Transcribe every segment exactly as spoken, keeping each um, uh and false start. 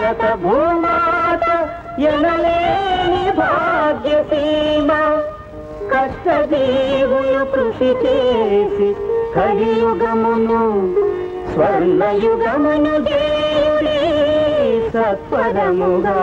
భారత భూమాత ఎనలేని భాగ్యసీమ కష్టజీవులు కృషి చేసి కలియుగమును స్వర్ణయుగమును చేరి సత్వరముగా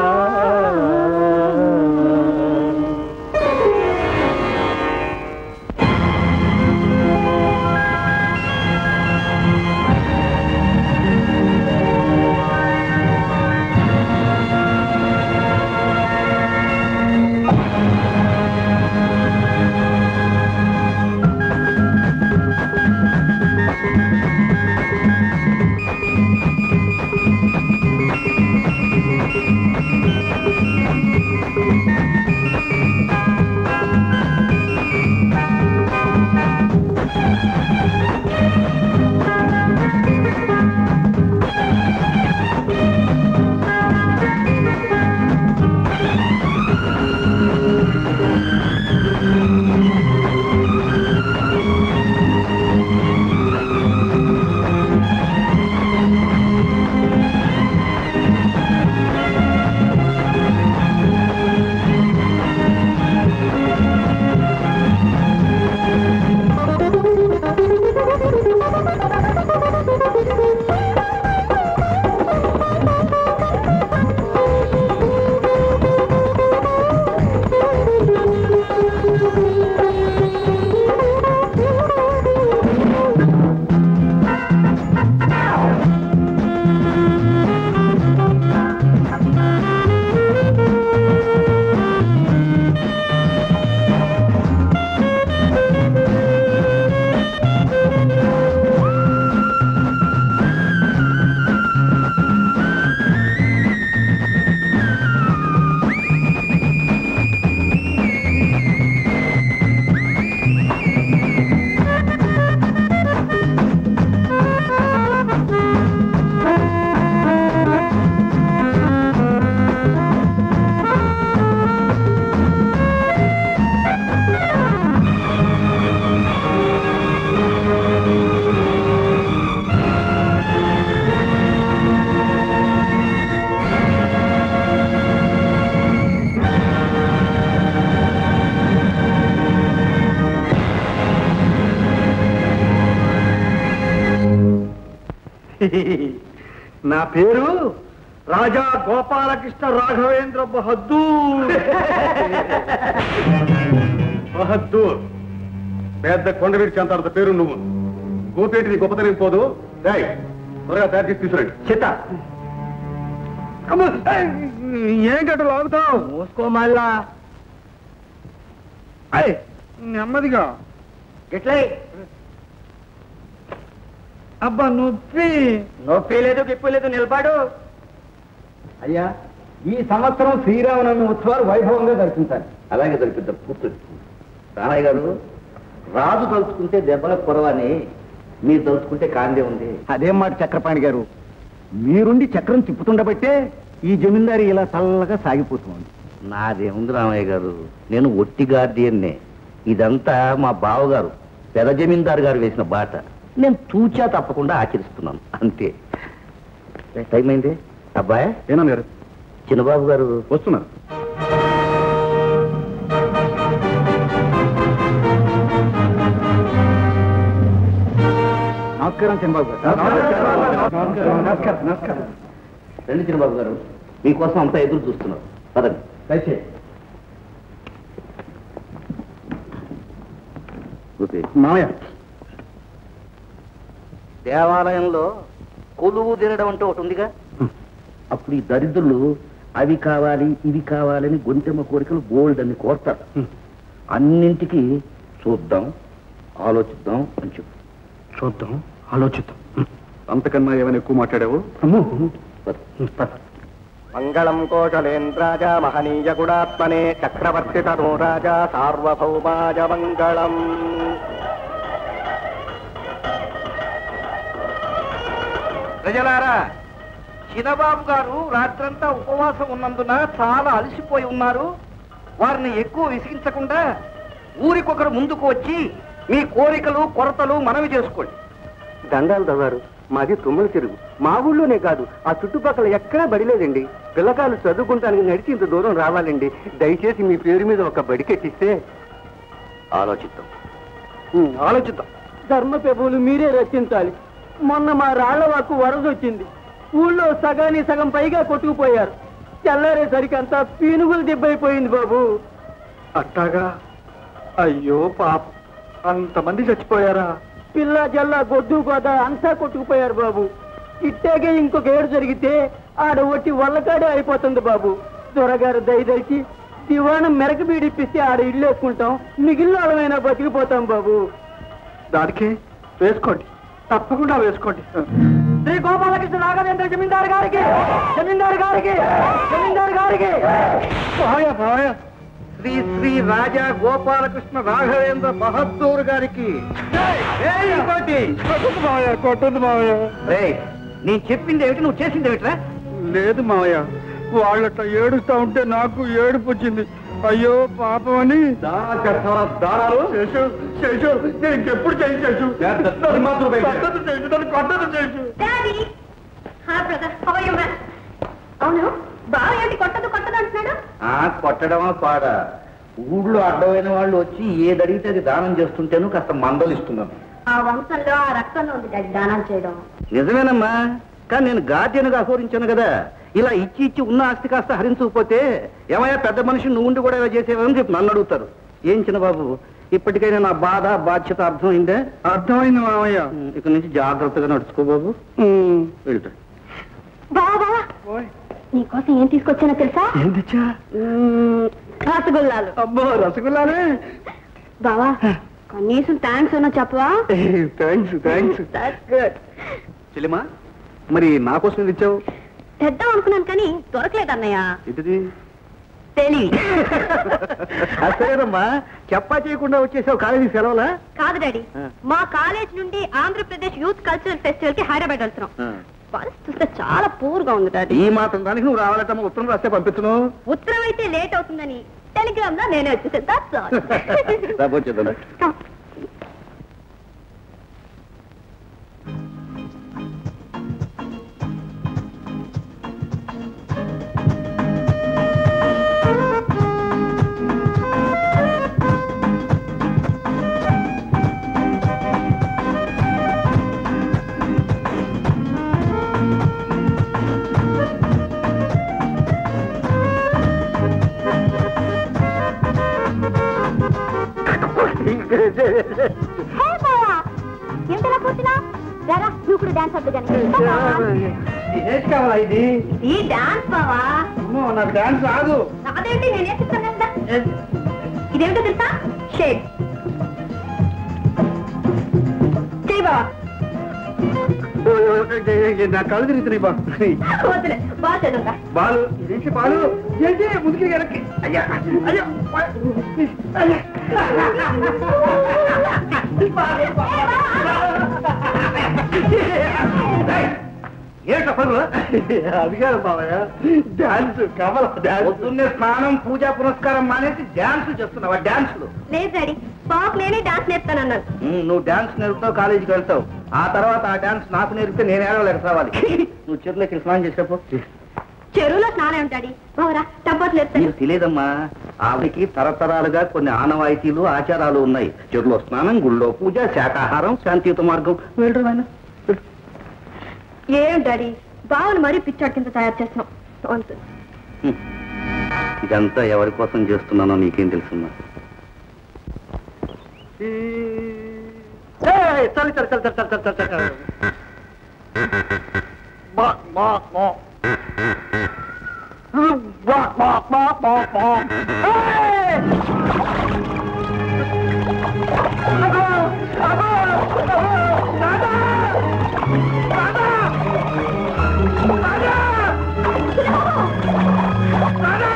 నా పేరు రాజా గోపాలకృష్ణ రాఘవేంద్ర బహద్దూర్. బహద్దూర్ పెద్ద కొండవీడి చెంతారంత పేరు నువ్వు. గోపేటిది గొప్పతనం పోదు. త్వరగా తయారు చేసి తీసుకురండి. చిత్త ఏం గట్టు లాగుతావు? మూసుకో మళ్ళా. నెమ్మదిగా గిట్లే. అబ్బా నొప్పి. నొప్పి లేదు గిప్పు లేదు, నిలబడు. అయ్యా, ఈ సంవత్సరం శ్రీరామనవమి ఉత్సవాలు వైభవంగా జరిపించాలి. అలాగే జరిపిద్దాం. కూర్చోండి. రామయ్య గారు, రాజు తలుచుకుంటే దెబ్బల పొరవని మీరు తలుచుకుంటే కాందే ఉంది. అదేం మాట చక్రపాణి గారు, మీరుండి చక్రం తిప్పుతుండబట్టే ఈ జమీందారి ఇలా చల్లగా సాగిపోతుంది. నాదేముంది రామయ్య గారు, నేను ఒట్టి గార్డియన్నే. ఇదంతా మా బావగారు పెద్ద జమీందారు గారు వేసిన బాట. నేను తూచా తప్పకుండా ఆచరిస్తున్నాను అంతే. టైం అయింది. అబ్బాయి ఏనా గారు? చిన్నబాబు గారు వస్తున్నారు. నమస్కారం చిన్నబాబు గారు. నమస్కారం నమస్కారం. రండి చిన్నబాబు గారు, మీకోసం అంతా ఎదురు చూస్తున్నారు. పదండి. దయచేసి. మామయ్య, దేవాలయంలో కొలువు తినడం అంటే ఒకటి ఉందిగా. అప్పుడు ఈ దరిద్రులు అవి కావాలి ఇవి కావాలని గొంతెమ్మ కోరికలు బోల్డ్ అని కోరుతారు. అన్నింటికి చూద్దాం ఆలోచిద్దాం అని చెప్పు. చూద్దాం ఆలోచిద్దాం. అంతకన్నా ఏమైనా ఎక్కువ మాట్లాడావు? మంగళం కోశలేంద్రాజ మహనీయ గుణాత్మనే చక్రవర్తి తనూ రాజా సార్వభౌమాజ మంగళం. ప్రజలారా, చిన్నబాబు గారు రాత్రంతా ఉపవాసం ఉన్నందున చాలా అలసిపోయి ఉన్నారు. వారిని ఎక్కువ విసిగించకుండా ఊరికొకరు ముందుకు వచ్చి మీ కోరికలు కొరతలు మనవి చేసుకోండి. దండాలు దవ్వారు. మాది తుమ్మల చెరువు. మా ఊళ్ళోనే కాదు, ఆ చుట్టుపక్కల ఎక్కడా బడిలేదండి. పిల్లకాయలు చదువుకుంటానికి నడిచి ఇంత దూరం రావాలండి. దయచేసి మీ పేరు మీద ఒక బడి కట్టిస్తే. ఆలోచిద్దాం ఆలోచిద్దాం. ధర్మ ప్రభువులు మీరే రచించాలి. మొన్న మా రాళ్లవాకు వరద వచ్చింది. ఊళ్ళో సగాని సగం పైగా కొట్టుకుపోయారు. తెల్లారేసరికి అంతా పీనుగులు దెబ్బైపోయింది బాబు. అట్టాగా? అయ్యో పాప, అంతమంది చచ్చిపోయారా? పిల్ల జల్ల గొడ్డు గోద అంతా కొట్టుకుపోయారు బాబు. ఇట్టాగే ఇంకొక ఏడు జరిగితే ఆడ ఒట్టి వల్లకాడే అయిపోతుంది బాబు. దొరగారు దయదలిచి దివాణం మెరక బీడిప్పిస్తే ఆడ ఇల్లు వేసుకుంటాం, మిగిలిన వాళ్ళమైనా బతికిపోతాం బాబు. దానికి వేసుకోండి, తప్పకుండా వేసుకోండి. శ్రీ గోపాలకృష్ణ రాఘవేంద్ర జమీందారు గారికి, జమీందారు గారికి, జమీందారు గారికి. శ్రీ శ్రీ రాజా గోపాలకృష్ణ రాఘవేంద్ర బహద్దూర్ గారికి. కొట్టదు మావయ్య. నేను చెప్పింది ఏమిటి, నువ్వు చేసింది ఏమిట్రా? లేదు మావయ్య, వాళ్ళట ఏడుస్తా ఉంటే నాకు ఏడుపు వచ్చింది. అయ్యో పాపం అని. దానాలు ఇంకెప్పుడు చేయించు కొట్టదు చేసు. అవును, బావ ఏంటి కొట్టదు కొట్టదు అంటున్నాడు? కొట్టడమా పాడా? ఊళ్ళో అడ్డమైన వాళ్ళు వచ్చి ఏది అడిగితే అది దానం చేస్తుంటేను కాస్త మందలు ఇస్తున్నాను. ఆ వంశంలో ఆ రక్తంలో ఉంది డాడీ దానం చేయడం. నిజమేనమ్మా, కానీ నేను గార్డియన్గా అహోరించాను కదా. ఇలా ఇచ్చి ఇచ్చి ఉన్న ఆస్తి కాస్త హరించకపోతే ఏమయ్యా పెద్ద మనిషి నువ్వు ఉండి కూడా ఇలా చేసేవని చెప్పి నన్ను అడుగుతారు. ఏం చిన్న బాబు, ఇప్పటికైనా నా బాధ బాధ్యత అర్థమైందే? అర్థమైంది మావయ్య. ఇక నుంచి జాగ్రత్తగా నడుచుకో బాబు. వెళ్తా. బావా బావా, నీకోసం ఏం తీసుకొచ్చానో తెలుసా? ఏం తెచ్చా? రసగుల్లాలు. అబ్బో రసగుల్లాలే. బావా కనీసం థ్యాంక్స్ అన్నా చెప్పవా? Thanks thanks. చెల్లిమా, మరి నా కోసం ఏది ఇచ్చావు? తెద్దాం అనుకున్నాను కానీ దొరకలేదు అన్నయ్య. ఏంటిది? తెలియదు. సరేనమ్మా, చెప్పా చేయకుండా వచ్చేసావు కాలేజీ సెలవులా? కాదు డాడీ, మా కాలేజ్ నుండి ఆంధ్రప్రదేశ్ యూత్ కల్చరల్ ఫెస్టివల్ కి హైదరాబాద్ వెళ్తున్నాం. పరిస్థితి చూస్తే చాలా పూర్ గా ఉంది డాడీ. ఈ మాత్రం దానికి నువ్వు రావాలటమ్మా, ఉత్తరం రాస్తే పంపించను. ఉత్తరం అయితే లేట్ అవుతుందని టెలిగ్రామ్ లో నేనే వచ్చేసాను. ఎంతలా కూర్చున్నా రారా, నువ్వు కూడా డాన్స్ వద్దు కానీ. కావాలా ఇది? ఇది డాన్స్ బావా. నాకు డాన్స్ రాదు. అదేంటి నేను నేర్పిస్తాను కదా. ఇదేమిటో తెలుసా? షేక్ చెయ్యి బావా. నా కళ్ళు తిరుగుతున్నాయి బా. వద్దులే, బాగా చదువుతా. బాలు ఏంటి బాలు? ఏంటి ముందుకి వెనక్కి? అయ్యా అయ్యా అయ్యా. ఏంట పనులు? అది కాదు బావయ్య, డాన్స్ కమల డాన్స్. పొద్దున్నే స్నానం పూజా పురస్కారం మానేసి డాన్స్ చేస్తున్నావా? డాన్సులు లేదు డాడీ, బాబు నేనే డాన్స్ నేర్పుతానన్నాను. నువ్వు డాన్స్ నేర్పుతావు, కాలేజీకి వెళ్తావు. ఆ తర్వాత ఆ డాన్స్ నాకు నేర్పితే నేను ఏడవలేక రావాలి. నువ్వు చెరువులోకి స్నానం చేసేపో. చెరువులో స్నానం ఉంటాడి బావరా, టబ్బోట్లు నేర్పుతాను. నీకు తెలియదమ్మా, ఆవిడికి తరతరాలుగా కొన్ని ఆనవాయితీలు ఆచారాలు ఉన్నాయి. చెరువులో స్నానం, గుళ్ళో పూజ, శాకాహారం, శాంతియుత మార్గం. వెళ్ళరు ఆయన. ఏం డాడీ, బావని మరీ పిచ్చాడి కింద తయారు చేస్తున్నాం. ఇదంతా ఎవరి కోసం చేస్తున్నానో నీకేం తెలుసున్నా? చల్ చల్ చల్ చల్ చల్ చల్ చల్. బా బా బా బా బా బా బా బా. అగో అగో నానా నానా నానా నానా.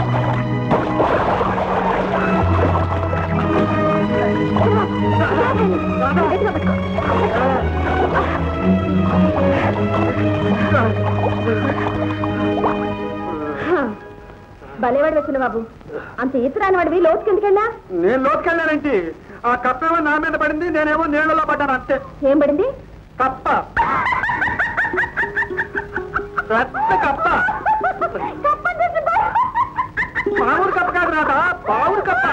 భలేవాడు వచ్చిన బాబు, అంత ఈత రాని వాడివి లోతుకి ఎందుకెళ్ళా? నేను లోతుకెళ్ళానంటే ఆ కప్పేమో నా మీద పడింది, నేనేమో నీళ్ళలో పడ్డాను అంతే. ఏం పడింది? కప్ప. పెద్ద కప్ప. మామూలు కప్ప కాదు రాదా, బావుడు కప్ప.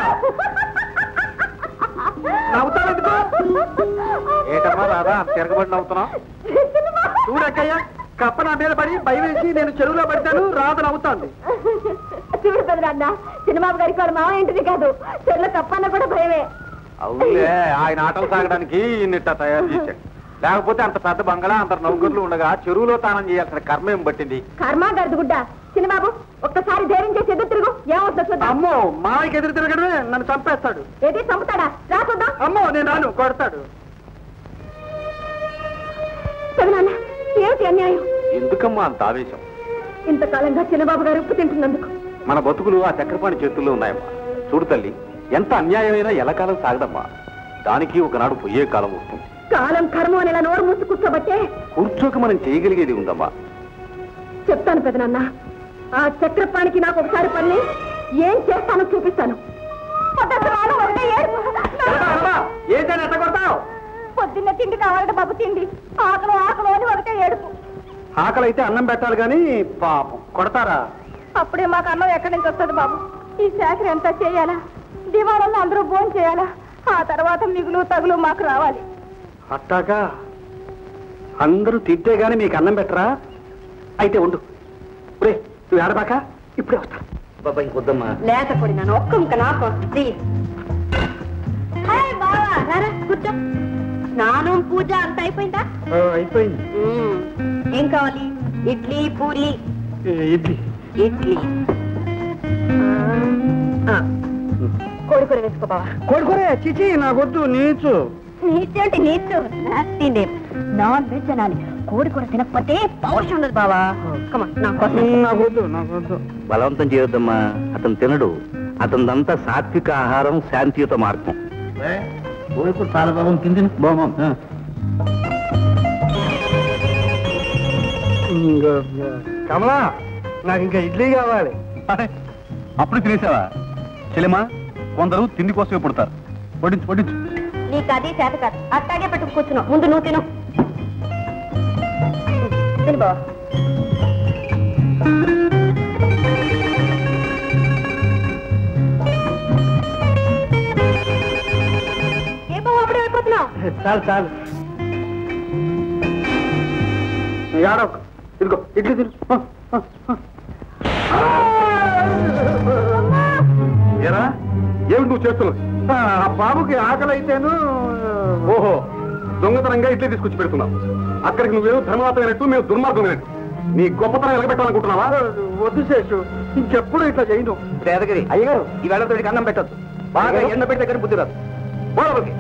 నవ్వుతావెందుకు? ఏటమ్మా రాదా తిరగబడి నవ్వుతున్నావు? చూడక్కయ్య, కప్ప నా మీద పడి భయం వేసి నేను చెరువులో పడతాను, రాధ నవ్వుతాంది. చూడు పెద్దనాన్న, చిన్నబాబు గారికి వాడు మామ ఏంటిది కాదు, చెరువులో కప్పన్న కూడా భయమే. అవునులే, ఆయన ఆటలు సాగడానికి ఇన్నిట్ట తయారు చేశాడు. లేకపోతే అంత పెద్ద బంగళా అంత నౌకర్లు ఉండగా చెరువులో తానం చేయాల్సిన కర్మ ఏం పట్టింది? కర్మ గడుదు గుడ్డ. చిన్నబాబు ఒక్కసారి ధైర్యం చేసి ఎదురు తిరుగు, ఏమవుతుందో చూద్దాం. అమ్మో, మావయ్యకి ఎదురు తిరగడమే నన్ను చంపేస్తాడు. ఏది చంపుతాడా? రా చూద్దాం. అమ్మో, నేను రాను, కొడతాడు. పెద్దనాన్న, ఏమిటి అన్యాయం? ఎందుకమ్మా అంత ఆవేశం? ఇంతకాలంగా చిన్నబాబు గారు ఉప్పు తింటున్నందుకు. మన బతుకులు ఆ చక్రపాణి చేతుల్లో ఉన్నాయమ్మా. చూడు తల్లి, ఎంత అన్యాయమైనా ఎలకాలం సాగదమ్మా. దానికి ఒకనాడు పోయే కాలం వస్తుంది. కాలం కర్మ అని ఇలా నోరు మూసి కూర్చోబట్టే కూర్చోక మనం చేయగలిగేది ఉందమ్మా. చెప్తాను పెదనాన్న, ఆ చక్రపాణికి నాకు ఒకసారి పని ఏం చేస్తానో చూపిస్తాను. ఏంటని ఎట్ట కొడతావు? పొద్దున్న తిండి కావాలంటే బాబు తిండి, ఆకలి ఆకలి అని ఒకటే ఏడుపు. ఆకలి అయితే అన్నం పెట్టాలి కానీ పాపం కొడతారా? అప్పుడే మాకు అన్నం ఎక్కడి నుంచి వస్తుంది బాబు? ఈ శాఖ ఎంత చేయాలా? దివాళల్లో అందరూ భోజనం చేయాలా? ఆ తర్వాత మిగులు తగులు మాకు రావాలి. అట్టాక అందరూ తింటే గాని మీకు అన్నం పెట్టరా? అయితే ఉండు, రే నువ్వు ఆడబాక, ఇప్పుడే వస్తా. బాబా ఇంకొద్దమ్మా. లేత పొడి నన్ను ఒక్క ముక్క నాకు ప్లీజ్. హాయ్ బావా, రారా కూర్చో. స్నానం పూజ అంత అయిపోయిందా? అయిపోయింది. ఏం కావాలి? ఇడ్లీ పూరి? ఇడ్లీ. ఇడ్లీ కోడికూర వేసుకో బావా. కోడికూరే? చిచి నాకొద్దు, నీచు. నీచంటే నీచు తిండే. నాన్ వెజ్ అనాలి, కోడికూర తినకపోతే పౌరుషం ఉండదు బావా. నాకొద్దు, నాకొద్దు. బలవంతం చేయొద్దమ్మా, అతను తినడు. అతనిదంతా సాత్విక ఆహారం, శాంతియుత మార్గం. కోడికూర చాలా బాగుంది, తింది బాగుం. కమలా, నాకు ఇంకా ఇడ్లీ కావాలి. అప్పుడు తినేసావా? చెల్లెమా, కొందరు తిండి కోసమే పుడతారు. వడ్డించు వడ్డించు. నీకు అది చేత కాదు, అట్టాగే పెట్టుకు కూర్చున్నావు. ముందు నువ్వు తిను. తిను బావా. ఏ బావా అప్పుడే అయిపోతున్నావు? చాలు చాలు. ఏడవకు, ఇదిగో ఇడ్లీ తిను. ఏరా, ఏమిటి నువ్వు చేస్తున్నావు? ఆ బాబుకి ఆకలి అయితేను. ఓహో, దొంగతనంగా ఇడ్లీ తీసుకొచ్చి పెడుతున్నావు. అక్కడికి నువ్వేమో ధర్మవాతమైనట్టు, మేము దుర్మార్గమైనట్టు. నీ గొప్పతనం ఎలగబెట్టాలనుకుంటున్నావా? వద్దు శేషు, ఇంకెప్పుడు ఇట్లా చేయను. పేదగిరి అయ్యగారు, ఈ వేళతో అన్నం పెట్టద్దు. బాగా ఎండ పెట్టి దగ్గర బుద్ధి రాదు. పోలవరికి.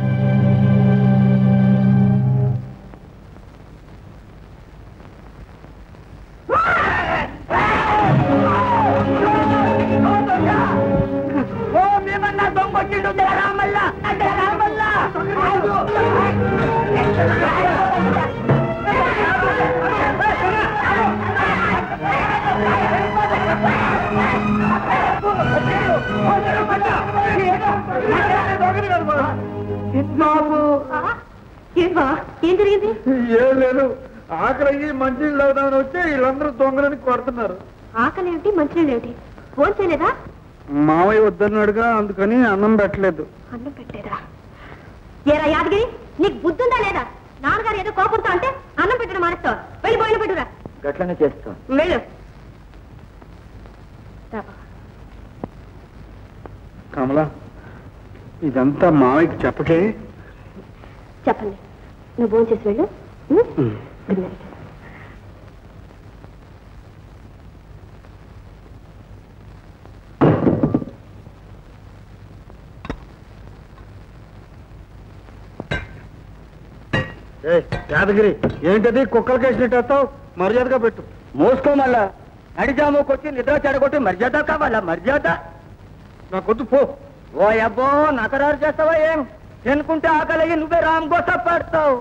ఏం జరిగింది? ఏం లేదు, ఆకలి అయ్యి మంచినీళ్ళు అవుదామని వచ్చి వీళ్ళందరూ దొంగలని కొడుతున్నారు. ఆకలి ఏమిటి, మంచినీళ్ళు ఏమిటి? ఫోన్ చేయలేదా? మావయ్య వద్దన్నాడుగా, అందుకని అన్నం పెట్టలేదు. అన్నం పెట్టలేదా? ఏరా యాదగిరి, నీకు బుద్ధి ఉందా లేదా? నాన్నగారు ఏదో కోపంతో అంటే అన్నం పెట్టడం మానేస్తావు. వెళ్ళి పోయిన పెట్టురా. గట్లనే చేస్తాం. వెళ్ళు. కమలా, ఇదంతా మావయ్యకి చెప్పకే. చెప్పండి, నువ్వు ఫోన్ చేసి వెళ్ళు. Good night. యాదగిరి, ఏంటది కుక్కలు కేసినట్టు వస్తావు? మర్యాదగా పెట్టు. మోసుకో మళ్ళా. నడిజాముకొచ్చి నిద్ర చెడగొట్టి మర్యాద కావాలా? మర్యాద నాకొద్దు, పో. ఓ అబ్బో, నకరారు చేస్తావా ఏం? తినుకుంటే ఆకలి నువ్వే రామ్ గోస పడతావు.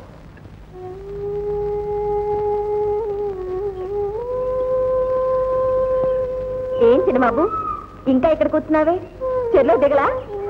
ఏం చిన్నబాబు, ఇంకా ఇక్కడ కూర్చున్నావే? చెల్లో దిగలా?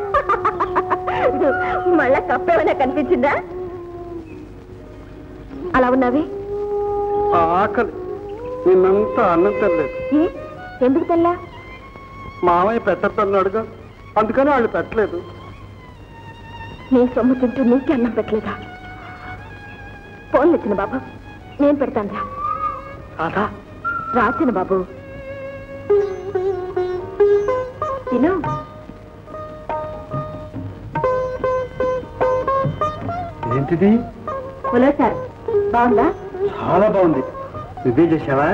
మళ్ళా కప్పేమైనా కనిపించిందా? అలా ఉన్నావే? ఆకలి నిన్నంతా అన్నం తినలేదు. ఎందుకు తెల్లా? మామయ్య పెట్టద్దన్నాడుగా, అందుకని వాళ్ళు పెట్టలేదు. నీ సొమ్ము తింటూ నీకే అన్నం పెట్టలేదా? ఫోన్ వచ్చిన బాబు, నేను పెడతాను. రాధా రాసిన బాబు తిను. ఏంటిది? సార్ బాగుందా? చాలా బాగుంది. నువ్వే చేసావా?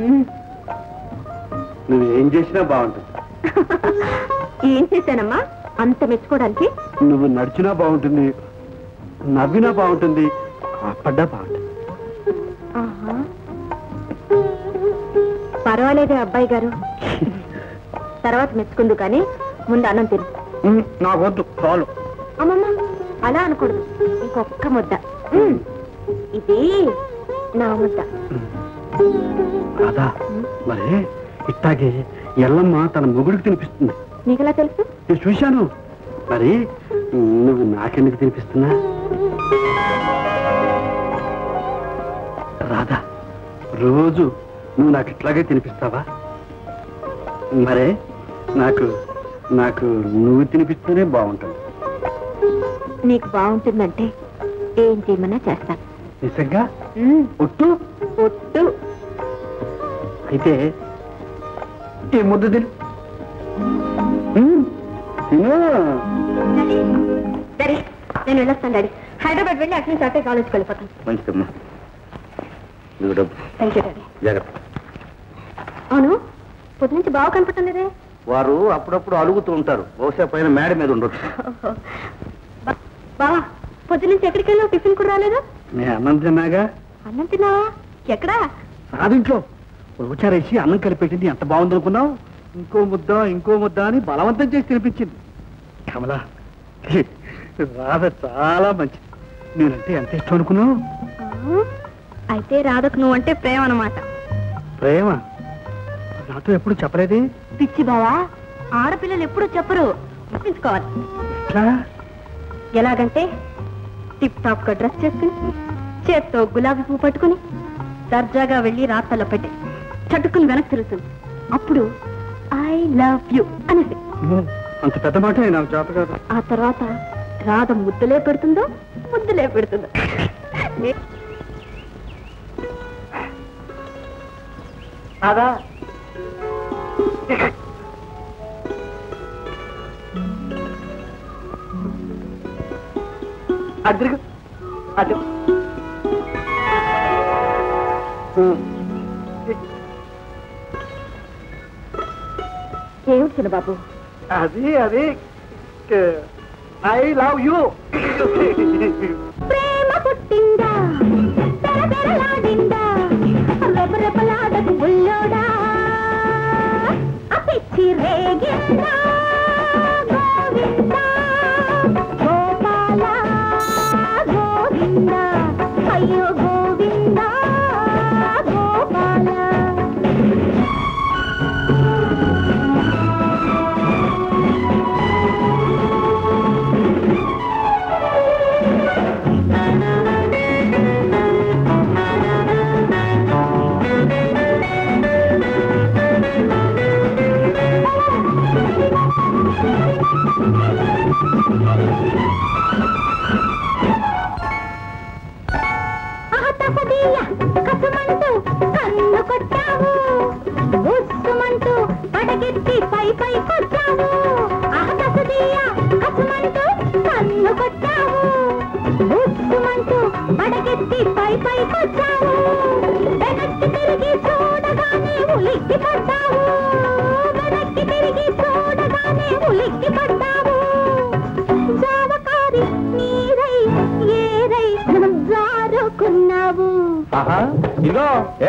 నువ్వేం చేసినా బాగుంటుంది. ఏం చేశానమ్మా అంత మెచ్చుకోవడానికి? నువ్వు నడిచినా బాగుంటుంది, నవ్వినా బాగుంటుంది, కాపడ్డా బాగుంటుంది. పర్వాలేదే అబ్బాయి గారు, తర్వాత మెచ్చుకుందు కానీ ముందు అన్నం తిను. నాకు వద్దు చాలు. అమ్మమ్మ అలా అనకూడదు, ఇంకొక్క ముద్ద. ఇది నా ముద్ద. కాదా? మరి ఇట్టాగే ఎల్లమ్మ తన మొగుడికి తినిపిస్తుంది. నీకెలా తెలుసు? నేను చూశాను. మరి నువ్వు నాకెందుకు తినిపిస్తున్నా? రాధా, రోజు నువ్వు నాకు ఇట్లాగే తినిపిస్తావా? మరే నాకు నాకు నువ్వు తినిపిస్తేనే బాగుంటుంది. నీకు బాగుంటుందంటే ఏం చేయమన్నా చేస్తాను. నిజంగా? ఒట్టు? ఒట్టు. అయితే ఈ ముద్ద తిను. సరే నేను వెళ్ళొస్తాను డాడీ. హైదరాబాద్ వెళ్ళి అట్లా నుంచి అట్టే కాలేజ్కి వెళ్ళిపోతాను. మంచిదమ్మా. Thank you daddy. జాగ్రత్త. అవును, పొద్దు నుంచి బాగా కనపడుతుందే. వారు అప్పుడప్పుడు అలుగుతూ ఉంటారు, బహుశా పైన మేడ మీద ఉండొచ్చు. బావా పొద్దు నుంచి ఎక్కడికి వెళ్ళావు? టిఫిన్ కూడా రాలేదు. నేను అన్నం తిన్నాగా. అన్నం తిన్నావా? ఎక్కడా? సాదింట్లో ఉచారేసి అన్నం కలిపెట్టింది. ఎంత బాగుందనుకున్నావు? ఇంకో ముద్ద ఇంకో ముద్ద అని బలవంతం చేసి తినిపించింది. కమలా, రాధ చాలా మంచిది. నేనంటే ఎంత ఇష్టం అనుకున్నావు? అయితే రాధకు నువ్వంటే ప్రేమ అన్నమాట. ప్రేమ నాతో ఎప్పుడు చెప్పలేదే. పిచ్చి బావా, ఆడపిల్లలు ఎప్పుడు చెప్పరు, గుర్తుంచుకోవాలి. ఇట్లా ఎలాగంటే టిప్ టాప్ గా డ్రెస్ చేసుకుని చేత్తో గులాబీ పువ్వు పట్టుకుని దర్జాగా వెళ్ళి రాత్రలో పెట్టి చట్టుకుని వెనక్కి తిరుగుతుంది. అప్పుడు ఐ లవ్ యు అనేసి. అంత పెద్ద మాట నాకు చేత కాదు. ఆ తర్వాత రాధ ముద్దులే పెడుతుందో ముద్దులే పెడుతుందో. రాధా, అటు అటు ఏమిటి చిన్న బాబు? అది అది ఐ లవ్ యూ. ప్రేమ పుట్టిందా తెరలాడిందా రెపరెపలాడకు బుల్లోడా అపిచ్చి రేగిందా గోవిందా గోపాల గోవిందా అయ్యో గోవిందా గోపాల. కసుమంటూ కన్ను కొట్టావు, ఉస్సుమంటూ పడగెత్తి పై పై కొట్టావు. ఆహతసదీయ కసుమంటూ కన్ను కొట్టావు, ఉస్సుమంటూ పడగెత్తి పై పై కొట్టావు. వెనక్కి తిరిగి చూడగానే ఉలిక్కి పడ్డావు, వెనక్కి తిరిగి చూడగానే ఉలిక్కి పడ్డావు. జావకారి నీరై ఏరై జారుకున్నావు. ఇదో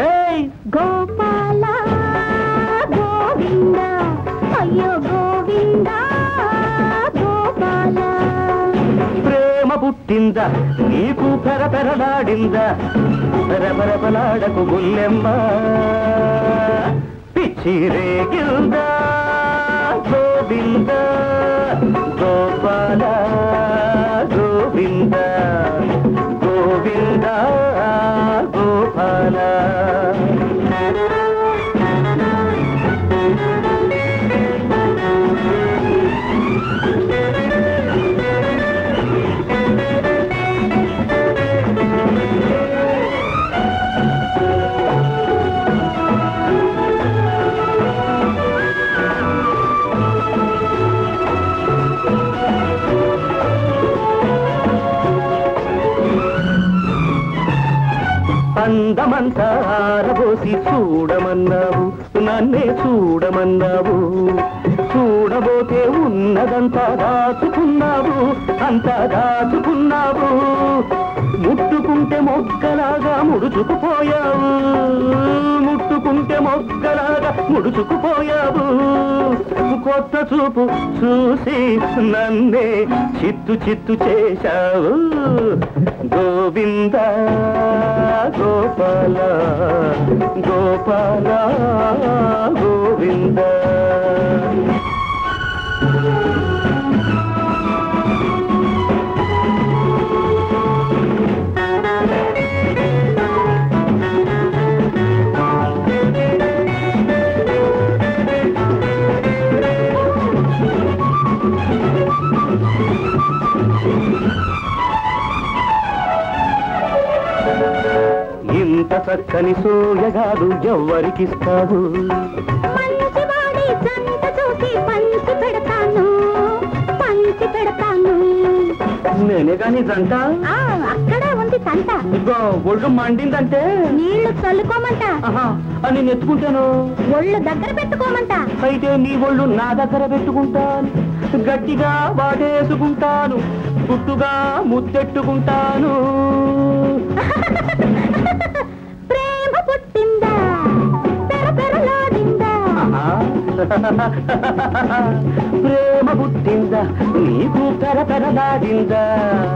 గోపాల గోవింద అయ్యో గోవింద గోపాల. ప్రేమ పుట్టిందా నీకు పెరపెరలాడిందా పెరపెరపలాడకు గుల్లెమ్మ పిచ్చి రేగిందా గోవింద గోపాల గోవింద గోవింద గోపాల. అందమంతా ఆరబోసి చూడమన్నావు, నన్నే చూడమన్నావు. చూడబోతే ఉన్నదంతా దాచుకున్నావు, అంతా దాచుకున్నావు. ముట్టుకుంటే మొగ్గలాగా ముడుచుకుపోయావు, ముట్టుకుంటే మొగ్గలాగా ముడుచుకుపోయావు. కొత్త చూపు చూసి నన్నే చిత్తు చిత్తు చేశావు. గోవింద గోపాల గోపాల గోవింద. ఇంత చక్కని సోయగాడు ఎవ్వరికిస్తావు? మంచివాడి జంట చూసి పంచి పెడతాను, పంచి పెడతాను. నేనే కాని జంట అక్కడే ఉంది తంట. ఇగో ఒళ్ళు మండిందంటే నీళ్లు చల్లుకోమంట, అని నెత్తుకుంటాను. ఒళ్ళు దగ్గర పెట్టుకోమంట. అయితే నీ ఒళ్ళు నా దగ్గర పెట్టుకుంటాను, గట్టిగా వాడేసుకుంటాను, గుట్టుగా ముద్దెట్టుకుంటాను. ప్రేమ పుట్టిందా పెర పెరలాడిందా? ప్రేమ పుట్టిందా నీకు పెర పెరలాడిందా?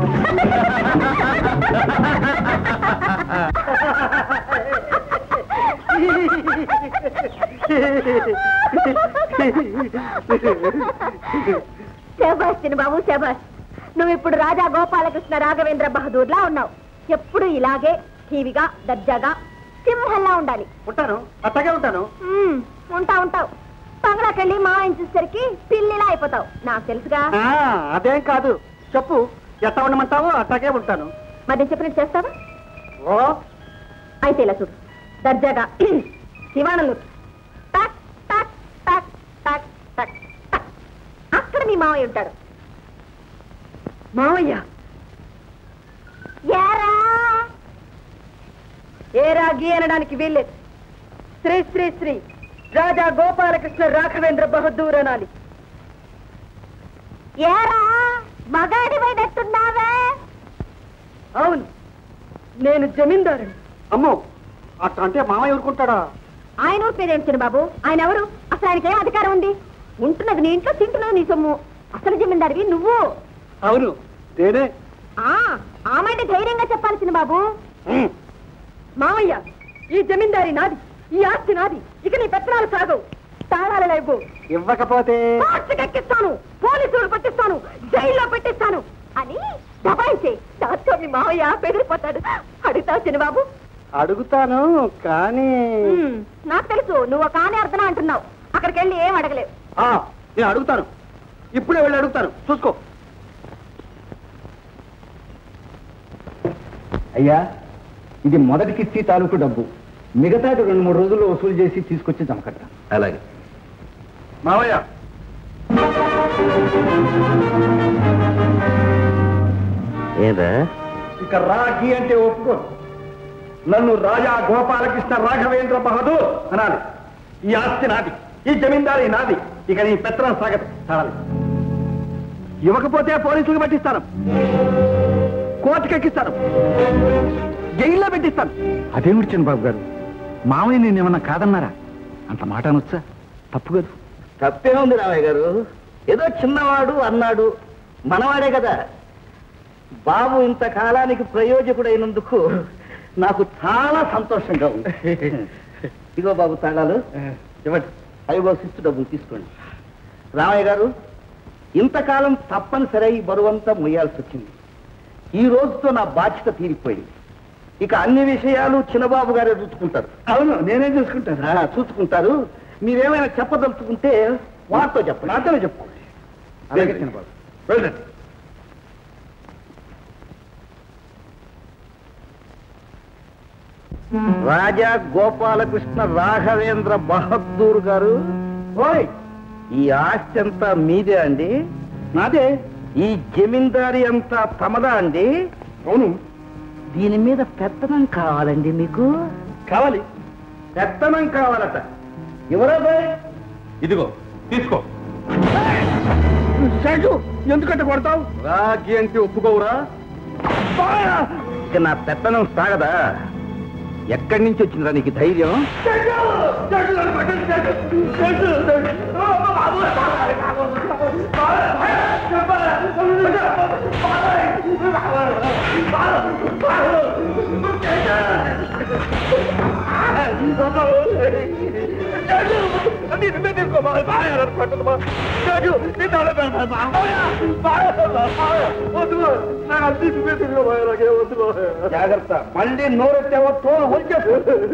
శభాష్ చిన్నబాబు శభాష్. నువ్వు ఇప్పుడు రాజా గోపాలకృష్ణ రాఘవేంద్ర బహదూర్లా ఉన్నావు. ఎప్పుడు ఇలాగే టీవీగా దర్జాగా సింహంలా ఉండాలి. ఉంటాను, అట్టగే ఉంటాను. ఉమ్, ఉంటావు ఉంటావు. బంగ్లాకెళ్ళి మా చూసేసరికి పిల్లిలా అయిపోతావు. నాకు తెలుసుగా. అదేం కాదు, చెప్పు ఎట్లా ఉండమంటావో అట్టగే ఉంటాను. మరి నేను చెప్పినట్టు చేస్తావా? ఓ అయితే ఇలా చూడు, దర్జాగా శివానందు టక్ టక్ టక్ టక్ టక్ టక్. అక్కడ మీ మావయ్య ఉంటాడు. మావయ్య ఏరా ఏరా గీ అనడానికి వీల్లేదు. శ్రీ శ్రీ శ్రీ రాజా గోపాలకృష్ణ రాఘవేంద్ర బహదూర్ అనాలి. ఏరా మగాడి పోయినట్టున్నావే? అవును, నేను జమీందారుని. అమ్మో, అట్లా అంటే మామయ్య ఊరుకుంటాడా? ఆయన ఊరిపేదేం చిన్న బాబు, ఆయన ఎవరు? అసలు ఆయనకి ఏం అధికారం ఉంది? ఉంటున్నది నీ ఇంట్లో, తింటున్నది నీ సొమ్ము. అసలు జమీందారివి నువ్వు. అవును, నేనే. ఆ మాట ధైర్యంగా చెప్పాలి చిన్న బాబు. మామయ్య, ఈ జమీందారి నాది, ఈ ఆస్తి నాది. ఇక నీ పెత్తనాలు సాగవు. తాళాలు లేవు. ఇవ్వకపోతే ఎక్కిస్తాను, పోలీసులు పట్టిస్తాను, జైల్లో పెట్టిస్తాను అని దబాయించే. దాంతో మీ మామయ్య బెదిరిపోతాడు. అడుగుతావు చిన్నబాబు? అడుగుతాను, కానీ నాకు తెలుసు నువ్వు కానే అర్థనా అంటున్నావు. అక్కడికి వెళ్ళి ఏం అడగలేవు. నేను అడుగుతాను, ఇప్పుడే వెళ్ళి అడుగుతాను, చూసుకో. అయ్యా, ఇది మొదటి కిస్తీ తాలూకు డబ్బు. మిగతాది రెండు మూడు రోజుల్లో వసూలు చేసి తీసుకొచ్చి జమకట్ట. అలాగే మావయ్య, ఏదా ఇక రాఖీ అంటే ఒప్పుకో. నన్ను రాజా గోపాలకృష్ణ రాఘవేంద్ర బహదూర్ అనాలి. ఈ ఆస్తి నాది, ఈ జమీందారీ నాది. ఇక నీ పెత్తనం సాగదు, చాలాలి. ఇవ్వకపోతే పోలీసులకు పట్టిస్తాను, కోర్టుకెక్కిస్తాను, జైల్లో పెట్టిస్తాను. అదేమిటి చిన్నబాబు గారు, మామయ్య నేనేమన్నా కాదన్నారా? అంత మాట అనొచ్చా? తప్పు కాదు. తప్పే ఉంది రామయ్య గారు. ఏదో చిన్నవాడు అన్నాడు, మనవాడే కదా. బాబు ఇంత కాలానికి ప్రయోజకుడైనందుకు నాకు చాలా సంతోషంగా ఉంది. ఇగో బాబు తాళాలు, ఇవ్వండి. అయ్యో శిస్తు డబ్బులు తీసుకోండి. రామయ్య గారు, ఇంతకాలం తప్పనిసరి ఈ బరువంతా మొయ్యాల్సి వచ్చింది. ఈ రోజుతో నా బాధ్యత తీరిపోయింది. ఇక అన్ని విషయాలు చిన్నబాబు గారే చూసుకుంటారు. అవును, నేనేం చూసుకుంటాను. ఆ, చూసుకుంటారు. మీరేమైనా చెప్పదలుచుకుంటే వారితో చెప్పండి. నాతోనే చెప్పుకోండి. అలాగే చిన్నబాబు, వెళ్ళండి. రాజా గోపాలకృష్ణ రాఘవేంద్ర బహదూర్ గారు, ఓయ్, ఈ ఆస్తి అంతా మీదే అండి? నాదే. ఈ జమీందారీ అంతా తమదా అండి? అవును. దీని మీద పెత్తనం కావాలండి మీకు? కావాలి, పెత్తనం కావాలట. ఎవరా బాయ్? ఇదిగో తీసుకో. ఎందుకంటే కొడతావు? రాగి అంటే ఒప్పుకోవురా? ఇక నా పెత్తనం సాగదా? ఎక్కడి నుంచి వచ్చిందిరా నీకు ధైర్యం? జాగ్రత్త, మళ్ళీ నోరెత్తావో తోలు వచ్చేసి.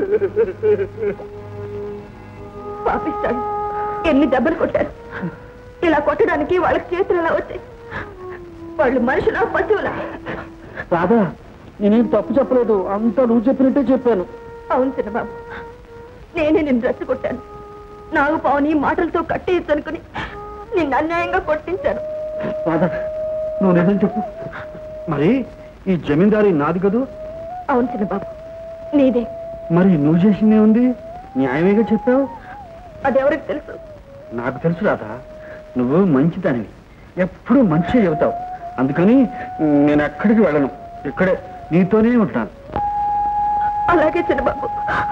పాపిస్తాడు. ఎన్ని దెబ్బలు కొట్టారు. ఇలా కొట్టడానికి వాళ్ళకి చేతులు ఎలా వచ్చాయి? వాళ్ళు మనుషులా పశువులా? రాధా, నేనేం తప్పు చెప్పలేదు, అంతా నువ్వు చెప్పినట్టే చెప్పాను. అవును చిన్నబాబు, నేనే నిన్ను రెచ్చగొట్టాను. నాగు పావుని మాటలతో కట్టేయచ్చు అనుకుని నిన్ను అన్యాయంగా కొట్టించాను. రాధా, నువ్వు నిజం చెప్పు. మరి ఈ జమీందారీ నాది కదూ? అవును చిన్నబాబు, నీదే. మరి నువ్వు చేసిందే ఉంది, న్యాయమేగా చెప్పావు. అదెవరికి తెలుసు? నాకు తెలుసు రాధా, నువ్వు మంచిదానివి, ఎప్పుడూ మంచిగా చెబుతావు. అందుకని నేను ఎక్కడికి వెళ్ళను, ఇక్కడే నీతోనే ఉంటాను. అలాగే చిన్నబాబు.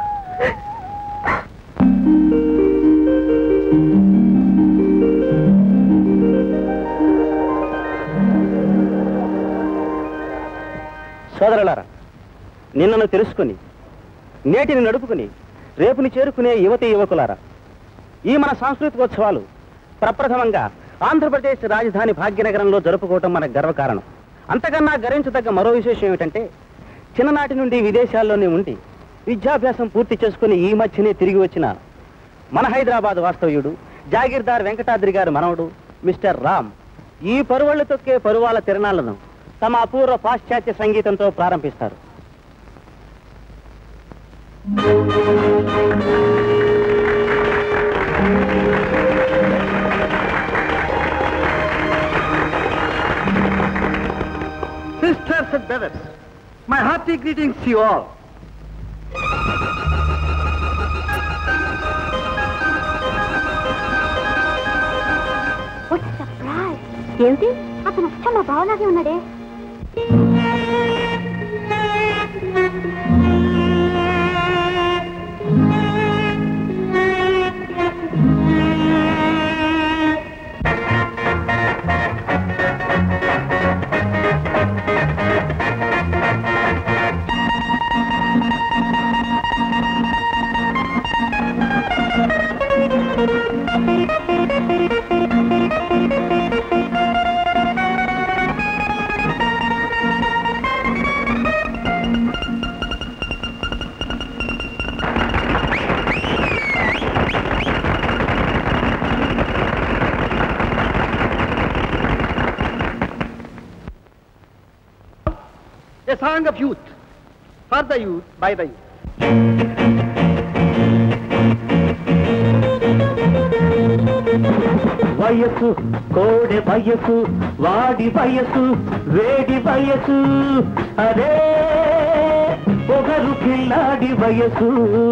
సోదరులారా, నిన్నను తెలుసుకుని నేటిని నడుపుకుని రేపుని చేరుకునే యువతి యువకులారా, ఈ మన సాంస్కృతికోత్సవాలు ప్రప్రథమంగా ఆంధ్రప్రదేశ్ రాజధాని భాగ్యనగరంలో జరుపుకోవటం మన గర్వకారణం. అంతకన్నా గర్వించదగ్గ మరో విశేషం ఏమిటంటే, చిన్ననాటి నుండి విదేశాల్లోనే ఉండి విద్యాభ్యాసం పూర్తి చేసుకుని ఈ మధ్యనే తిరిగి వచ్చిన మన హైదరాబాద్ వాస్తవ్యుడు జాగీర్దార్ వెంకటాద్రి గారి మనవడు మిస్టర్ రామ్ ఈ పరువళ్లు తొక్కే పరువాల తిరణాలను తమ అపూర్వ పాశ్చాత్య సంగీతంతో ప్రారంభిస్తారు. Sisters and brothers, my hearty greetings to you all. What surprise! ఏమిటి, అతను అచ్చం మా బావలాగే ఉన్నాడే. A song of youth, for the youth, by the youth. వయసు కోడె వయసు, వాడి వయసు వేడి వయసు, అదే పొగరు కిల్లాడి వయసు.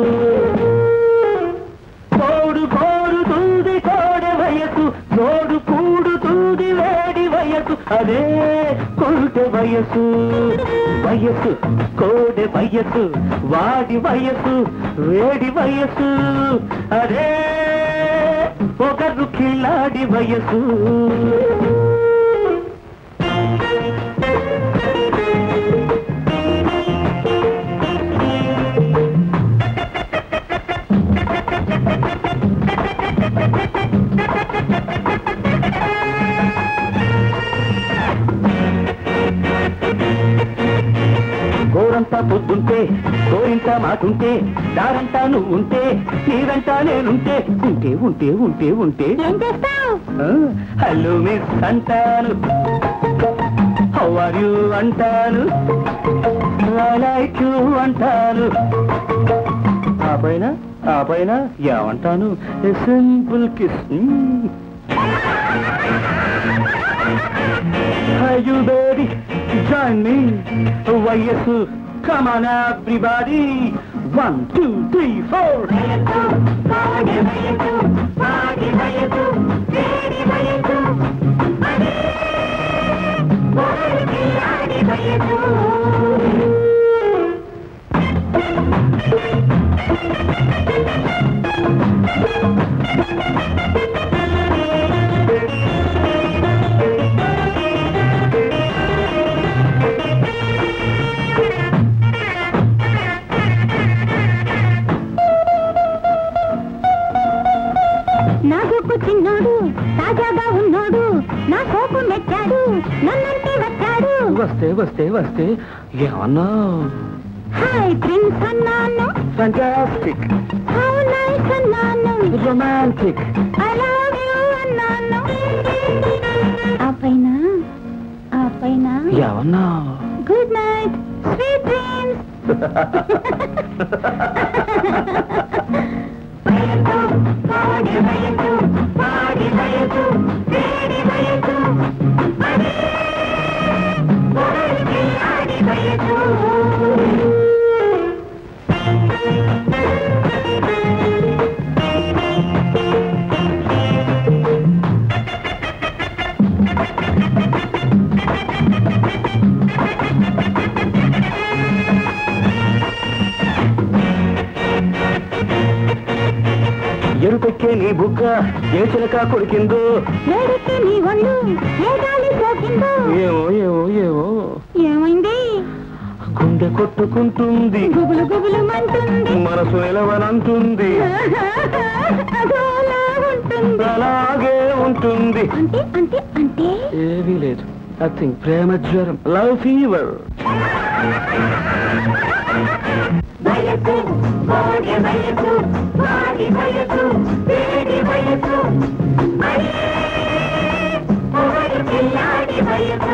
కోడు కోరుతుంది కోడె వయసు, కోడు కూడుతుంది వేడి వయసు, అదే కొడుట వయసు. వయసు కోడె వయసు, వాడి వయసు వేడి వయసు, అదే పొగరు కిల్లాడి వయసు. గోరంతా పొద్దుంటే గోరింత మాటుంటే దారంతా నువ్వు ఉంటే నీరంతా నేనుంటే ఉంటే ఉంటే ఉంటే ఉంటే ఏం చేస్తావు? హలో మిస్ అంటాను, హౌ ఆర్ యూ అంటాను, ఐ లైక్ యూ అంటాను, ఆ పైన ఆ పైన ఏమంటాను, simple kiss. Are you ready? Join me. వయస్సు Come on, everybody. One, two, three, four. నాగుకు చిన్నోడు తాజాగా ఉన్నాడు నా కోపు మెచ్చాడు నన్నంటే వచ్చాడు వస్తే వస్తే వస్తే ఏమన్నా హాయ్ ప్రిన్స్ అన్నాను ఫ్యాంటాస్టిక్ హౌ నైస్ అన్నాను రొమాంటిక్ ఐ లవ్ యూ అన్నాను ఆ పైన ఆ పైన ఏమన్నా గుడ్ నైట్ స్వీట్ డ్రీమ్స్ ఎరుపెక్కే నీ బుగ్గ ఏ చిలక కొరికిందో వేడెక్కే నీ ఒళ్ళు ఏ గాలి సోకిందో ఏమో ఏమో ఏమో ఏమైంది గుండె కొట్టుకుంటుంది గుబులు గుబులు మంటుంది మనసు నిలవనంటుంది అదోలా ఉంటుంది అలాగే ఉంటుంది అంటే అంటే అంటే ఏమీ లేదు నథింగ్ ప్రేమ జ్వరం లవ్ ఫీవర్ వయసు మోడి వయసు మాడి వయసు వేడి వయసు అరే మోడి పిల్లాడి వయసు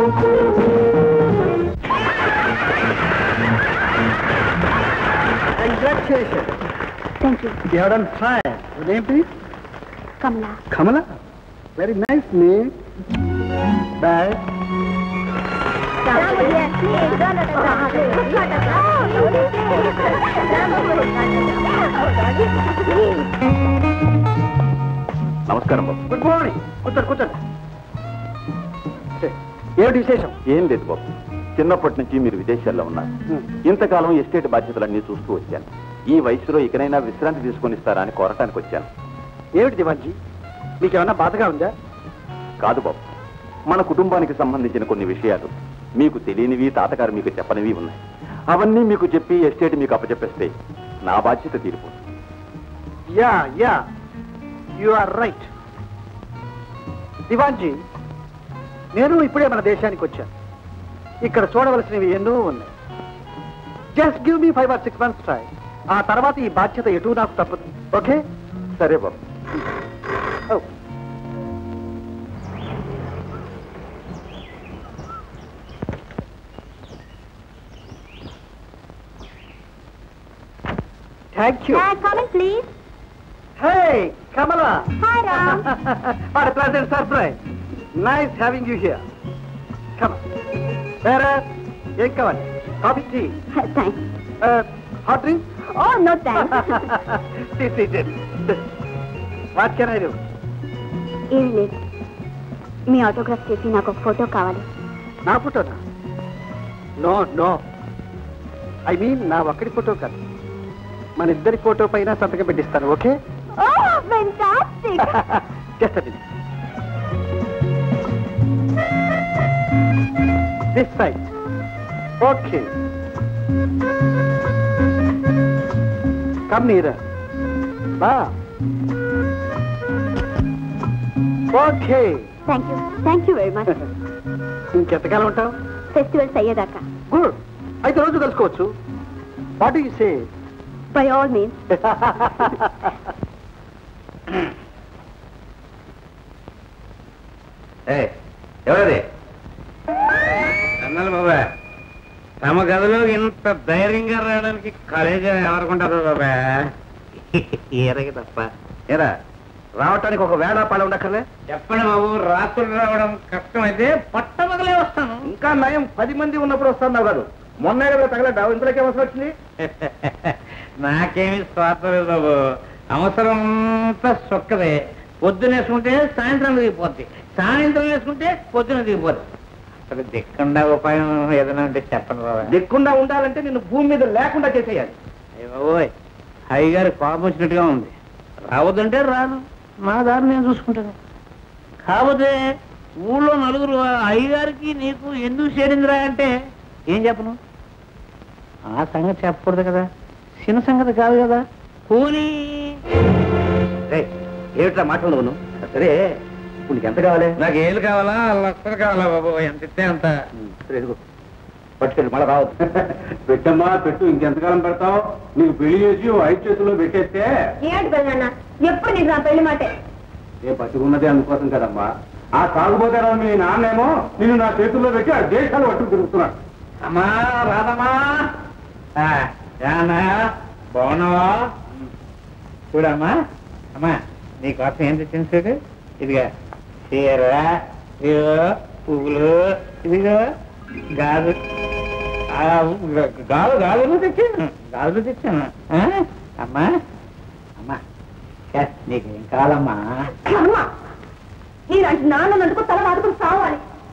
congratulation thank you you have done fine your name please Kamala Kamala very nice name bye నమస్కారం బాబు. గుడ్ మార్నింగ్ కూర్చోండి కూర్చోండి ఏమిటి విశేషం ఏం లేదు బాబు, చిన్నప్పటి నుంచి మీరు విదేశాల్లో ఉన్నారు. ఇంతకాలం ఎస్టేట్ బాధ్యతలన్నీ చూస్తూ వచ్చాను. ఈ వయసులో ఇకనైనా విశ్రాంతి తీసుకొని ఇస్తారా అని కోరటానికి వచ్చాను. ఏమిటి దివాన్జీ మీకేమన్నా బాధగా ఉందా కాదు బాబు, మన కుటుంబానికి సంబంధించిన కొన్ని విషయాలు మీకు తెలియనివి, తాతగారు మీకు చెప్పనివి ఉన్నాయి. అవన్నీ మీకు చెప్పి ఎస్టేట్ మీకు అప్పచెప్పేస్తే నా బాధ్యత తీరిపోతుంది. Yeah yeah you are right Diwanji, నేను ఇప్పుడే మన దేశానికి వచ్చాను. ఇక్కడ చూడవలసినవి ఎన్నో ఉన్నాయి. Just give me five or six months time. ఆ తర్వాత ఈ బాధ్యత ఎటు నాకు తప్పదు. ఓకే సరే బాబు. Thank you. Comment please hey Kamala, hi Ram what pleasant surprise. Nice having you here. Come వేరే ఏం కావాలి? Coffee, tea, thanks hot drink? Oh no thanks what can I do? ఏమీ లేదు, మీ ఆటోగ్రాఫ్ చేసి నాకు ఒక ఫోటో కావాలి. నా ఫోటోనా? నో నో, ఐ మీన్ నా ఒక్కడి ఫోటో కాదు, మన ఇద్దరి ఫోటో పైన సంతకం పెట్టిస్తాను. Okay? Oh fantastic. Just a minute. This side. Okay. Come nearer. Ba. Okay. Thank you thank you very much. ఇంకెంతకాలం ఉంటావు? ఫెస్టివల్స్ అయ్యేదాకా. గుడ్. అయితే రోజు కలుసుకోవచ్చు. What do you say? By all means. ఎవరది? అన్నాను బాబా, తమ గదిలో ఇంత ధైర్యంగా రావడానికి కాలేజీ ఎవరుకుంటారు బాబా? ఏరగ తప్ప. ఏరా, రావటానికి ఒక వేళ పాల ఉండక్కర్లే? చెప్పండి బాబు, రాత్రులు రావడం కష్టమైతే పట్టమగలే వస్తాను. ఇంకా నయం, పది మంది ఉన్నప్పుడు వస్తున్నావు కాదు. మొన్న కదా తగలడ్డావు ఇంతలోకి అవసరం వచ్చింది. నాకేమి స్వార్థం లేదు బాబు. అవసరం అంతా సొక్కదే. పొద్దున వేసుకుంటే సాయంత్రం దిగిపోద్ది, సాయంత్రం వేసుకుంటే పొద్దున దిగిపోద్ది. అసలు దిక్కుండా ఉపాయం ఏదైనా ఉంటే చెప్పండి బాబా. దిక్కుండా ఉండాలంటే నిన్ను భూమి మీద లేకుండా చేసేయాలి. అయ్య బాబోయ్, అయ్యగారు కోపం వచ్చినట్టుగా ఉంది. రావద్దంటే రాను, నా దారి నేను చూసుకుంటాను. కాకపోతే ఊళ్ళో నలుగురు అయ్యగారికి నీకు ఎందుకు చేరిందిరా అంటే ఏం చెప్పను? ఆ సంగతి చెప్పకూడదు కదా, చిన్న సంగతి కాదు కదా. పోనీ ఏమిట్లా మాట్లాడు నువ్వు? సరే ఇప్పుడు నీకు ఎంత కావాలి? నాకు ఏళ్ళు కావాలా, లక్షలు కావాలా బాబు? ఎంత ఇస్తే అంత. సరే ఎదుగు పట్టుకెళ్ళి మళ్ళీ రావద్దు. పెట్టమ్మా పెట్టు, ఇంకెంతకాలం పెడతావు? నీకు పెళ్లి చేసి ఐదు చేతుల్లో పెట్టేస్తే ఏంటి పెళ్ళన్న ఎప్పుడు నీకు నా పెళ్లి మాటే? ఏ బతుకున్నది అందుకోసం కదమ్మా. ఆ తాగుబోతారా మీ నాన్నేమో నిన్ను నా చేతుల్లో పెట్టి ఆ దేశాలు పట్టుకు తిరుగుతున్నాడు. అమ్మా రాదమ్మా, బాగున్నావా? చూడమ్మా, అమ్మా నీకోసం ఏం తెచ్చింది చూడు. ఇదిగా చీర, ఇదిగో పువ్వులు, ఇదిగో గాజు. గాజు గాజులు తెచ్చాను, గాజులు తెచ్చాను. అమ్మా అమ్మా నీకేం కావాలమ్మా? నీలాంటి నాన్నందుకు తల వాడుకుని సావాలి.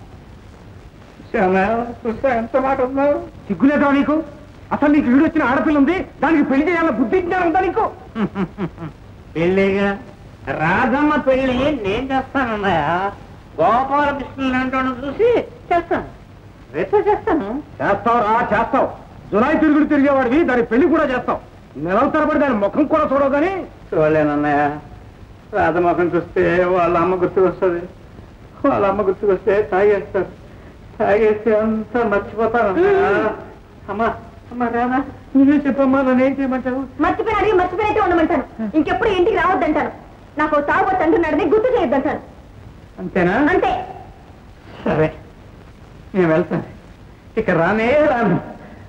చూస్తా ఎంత మాట ఉన్నావు. సిగ్గులేదా నీకు? అసలు నీకు వీడు వచ్చిన ఆడపిల్ల ఉంది, దానికి పెళ్లి చేయాల బుద్ధి జ్ఞానం ఉందా నీకు? పెళ్ళిగా రాధమ్మ పెళ్లి నేను చేస్తానన్నాయా? గోపాలకృష్ణులు అంటూ చూసి చేస్తాను, రేపు చేస్తాను. చేస్తావు రా చేస్తావు. జులాయి తిరుగుడు తిరిగేవాడివి, దాని పెళ్లి కూడా చేస్తావు. నెలల తరబడి దాని ముఖం కూడా చూడవు కానీ. చూడలేనన్నయ్య, రాధమ్మకం చూస్తే వాళ్ళ అమ్మ గుర్తుకు వస్తుంది, వాళ్ళ అమ్మ గుర్తుకు వస్తే తాగేస్తారు, తాగేస్తే అంతా మర్చిపోతాను. అమ్మా అమ్మా రాదా, నువ్వే చెప్పమ్మా, నన్ను ఏం చేయమంటావు? మర్చిపోయినా మర్చిపోయినట్టే ఉండమంటాను. ఇంకెప్పుడు ఇంటికి రావద్దంటాను. నాకు తాగొద్దు అంటున్నాడని గుర్తు చేయొద్దంటాను. అంతేనా? అంతే. సరే నేను వెళ్తాను, ఇక రానే రాను.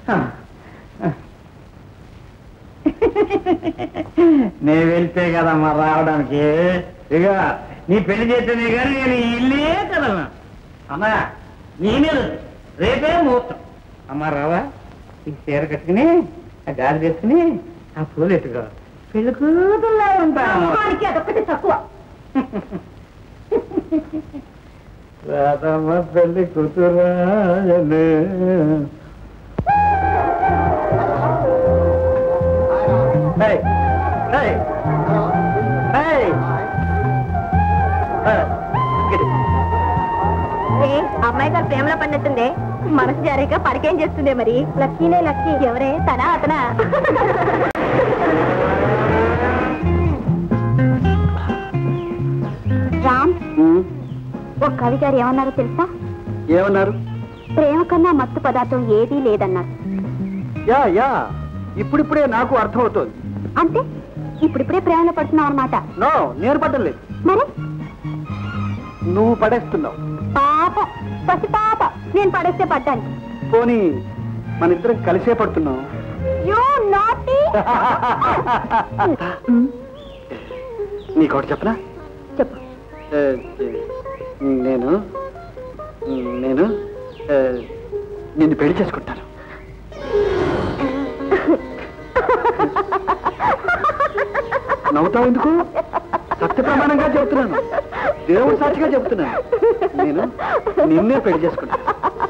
నేను వెళ్తే కదమ్మా రావడానికి. ఇక నీ పెళ్లి చేస్తేనే కానీ నేను ఇల్లే కదమ్మా. అమ్మా నేనే రేపే ముహూర్తం. అమ్మా రావా, ఈ చీర కట్టుకుని ఆ గాలి తీసుకుని ఆ పూలు ఎత్తుకో, పెళ్లి కూతురులా ఉంటాను. అదొక్కటి తక్కువ. రాధమ్మ పెళ్లి కూతురాయనే. అమ్మాయి గారు ప్రేమలో పడినట్టుందే, మనసు జారిక పడికేం చేస్తుందే. మరి లక్కీనే లక్కీ. ఎవరే, తనా అతనా? రామ్, ఓ కవి గారు ఏమన్నారో తెలుసా? ఏమన్నారు? ప్రేమ కన్నా మత్తు పదార్థం ఏదీ లేదన్నారు. యా యా ఇప్పుడిప్పుడే నాకు అర్థమవుతోంది. అంటే ఇప్పుడిప్పుడే ప్రేమలో పడుతున్నావు అనమాట? నో, నేను పడలేదు, మరి నువ్వు పడేస్తున్నావు. పాప పసి పాప, నేను పడేస్తే పడ్డాను. పోనీ మన ఇద్దరం కలిసే పడుతున్నావు. You naughty. నీకోటి చెప్పనా? చెప్పు. నేను నేను నిన్ను పెళ్లి చేసుకుంటాను. నవ్వుతావు ఎందుకు? సత్య ప్రమాణంగా చెబుతున్నాను, దేవుడు సాక్షిగా చెబుతున్నాను. నేను నిన్నే పెళ్లి చేసుకుంటాను.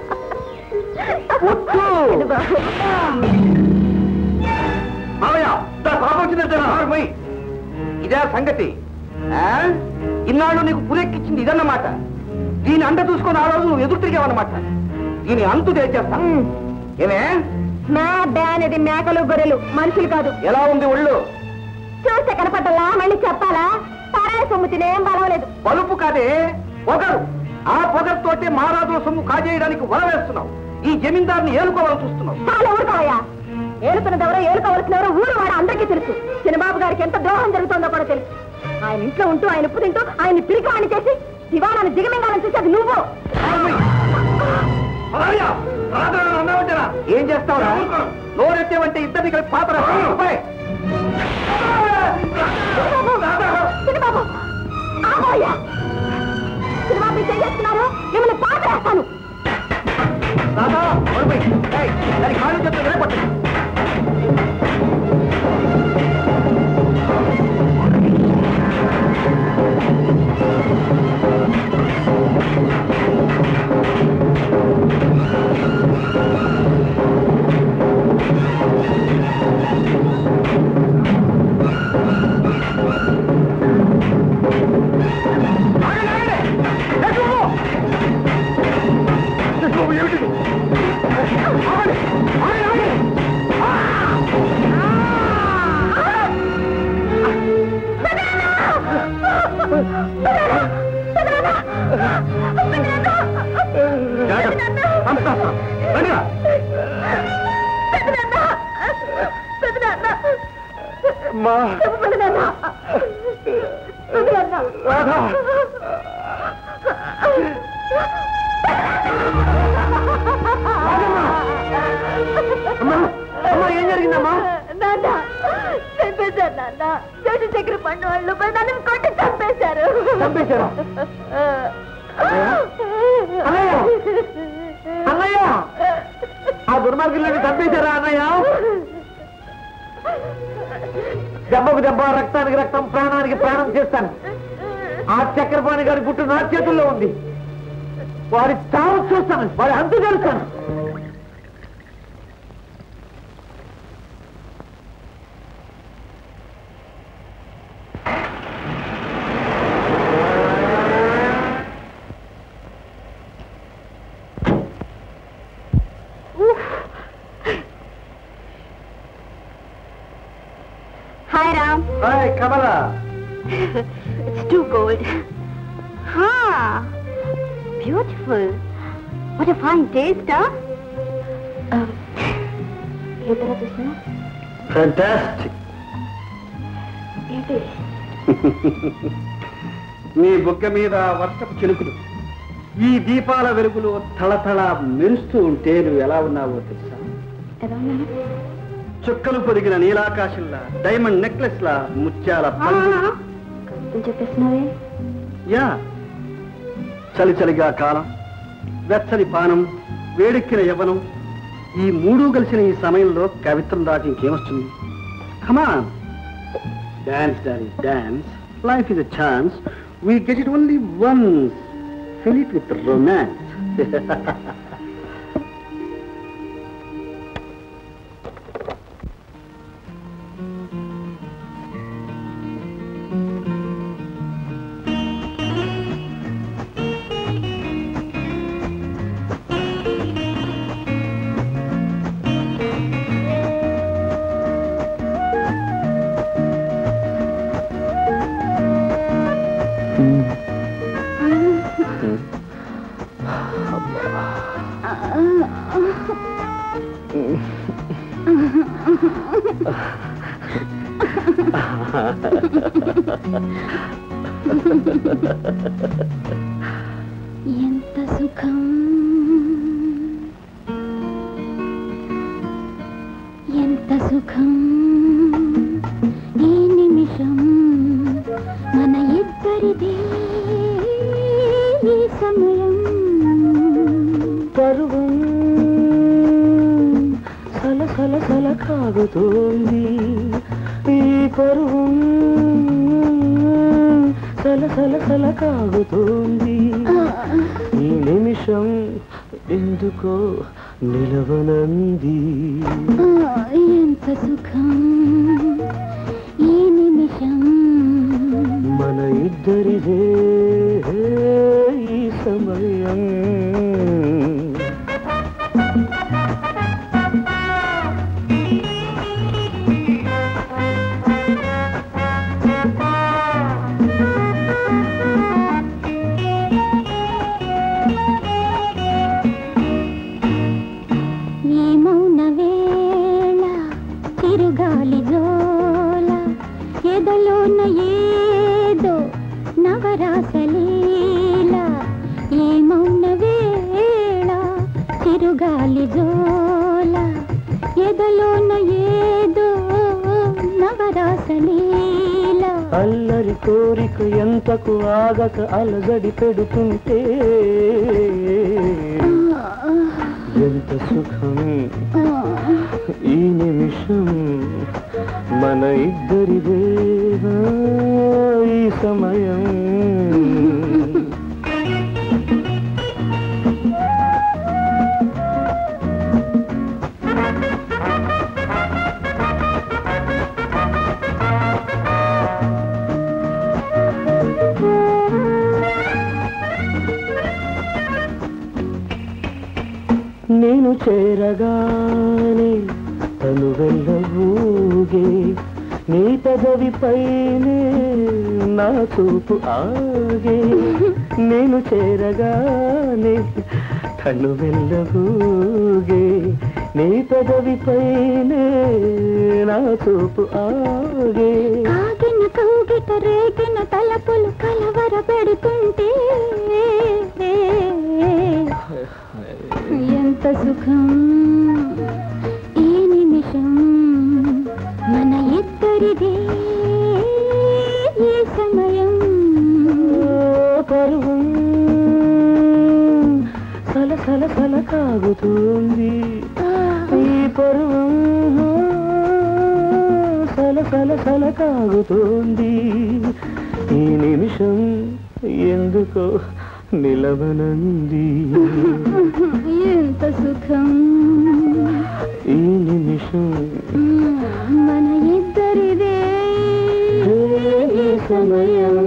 ఇదే సంగతి. ఇన్నాళ్ళు నీకు పురెక్కిచ్చింది ఇదన్నమాట. దీని అంట చూసుకొని ఆ రోజు నువ్వు ఎదురు తిరిగావన్నమాట. దీని అంతు తెచ్చేస్తా. ఏమే మే అనేది మేకలు గొర్రెలు, మనుషులు కాదు. ఎలా ఉంది ఒళ్ళు? చూస్తే కనపడ్డలా, మళ్ళీ చెప్పాలా? పారాయ సొమ్ము తినేం బలవలేదు. బలుపు కాదే, పొగరు. ఆ పొగరుతోటే మహారాజుల సొమ్ము కాజేయడానికి వల వేస్తున్నావు. ఈ జమీందారుని ఏలుకోవాలని చూస్తున్నావు. చాలా ఊరుకోవయ్యా. ఏలుకున్నదెవరో ఏలుకోవలసినెవరో ఊరు వాడు అందరికీ తెలుసు. చిన్నబాబు గారికి ఎంత ద్రోహం జరుగుతుందో కూడా తెలుసు. ఆయన ఇంట్లో ఉంటూ ఆయన ఉప్పు తింటూ ఆయన పిరికివాణి చేసి దివాణాన్ని దిగమింగాలని చూసేది నువ్వు. ఏం చేస్తావురా? నోరెత్తేవంటే ఇద్దరిని కలిపి పాత్ర. చిన్నబాబు ఆగోయ్యా. చిన్నబాబు చేస్తున్నారు, మిమ్మల్ని పాత్ర వేస్తాను. దాదా అమ్మా రాధా అమ్మా ఏం జరిగిందమ్మా నాన్న చంపేశారు నాన్న చెట్టు చక్కెర పండు వాళ్ళు నన్ను కొట్టి చంపేశారు చంపేశారా అన్నయ్య ఆ దుర్మార్గులను చంపేశారా అన్నయ్య దెబ్బకు దెబ్బ రక్తానికి రక్తం ప్రాణానికి ప్రాణం చేస్తాను ఆ చక్రపాణి గారి గుట్టు నా చేతుల్లో ఉంది వారి చావు చూస్తాను వారి అంతు తెలుస్తాను Hi, Ram. Hi, Kamala. It's too cold. Ha! Beautiful. What a fine taste, huh? Um, ఏ తర్వాత చూసినా Fantastic. ఏంటి నీ బుగ్గ మీద వర్షపు చినుకులు ఈ దీపాల వెలుగులు తళతళ మెరుస్తూ ఉంటే నువ్వు ఎలా ఉన్నావో తెలుసా? ఎలా ఉన్నాను చుక్కలు పొదిగిన నీలాకాశంలా డైమండ్ నెక్లెస్ లా ముత్యాల పండు. కవిత్వం చెప్పేస్తున్నావే యా చలి చలిగా కాలం వెచ్చని పానం వేడెక్కిన యవ్వనం ఈ మూడు కలిసిన ఈ సమయంలో కవిత్వం దాటి ఇంకేమొస్తుంది? Come on dance dance dance life is a chance we get it only once fill it with romance. ఎంత సుఖం ఎంత సుఖం ఈ నిమిషం మన ఇద్దరిదే ఈ సమయం పరువం సల సల సల కాగుతోంది ఈ పరువం సల సల సల కాగుతోంది ఈ నిమిషం ఎందుకో నిలవనంది ఎంత సుఖం ఈ నిమిషం మన ఇద్దరిదే ఈ సమయం గాలి జోల ఎదలోన ఏదో నవరాసలీల అల్లరి కోరిక ఎంతకు ఆగక అలజడి పెడుతుంటే ఎంత సుఖం ఈ నిమిషం మన ఇద్దరిదే ఈ సమయం నేను చేరగానే తను వెళ్ళబూగే నీ పెదవిపైనే నా చూపు ఆగే నేను చేరగానే తను వెళ్ళబూగే నీ పెదవిపైనే నా చూపు ఆగే కాగిన కౌగిట రేగిన తలపులు కలవర పెడుతుంటే ఎంత సుఖం ఈ నిమిషం మన ఇద్దరిదే ఈ సమయం పరువం సల సల సల కాగుతుంది ఈ పరువం సల సల సల కాగుతుంది ఈ నిమిషం ఎందుకో నిలవనంది ఎంత సుఖం ఈ నిమిషం మన ఇద్దరిదే ఈ సమయం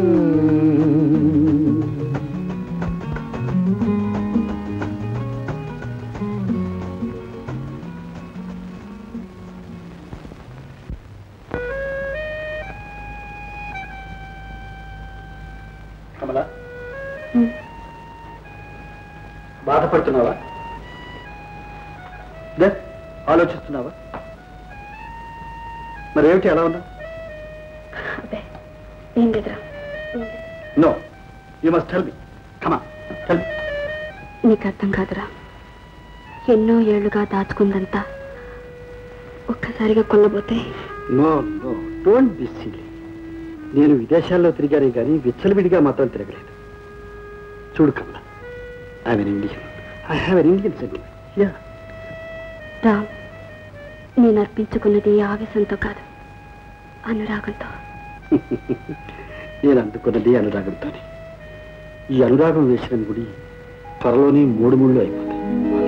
కమలా బాధపడుతున్నావా దే ఆలోచిస్తున్నావా మరేమిటి ఎలా ఉన్నావు ఏం లేదురా no you must tell me కమా టెల్ మీ నీకు అర్థం కాదురా ఎన్నో ఏళ్లుగా దాచుకుందంతా ఒక్కసారిగా కొల్లబోతే no no don't be silly నేను విదేశాల్లో తిరిగానే కానీ విచ్చలవిడిగా మాత్రం తిరగలేదు చూడు Kamala I an Indian I have an Indian settlement yeah Ram నేను అర్పించుకున్నది ఆవేశంతో కాదు అనురాగంతో నేను అందుకున్నది అనురాగంతోనే ఈ అనురాగం వేసిన గుడి త్వరలోనే మూడు మూడు అయిపోతాయి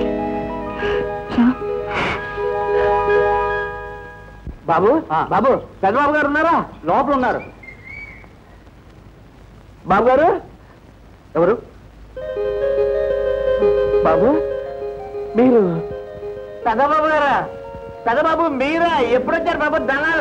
బాబు బాబు చంద్రబాబు గారు ఉన్నారా లోపల ఉన్నారు బాబు గారు ఎవరు బాబు మీరు పెద్దబాబు గారా పెద్దబాబు మీరా ఎప్పుడొచ్చారు బాబు ధనాలు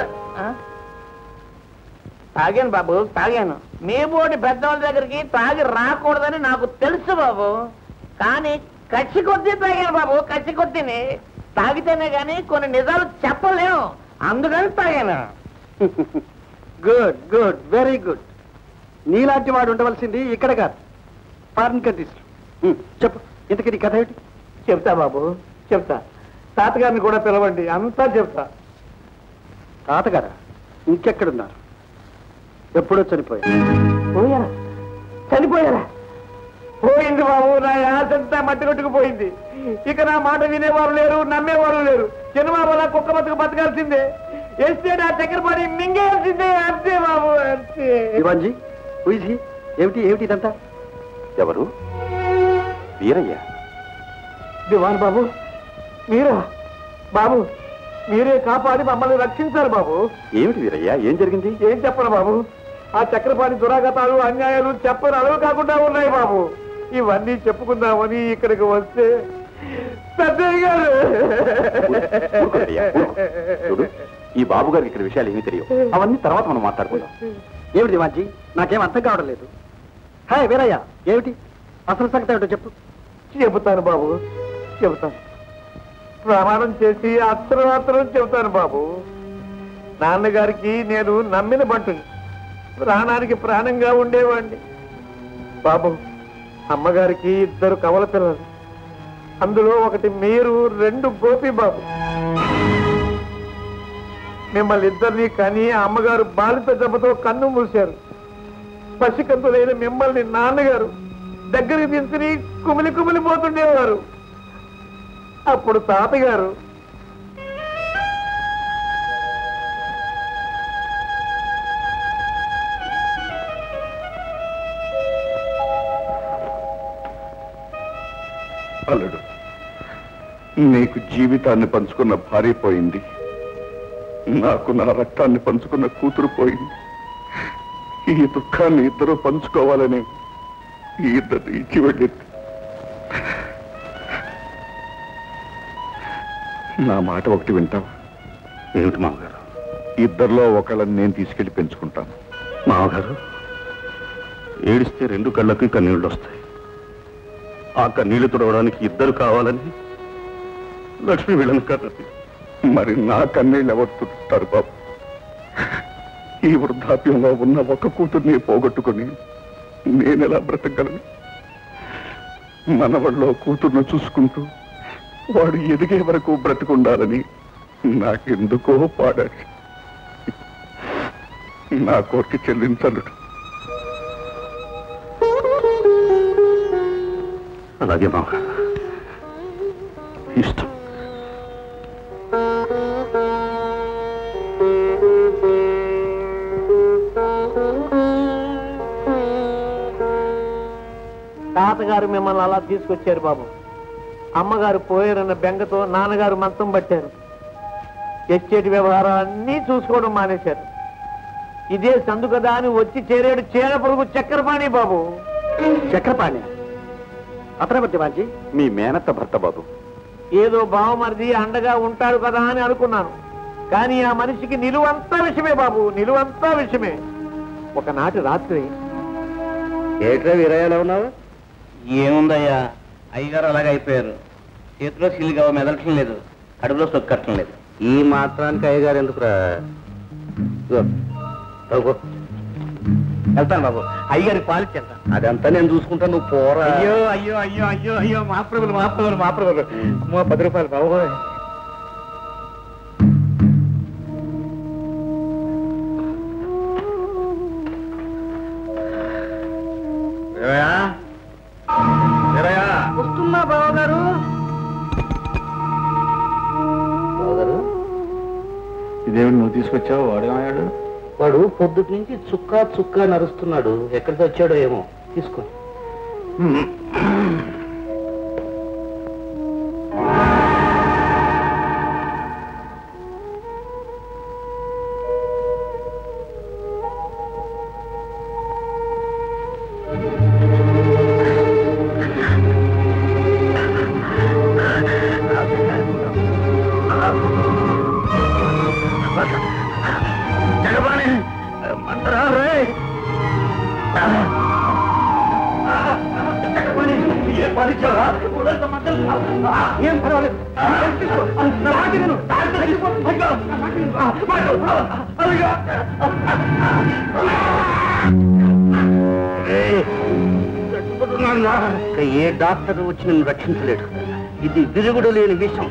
తాగాను బాబు తాగాను మీ బోటి పెద్దవాళ్ళ దగ్గరికి తాగి రాకూడదని నాకు తెలుసు బాబు కానీ కచ్చి కొద్దీ తాగాను బాబు కచ్చి కొద్దిని తాగితేనే కానీ కొన్ని నిజాలు చెప్పలేము అందుకని తాగాను గుడ్ గుడ్ వెరీ గుడ్ నీలాంటి వాడు ఉండవలసింది ఇక్కడ కాదు ఫారిన్ కంట్రీస్ చెప్పు ఇంతకీ నీ కథ ఏమిటి చెప్తా బాబు చెప్తా తాతగారిని కూడా పిలవండి అంతా చెప్తా తాతగారా ఇంకెక్కడున్నారు ఎప్పుడో చనిపోయారు పోయారా చనిపోయారా పోయింది బాబు నా ఆశంతా మట్టి కొట్టుకుపోయింది ఇక నా మాట వినేవారు లేరు నమ్మేవారు లేరు చిన్నబాబులా కుక్క బతుకు బతకాల్సిందే ఎస్టేట్ ఆ చక్కెర పడి మింగేయాల్సిందే అంతే బాబు అంతే దివాన్జీ హుయిజీ ఏమిటి ఏమిటి ఇదంతా ఎవరు వీరయ్య దివాన్ బాబు మీరా బాబు మీరే కాపాడి మమ్మల్ని రక్షించారు బాబు ఏమిటి వీరయ్య ఏం జరిగింది ఏం చెప్పను బాబు ఆ చక్రపాణి దురాగతాలు అన్యాయాలు చెప్పని అలవి కాకుండా ఉన్నాయి బాబు ఇవన్నీ చెప్పుకుందామని ఇక్కడికి వస్తే పెద్దయ్య గారు ఊరుకోరయ్యా, ఊరుకో. చూడు, ఈ బాబు గారికి ఇక్కడ విషయాలు ఏమీ తెలియవు అవన్నీ తర్వాత మనం మాట్లాడుకుందాం ఏమిటి దివాన్జీ నాకేం అర్థం కావడం లేదు హాయ్ వీరయ్య ఏమిటి అసలు సంగతి ఏమిటో చెప్పు చెబుతాను బాబు చెబుతాను ప్రమాణం చేసి అత్తరం అత్తరం చెబుతాను బాబు నాన్నగారికి నేను నమ్మిన బంటుని ప్రాణానికి ప్రాణంగా ఉండేవాడిని బాబు అమ్మగారికి ఇద్దరు కవల పిల్లలు అందులో ఒకటి మీరు రెండు గోపి బాబు మిమ్మల్ని ఇద్దరిని కానీ అమ్మగారు బాలిత జబ్బతో కన్ను మూశారు పసికంతులైన మిమ్మల్ని నాన్నగారు దగ్గరికి తీసుకుని కుమిలి కుమిలి పోతుండేవారు అప్పుడు తాతగారు అల్లుడు నీకు జీవితాన్ని పంచుకున్న భార్య పోయింది, నాకు నా రక్తాన్ని పంచుకున్న కూతురు పోయింది. ఈ దుఃఖాన్ని ఇద్దరు పంచుకోవాలని ఈ ఇద్దరు ఇచ్చి వెళ్ళింది. నా మాట ఒకటి వింటావా? ఏమిటి మామగారు? ఇద్దరిలో ఒకళ్ళని నేను తీసుకెళ్లి పెంచుకుంటాను. మామగారు, ఏడిస్తే రెండు కళ్ళకి కన్నీళ్లు వస్తాయి. ఆ కన్నీళ్లు తుడవడానికి ఇద్దరు కావాలని లక్ష్మి వెళ్ళను కదా, మరి నా కన్నీళ్ళు ఎవరు తుడుస్తారు బాబు? ఈ వృద్ధాప్యంలో ఉన్న ఒక కూతుర్ని పోగొట్టుకుని నేనెలా బ్రతకగలను? మనవళ్ళలో కూతుర్ను చూసుకుంటూ వాడు ఎదిగే వరకు బ్రతికుండాలని నాకెందుకో పాడాడు. నా కోరిక చెల్లించలుడు. అలాగే బావ, ఇష్టం. తాతగారు మిమ్మల్ని అలా తీసుకొచ్చారు బాబు. అమ్మగారు పోయారన్న బెంగతో నాన్నగారు మంచం పట్టారు. ఎస్టేట్ వ్యవహారాలన్నీ చూసుకోవడం మానేశారు. ఇదే సందు కదా అని వచ్చి చేరాడు చీర పొరుగు చక్రపాణి బాబు. చక్రపాణి అతనే బాజీ? మీ మేనత్త భర్త బాబు. ఏదో బావమరిది అండగా ఉంటాడు కదా అని అనుకున్నాను, కానీ ఆ మనిషికి నిలువంతా విషయమే బాబు, నిలువంతా విషయమే. ఒకనాటి రాత్రి ఏట్రా వీరయ్యలో ఉన్నావు? ఏముందయ్యా, అయ్యగారు అలాగే అయిపోయారు. చేతిలో సిల్లిగా మెదలటం లేదు, కడుపులో సొక్కట్టం లేదు. ఈ మాత్రానికి అయ్యగారు ఎందుకురా? వెళ్తాను బాబు, అయ్యగారికి పాలు చేస్తాను. అదంతా నేను చూసుకుంటా, నువ్వు పోరా. అయ్యో అయ్యో అయ్యో అయ్యో అయ్యో మా ప్రభులు మా ప్రభులు మా ప్రభులు అమ్మో పది రూపాయలు బాబు. వస్తున్నా బావగారు. ఇదేమిటి నువ్వు తీసుకొచ్చావు? వాడేమయ్యాడు? వాడు పొద్దుటి నుంచి చుక్కా చుక్కా నరుస్తున్నాడు. ఎక్కడికి వచ్చాడో ఏమో. తీసుకో. ఏం పర్వాలేదు. ఏ డాక్టర్ వచ్చి నిన్ను రక్షించలేడు. ఇది విరుగుడు లేని విషయం.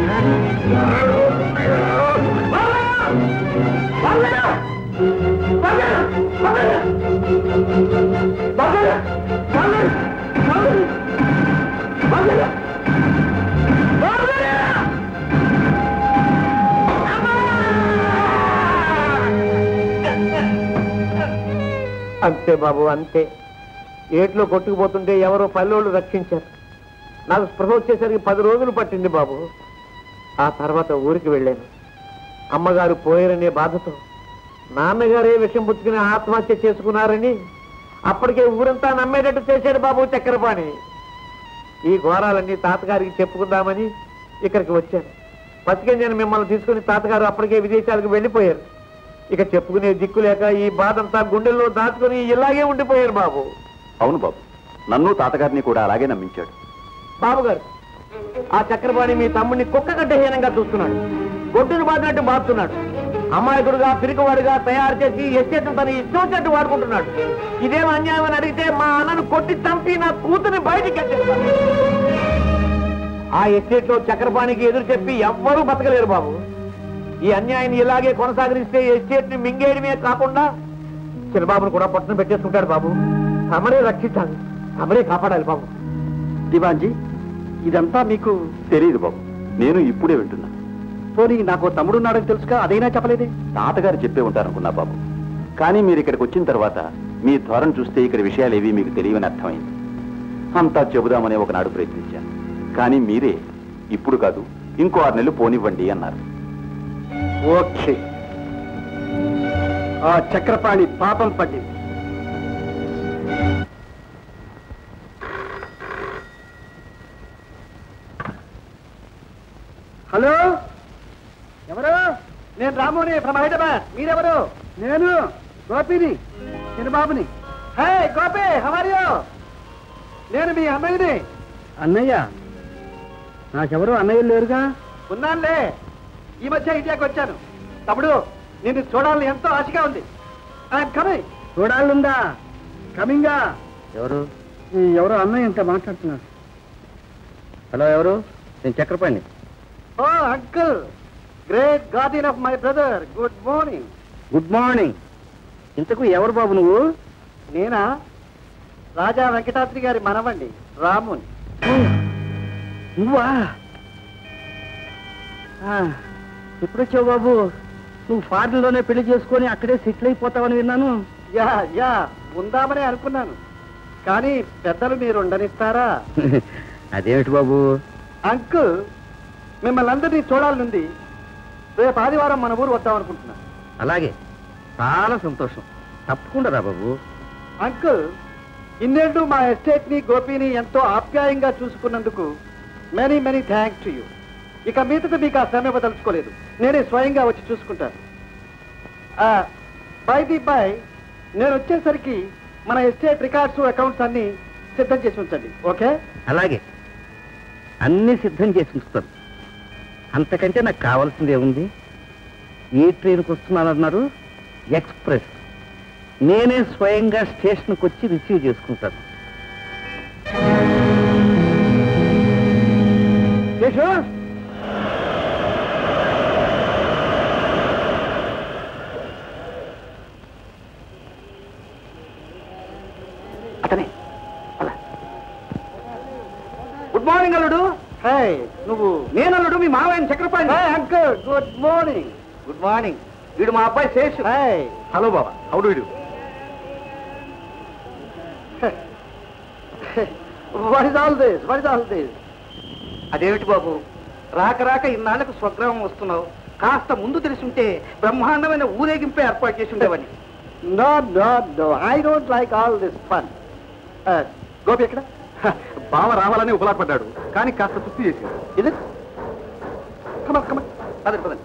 అంతే బాబు, అంతే. ఏట్లో కొట్టుకుపోతుంటే ఎవరో పల్లెళ్ళు రక్షించారు. నాకు స్పృహ వచ్చేసరికి పది రోజులు పట్టింది బాబు. ఆ తర్వాత ఊరికి వెళ్ళాను. అమ్మగారు పోయారనే బాధతో నాన్నగారే విషం పుచ్చుకుని ఆత్మహత్య చేసుకున్నారని అప్పటికే ఊరంతా నమ్మేటట్టు చేశాడు బాబు చక్రపాణి. ఈ ఘోరాలన్నీ తాతగారికి చెప్పుకుందామని ఇక్కడికి వచ్చాను. బతికే నేను మిమ్మల్ని తీసుకుని తాతగారు అప్పటికే విదేశాలకు వెళ్ళిపోయారు. ఇక చెప్పుకునే దిక్కు లేక ఈ బాధంతా గుండెల్లో దాచుకుని ఇలాగే ఉండిపోయారు బాబు. అవును బాబు, నన్ను తాతగారిని కూడా అలాగే నమ్మించాడు. బాబు గారు, ఆ చక్రపాణి మీ తమ్ముడిని కుక్క కంటే హీనంగా చూస్తున్నాడు. గొడ్డును బాధినట్టు బాధుతున్నాడు. అమాయకుడుగా పిరికివాడుగా తయారు చేసి ఎస్టేట్ తను ఇష్టం వచ్చినట్టు వాడుకుంటున్నాడు. ఇదేం అన్యాయం అని అడిగితే మా అన్నను కొట్టి చంపి నా కూతుని బయటికి ఎత్తేస్తాడు. ఆ ఎస్టేట్ లో చక్రపాణికి ఎదురు చెప్పి ఎవ్వరూ బతకలేరు బాబు. ఈ అన్యాయాన్ని ఇలాగే కొనసాగిస్తే ఎస్టేట్ ని మింగేయడమే కాకుండా చిన్నబాబును కూడా పట్టున పెట్టేసుకుంటాడు బాబు. తమరే రక్షించాలి, తమరే కాపాడాలి బాబు. దివాన్జీ, ఇదంతా మీకు తెలియదు బాబు, నేను ఇప్పుడే వింటున్నా. పోనీ నాకు తమ్ముడున్నాడని తెలుసుగా, అదైనా చెప్పలేదే? తాతగారు చెప్పే ఉంటారనుకున్నా బాబు, కానీ మీరు ఇక్కడికి వచ్చిన తర్వాత మీ ధోరణి చూస్తే ఇక్కడ విషయాలు ఏవి మీకు తెలియని అర్థమైంది. అంతా చెబుదామనే ఒకనాడు ప్రయత్నించాను, కానీ మీరే ఇప్పుడు కాదు ఇంకో ఆరు నెలలు పోనివ్వండి అన్నారు. ఓకే, ఆ చక్రపాణి పాపం పట్టింది. హలో, ఎవరు? నేను రాముని ఫ్రమ్ హైదరాబాద్. మీరెవరు? నేను గోపిని, చిన్నబాబుని. Hey Gopi, how are you? నేను మీ అన్నయ్యని. అన్నయ్య? నాకెవరు అన్నయ్య లేరుగా. ఉన్నానులే, ఈ మధ్య ఇండియాకి వచ్చాను. తమ్ముడు, నిన్ను చూడాలని ఎంతో ఆశగా ఉంది. కమింగ్. చూడాలందా? కమింగా. ఎవరు? ఎవరో అన్నయ్య ఇంత మాట్లాడుతున్నారు. హలో, ఎవరు? నేను Chakrapani. Oh uncle, great guardian of my brother, good morning. Good morning. ఇంతకు ఎవరు బాబు నువ్వు? నేనా? రాజా వెంకటాద్రి గారి మనవండి, రాముని. నువ్వా? ఎప్పుడొచ్చావు బాబు? నువ్వు ఫారెన్ లోనే పెళ్లి చేసుకొని అక్కడే సెటిల్ అయిపోతావని విన్నాను. యా యా ఉందామనే అనుకున్నాను, కానీ పెద్దలు మీరు ఉండనిస్తారా? అదేమిటి బాబు? అంకుల్, మిమ్మల్ని అందరినీ చూడాలనుంది. రేపు ఆదివారం మన ఊరు వద్దాం అనుకుంటున్నాను. అలాగే, చాలా సంతోషం. తప్పకుండా రా బాబు. అంకుల్, ఇన్నేళ్ళు మా ఎస్టేట్ ని గోపిని ఎంతో ఆప్యాయంగా చూసుకున్నందుకు many many thanks to you. ఇక మీదట మీకు ఆ శ్రమ ఇవ్వదలుచుకోలేదు, నేనే స్వయంగా వచ్చి చూసుకుంటాను. బై ది బై, నేను వచ్చేసరికి మన ఎస్టేట్ రికార్డ్స్ అకౌంట్స్ అన్ని సిద్ధం చేసి ఉంచండి. ఓకే? అలాగే, అన్ని సిద్ధం చేసి ఉంచుతాను. అంతకంటే నాకు కావాల్సింది ఏముంది? ఏ ట్రైన్కి వస్తున్నానన్నారు? ఎక్స్ప్రెస్. నేనే స్వయంగా స్టేషన్కి వచ్చి రిసీవ్ చేసుకుంటాను. అతనే. గుడ్ మార్నింగ్ అల్లుడు. హాయ్. నువ్వు? నేను అల్లుడు, మీ మావయ్య Chakrapani. Uncle, good morning. Good morning. వీడు మా అబ్బాయి శేషు. హాయ్. హలో బాబా, how do you do? What is all this? What is all this? అదేమిటి బాబు, రాక రాక ఇన్నాళ్లకు స్వగ్రామం వస్తున్నావు. కాస్త ముందు తెలుసుంటే బ్రహ్మాండమైన ఊరేగింపే ఏర్పాటు చేసి ఉండేవని. No no no, I don't like all this fun. Gopi ఎక్కడ? బావ రావాలని ఉపలాపడ్డాడు, కానీ కాస్త సుత్తి చేసింది. ఇది కమన్ కమన్, పదండి పదండి.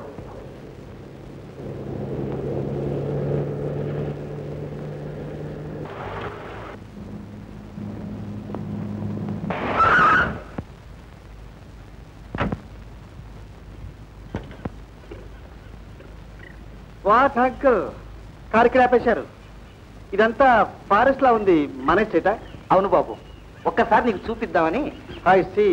వాట్ అంకుల్, కారు ఇక్కడ ఆపేశారు. ఇదంతా ఫారెస్ట్ లా ఉంది, మన స్టేటా? అవును బాబు, ఒక్కసారి నీకు చూపిద్దామని. I see.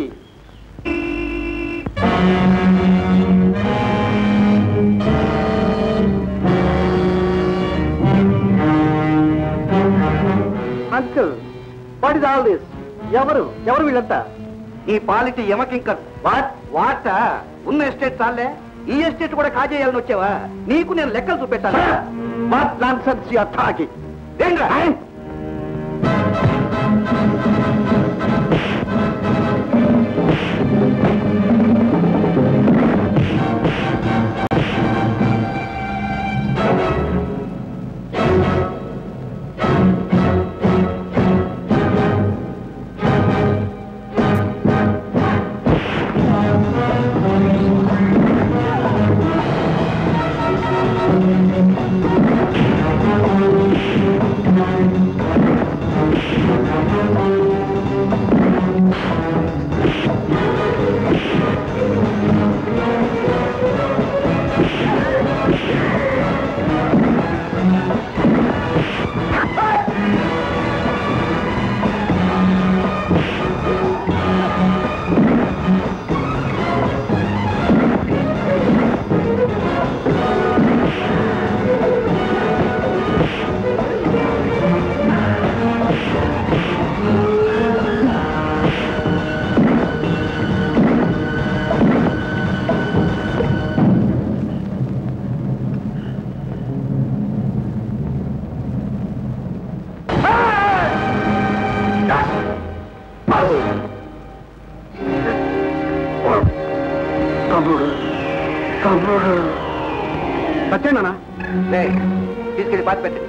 Uncle, what is all this? ఎవరు ఎవరు వీళ్ళంతా? ఈ పాలిటీ యమకింకర్. వాట్ వాట ఉన్న ఎస్టేట్ చాలే, ఈ ఎస్టేట్ కూడా కాజేయాలని వచ్చావా? నీకు నేను లెక్కలు చూపెట్టాను. What nonsense you are talking? ఏంట్రా? సత్యేనా? తీసుకెళ్ళి పాతి పెట్టండి.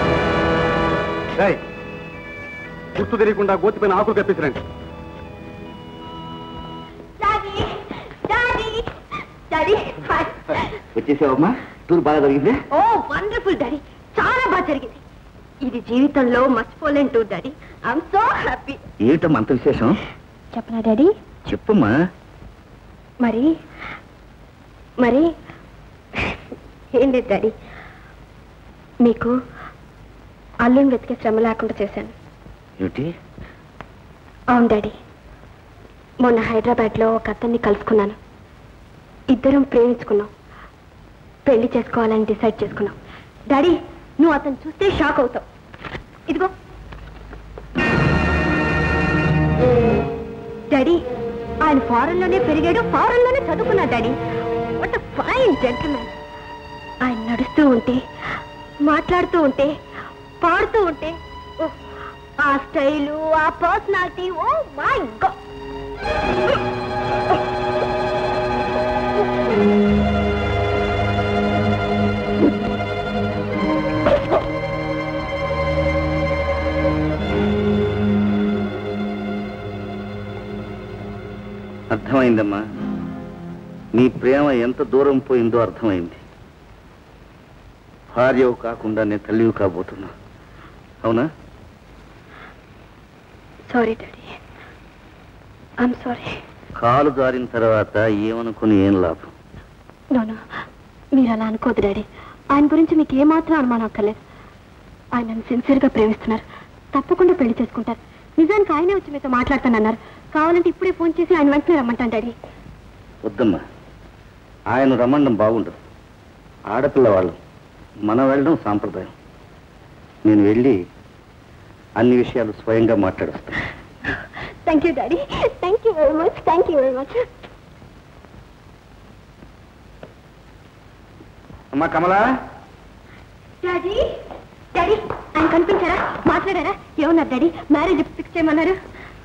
గుర్తు తెలియకుండా గోతిపైన ఆకులు కప్పించరండి. Daddy hi. వచ్చేసావమ్మా? టూర్ బాగా జరిగింది? ఓ వండర్ఫుల్ డాడీ, చాలా బాగా జరిగింది. ఇది జీవితంలో మర్చిపోలేని tour daddy. I'm so happy. ఏమిటమ్మా అంత విశేషం? చెప్పనా డాడీ? చెప్పమ్మా. మరి మరి ఏం లేదు డాడీ, మీకు అల్లుని వెతికే శ్రమ లేకుండా చేశాను. ఏమిటి? అవును డాడీ, మొన్న హైదరాబాద్లో ఒక అతన్ని కలుసుకున్నాను. ఇద్దరం ప్రేమించుకున్నాం, పెళ్లి చేసుకోవాలని డిసైడ్ చేసుకున్నాం. డాడీ, నువ్వు అతను చూస్తే షాక్ అవుతావు. ఇదిగో డాడీ, ఆయన ఫారెన్ లోనే పెరిగాడు, ఫారెన్ లోనే చదువుకున్నాడు daddy. What a fine gentleman. ఆయన నడుస్తూ ఉంటే, మాట్లాడుతూ ఉంటే, పాడుతూ ఉంటే, ఓహ్, ఆ స్టైలు, ఆ పర్సనాలిటీ, ఓ మై గాడ్. అర్థమైందమ్మా, నీ ప్రేమ ఎంత దూరం పోయిందో అర్థమైంది. భార్యవు కాకుండా నేను తల్లివి కాబోతున్నా, అవునా? Sorry daddy, I'm sorry. కాలు జారిన తర్వాత ఏమనుకుని ఏం లాభం? నోను, మీరు అలా అనుకోదు డాడీ. ఆయన గురించి మీకు ఏమాత్రం అనుమానం అక్కర్లేదు. ఆయన నన్ను సిన్సియర్గా ప్రేమిస్తున్నారు, తప్పకుండా పెళ్లి చేసుకుంటారు. నిజానికి ఆయనే వచ్చి మీతో మాట్లాడతానన్నారు. కావాలంటే ఇప్పుడే ఫోన్ చేసి ఆయన వెంటనే రమ్మంటాను డాడీ. వద్దమ్మా, ఆయన రమ్మండం బాగుండదు. ఆడపిల్ల వాళ్ళు, మనం వెళ్ళడం సాంప్రదాయం. నేను వెళ్ళి అన్ని విషయాలు స్వయంగా మాట్లాడొస్తాను. Thank you daddy, thank you very much, thank you very much. అమ్మా కమలా. డాడీ, డాడీ, ఆయన కనిపించారా? మాట్లాడారా? ఏమన్నారు డాడీ? మ్యారేజ్ ఫిక్స్ చేయమన్నారు.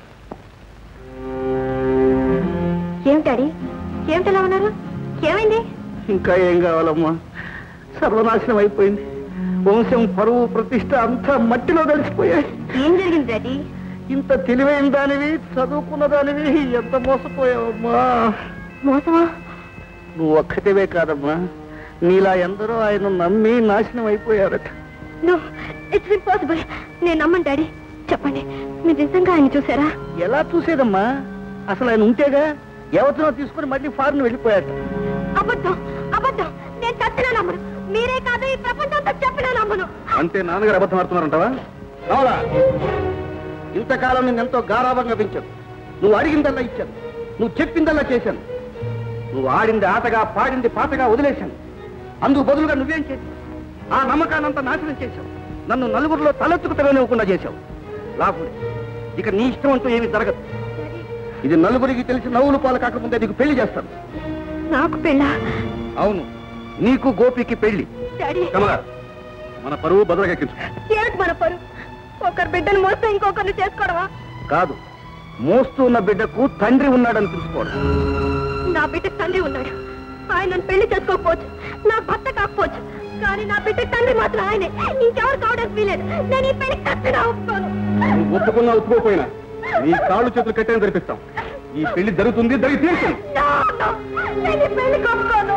ఏమిటి డాడీ, ఏమిటలా ఉన్నారు? ఏమైంది? ఇంకా ఏం కావాలమ్మా, సర్వనాశనం అయిపోయింది. వంశం, పరువు, ప్రతిష్ట అంతా మట్టిలో కలిసిపోయాయి. ఏం జరిగింది డాడీ? ఇంత తెలివైన దానివి, చదువుకున్న దానివి, ఎంత మోసపోయావమ్మా. మోసమా? నువ్వు ఒక్కటివే కాదమ్మా, నీలా ఎందరో ఆయన నమ్మి నాశనం అయిపోయారట. No, it's impossible. నేను నమ్మను డాడీ. చెప్పండి, మీరు నిజంగా ఆయన చూసారా? ఎలా చూసేదమ్మా, అసలు ఆయన ఉంటేగా. ఎవరినో తీసుకుని మళ్ళీ ఫారెన్ వెళ్ళిపోయాట. అబద్ధం, అబద్ధం. నేను చచ్చినా నమ్మను. మీరే కాదు, ఈ ప్రపంచంతో చెప్పినా నమ్మను. అంటే నాన్నగారు అబద్ధం ఆడుతున్నారంటావా? అవునా? ఇంతకాలం నేను ఎంతో గారాభంగా పెంచాను. నువ్వు అడిగిందల్లా ఇచ్చాను, నువ్వు చెప్పిందల్లా చేశాను. నువ్వు ఆడింది ఆటగా, పాడింది పాటగా వదిలేశాను. అందుకు బదులుగా నువ్వేం చేశావు? ఆ నమ్మకాన్నంతా నాశనం చేశావు. నన్ను నలుగురిలో తలెత్తుకు తెలవనివ్వకుండా చేశావు. లాభం ఇక నీ ఇష్టం అంటూ ఏమీ జరగదు. ఇది నలుగురికి తెలిసి నవ్వులు పాలు కాకముందే నీకు పెళ్లి చేస్తాను. నాకు పెళ్ళా? అవును, నీకు గోపికి పెళ్లి. డాడీ, కమలా, మన పరువు బదులకెక్కించు. ఏమిటి మన పరువు? ఒకరి బిడ్డను మోస్తే ఇంకొకరిని చేసుకోవడమా? కాదు, మోస్తూ ఉన్న బిడ్డకు తండ్రి ఉన్నాడని తెలుసుకోవడం. నా బిడ్డకు తండ్రి ఉన్నాడు. ఆయన నన్ను పెళ్లి చేసుకోకపోవచ్చు, నా భర్త కాకపోవచ్చు, కానీ నా బిడ్డ తండ్రి మాత్రం ఆయనే. ఇంకెవరు కావడానికి వీలేదు. నేను ఈ పెళ్లి ఖచ్చితంగా ఒప్పుకోను. నువ్వు ఒప్పుకున్నా ఒప్పుకోపోయినా నీ కాళ్ళు చేతులు కట్టేని జరిపిస్తాం. ఈ పెళ్లి జరుగుతుంది, జరిగి తీరుతుంది. No, no, నేను ఈ పెళ్లికి ఒప్పుకోను.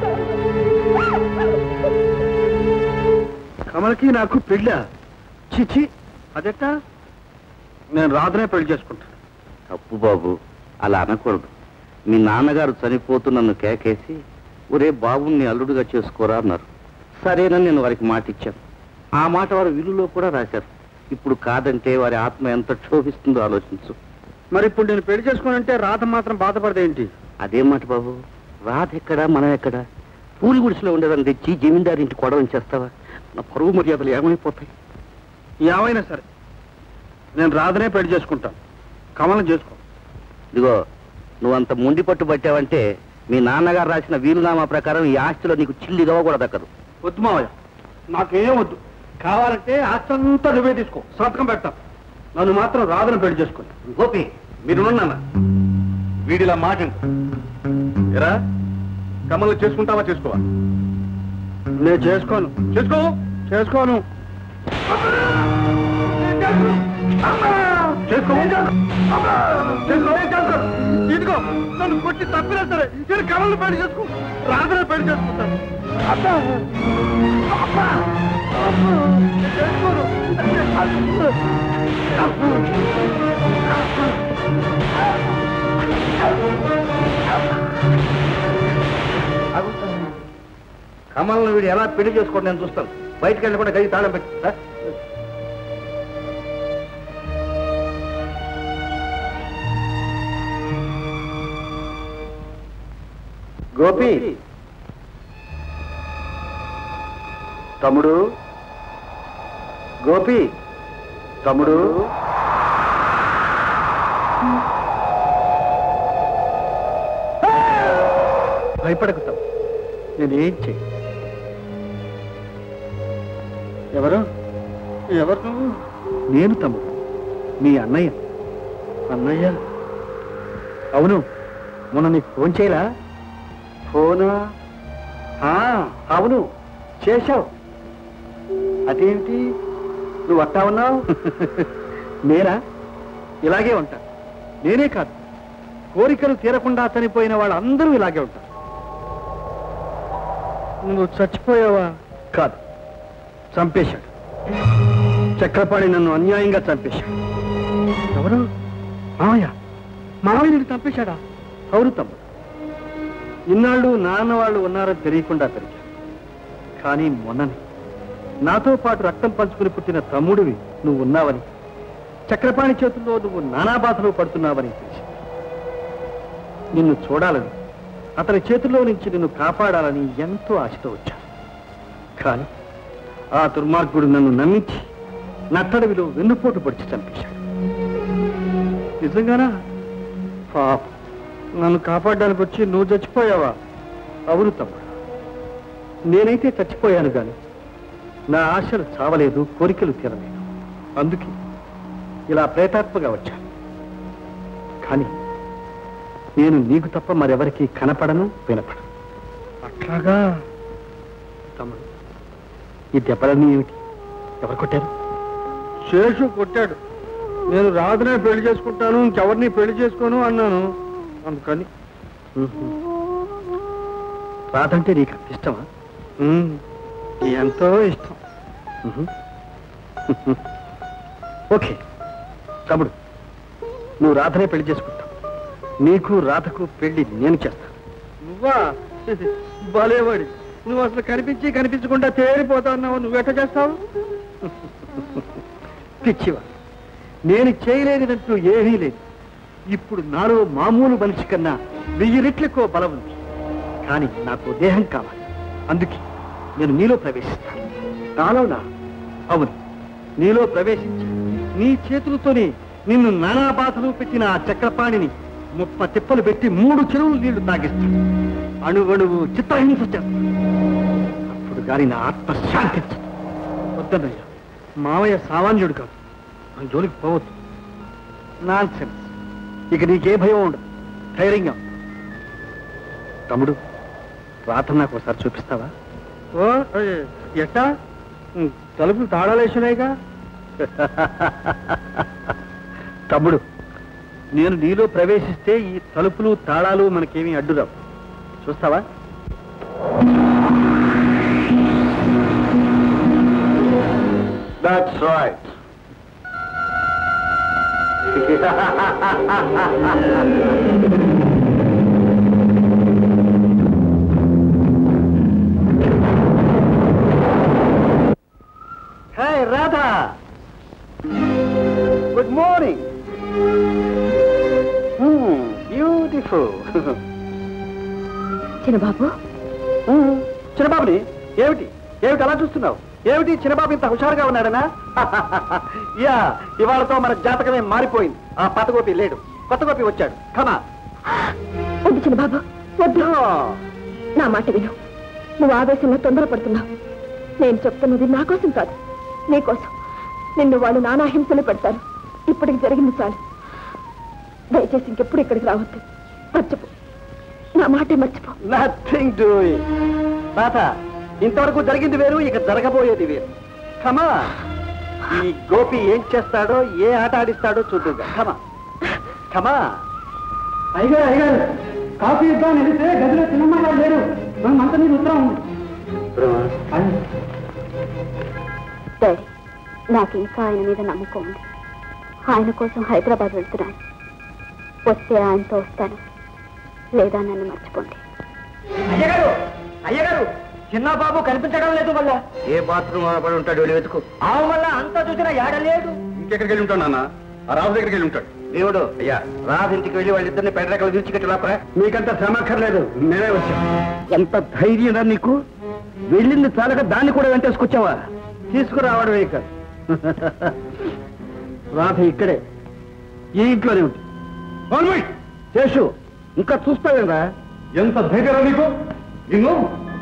కమలకి నాకు పెళ్ళా? చిచి, అదెట్టా? నేను రాధనే పెళ్లి చేసుకుంటాను. తప్పు బాబు, అలా అనకూడదు. మీ నాన్నగారు చనిపోతూ నన్ను కేకేసి, ఒరే బాబుని అల్లుడుగా చేసుకోరా అన్నారు. సరేనని నేను వారికి మాట ఇచ్చాను. ఆ మాట వారు విలువలో కూడా రాశారు. ఇప్పుడు కాదంటే వారి ఆత్మ ఎంత క్షోభిస్తుందో ఆలోచించు. మరి ఇప్పుడు నేను పెళ్లి చేసుకోనంటే రాధ మాత్రం బాధపడదేంటి? అదే మాట బాబు, రాధ ఎక్కడా, మనం ఎక్కడా? పూరి గుడిసెలో ఉండేదాన్ని తెచ్చి జమీందారి ఇంటి కొడవని చేస్తావా? నా పరువు మర్యాదలు ఏమైపోతాయి? ఏమైనా సరే నేను రాధనే పెళ్లి చేసుకుంటాను. కమలం చేసుకో. ఇదిగో, నువ్వంత ముండి పట్టు పట్టావంటే మీ నాన్నగారు రాసిన వీలునామా ప్రకారం ఈ ఆస్తిలో నీకు చిల్లిగా కూడా దక్కదు. వద్దు మావయ్య, నాకేం వద్దు. కావాలంటే ఆస్తంతా నువ్వే తీసుకో, సంతకం పెడతాం. నన్ను మాత్రం రాధను పెళ్లి చేసుకో. గోపి, మీరున్నా వీడిలా మాట ఎరా, కమల్ని చేసుకుంటావా చేసుకోవా? నేను చేసుకోను. చేసుకో చేసుకోను చేసుకో చేసుకో. ఈ ఇదిగో నన్ను కొట్టి తప్పినా సరే నేను కమలను పెళ్లి చేసుకో రాధనే పెళ్లి చేసుకుంటాను. అబ్బా అబ్బా అబ్బా చేసుకోను. కమలను వీడు ఎలా పెళ్లి చేసుకోండి నేను చూస్తాను. బయటకు వెళ్ళకుండా గది తాళం పెట్టి గోపి తమ్ముడు గోపి తమ్ముడు భయపడకుతాం నేనేం చెయ్యి. ఎవరు ఎవరు నువ్వు? నేను తమ్ముడు మీ అన్నయ్య. అన్నయ్య? అవును, మొన్న నీకు ఫోన్ చేయలా? ఫోనా? అవును చేశావు. అదేంటి నువ్వు అట్టా ఉన్నావు? నేనా? ఇలాగే ఉంటా. నేనే కాదు, కోరికలు తీరకుండా చనిపోయిన వాళ్ళందరూ ఇలాగే ఉంటారు. నువ్వు చచ్చిపోయావా? కాదు, చంపేశాడు. చక్రపాణి నన్ను అన్యాయంగా చంపేశాడు. ఎవరు? మావయ్య. మావయ్య నిన్ను చంపేశాడా? అవును తమ్ముడు. ఇన్నాళ్ళు నాన్న వాళ్ళు ఉన్నారని తెలియకుండా పెరిగాను. కానీ మొన్నని నాతో పాటు రక్తం పంచుకుని పుట్టిన తమ్ముడివి నువ్వు ఉన్నావని, చక్రపాణి చేతుల్లో నువ్వు నానా బాధలు పడుతున్నావని తెలిసి నిన్ను చూడాలని, అతని చేతుల్లో నుంచి నిన్ను కాపాడాలని ఎంతో ఆశతో వచ్చాను. కానీ ఆ దుర్మార్గుడు నన్ను నమ్మించి నట్టడవిలో వెన్నుపోటు పొడిచి చంపేశాడు. నిజంగానా? పాప, నన్ను కాపాడడానికి వచ్చి నువ్వు చచ్చిపోయావా? అవును తమ్ముడు, నేనైతే చచ్చిపోయాను కానీ నా ఆశలు చావలేదు, కోరికలు తీరలేదు. అందుకే ఇలా ప్రేతాత్మగా వచ్చాను. కానీ నేను నీకు తప్ప మరెవరికి కనపడను, వినపడను. అట్లాగా? తమ్ముడు, ఈ దెబ్బలన్నీ ఏమిటి? ఎవరు కొట్టారు? శేషు కొట్టాడు. నేను రాధనే పెళ్లి చేసుకుంటాను, ఇంకెవరిని పెళ్లి చేసుకోను అన్నాను. అందుకని. రాధంటే నీకు అంత ఇష్టమా? ఎంతో ఇష్టం. ఓకే తమ్ముడు, నువ్వు రాధనే పెళ్లి చేసుకుంటావు. నీకు రాధకు పెళ్లి నేను చేస్తాను. నువ్వా? బాలేవాడి, నువ్వు అసలు కనిపించి కనిపించకుండా తేలిపోతా ఉన్నావు. నువ్వెట్లా చేస్తావు? పిచ్చివా, నేను చేయలేనిదంటూ ఏమీ లేదు. ఇప్పుడు నాలో మామూలు మనిషి కన్నా వెయ్యి రెట్లకో బలం ఉంది. కానీ నాకు దేహం కావాలి. అందుకే నేను నీలో ప్రవేశిస్తాను. నాలోనా? అవును, నీలో ప్రవేశించి నీ చేతులతోనే నిన్ను నానా బాధలు పెట్టిన ఆ చక్రపాణిని ముప్ప తిప్పలు పెట్టి మూడు చెరువులు నీళ్లు తాగిస్తాను. అణువణువు చిత్రహింస చేస్తాను. అప్పుడు గాని నా ఆత్మ శాంతించదు. వద్దన్నయ్య, మావయ్య సామాన్యుడు కాదు, మన జోలికి పోవద్దు. Nonsense. ఇక నీకే భయం ఉండదు, ధైర్యంగా. తమ్ముడు, రాత్రి నాకు ఒకసారి చూపిస్తావా? ఓ ఎట్టా? తలుపులు తాళాలేసినాయిగా. తమ్ముడు, నేను నీలో ప్రవేశిస్తే ఈ తలుపులు తాళాలు మనకేమీ అడ్డురావు. చూస్తావా? That's right. Hey, Radha. Good morning. Hmm, beautiful. చిన్నబాబు. చిన్నబాబుని ఏమిటి ఏమిటి అలా చూస్తున్నావు? ఏమిటి చిన్నబాబు ఇంత హుషారుగా ఉన్నాడనా? యా, ఇవాళతో మన జాతకమే మారిపోయింది. ఆ పాత గోపి లేడు, కొత్త గోపి వచ్చాడు. కమా. వద్దు చిన్నబాబు, వద్దు. నా మాట విను. నువ్వు ఆవేశంలో తొందరపడుతున్నావు. నేను చెప్తున్నది నా కోసం కాదు, నీకోసం. నిన్ను వాళ్ళు నానా హింసలు పెడతారు. ఇప్పటికి జరిగింది చాలు. దయచేసి ఇంకెప్పుడు ఇక్కడికి రావద్దు. మర్చిపో, నా మాటే మర్చిపో. Nothing doing. తాత, ఇంతవరకు జరిగింది వేరు, ఇక జరగబోయేది వేరు. కమా. ఈ గోపి ఏం చేస్తాడో, ఏ ఆట ఆడిస్తాడో చూద్దాం. కమా కమా. అయ్యగారు అయ్యగారు కాఫీ ఇద్దాం వెళితే గదిలో చిన్నమ్మ లేరు మనం అంత మీద ఉత్తరం డాడీ నాకు ఇంకా ఆయన మీద నమ్మకం ఉంది. ఆయన కోసం హైదరాబాద్ వెళ్తున్నాను. వస్తే ఆయనతో వస్తాను, లేదా నన్ను మర్చిపోండి. అయ్యగారు అయ్యగారు చిన్న బాబు కనిపించడం లేదు వల్ల. ఏ బాత్రూమ్ పడి ఉంటాడు వెళ్ళి వెతుకు. ఆవు వల్ల అంతా చూసినా ఏడ లేదు. ఇంకెక్కడికి వెళ్ళి ఉంటాడు నాన్న? ఆ రాజు దగ్గరికి వెళ్ళి ఉంటాడు. దేవుడు అయ్యా రాజు ఇంటికి వెళ్ళి వాళ్ళిద్దరిని పెడరెక్కలు తీర్చికట్టలాపరా. మీకంత శ్రమక్కర్లేదు, నేనే వచ్చాను. ఎంత ధైర్యం రా నీకు? వెళ్ళింది చాలక దాన్ని కూడా వెంటేసుకొచ్చావా? తీసుకురావడం ఇక రాధ ఇక్కడే ఈ ఇంట్లోనే ఉంటుంది. శేషు ఇంకా చూస్తావేరా? ఎంత ధైర్యం నీకు? నిన్ను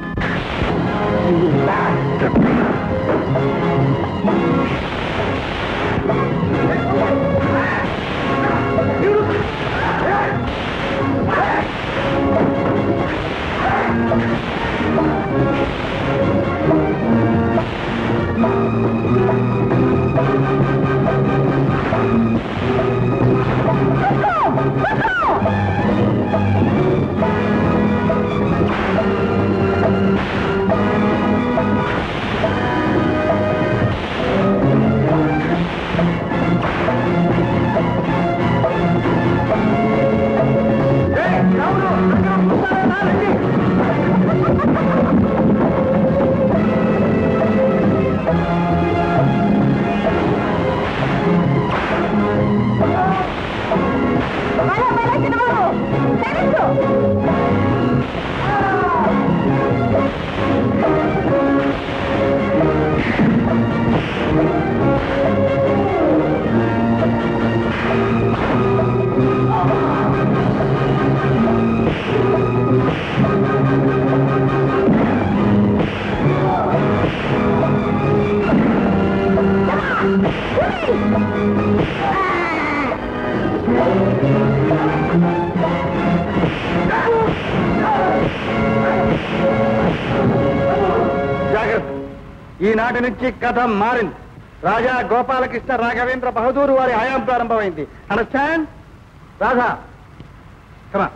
ఈనాటి నుంచి కథ మారింది. రాజా గోపాలకృష్ణ రాఘవేంద్ర బహదూర్ వారి హయాం ప్రారంభమైంది. అండర్స్టాండ్? రాధా కమా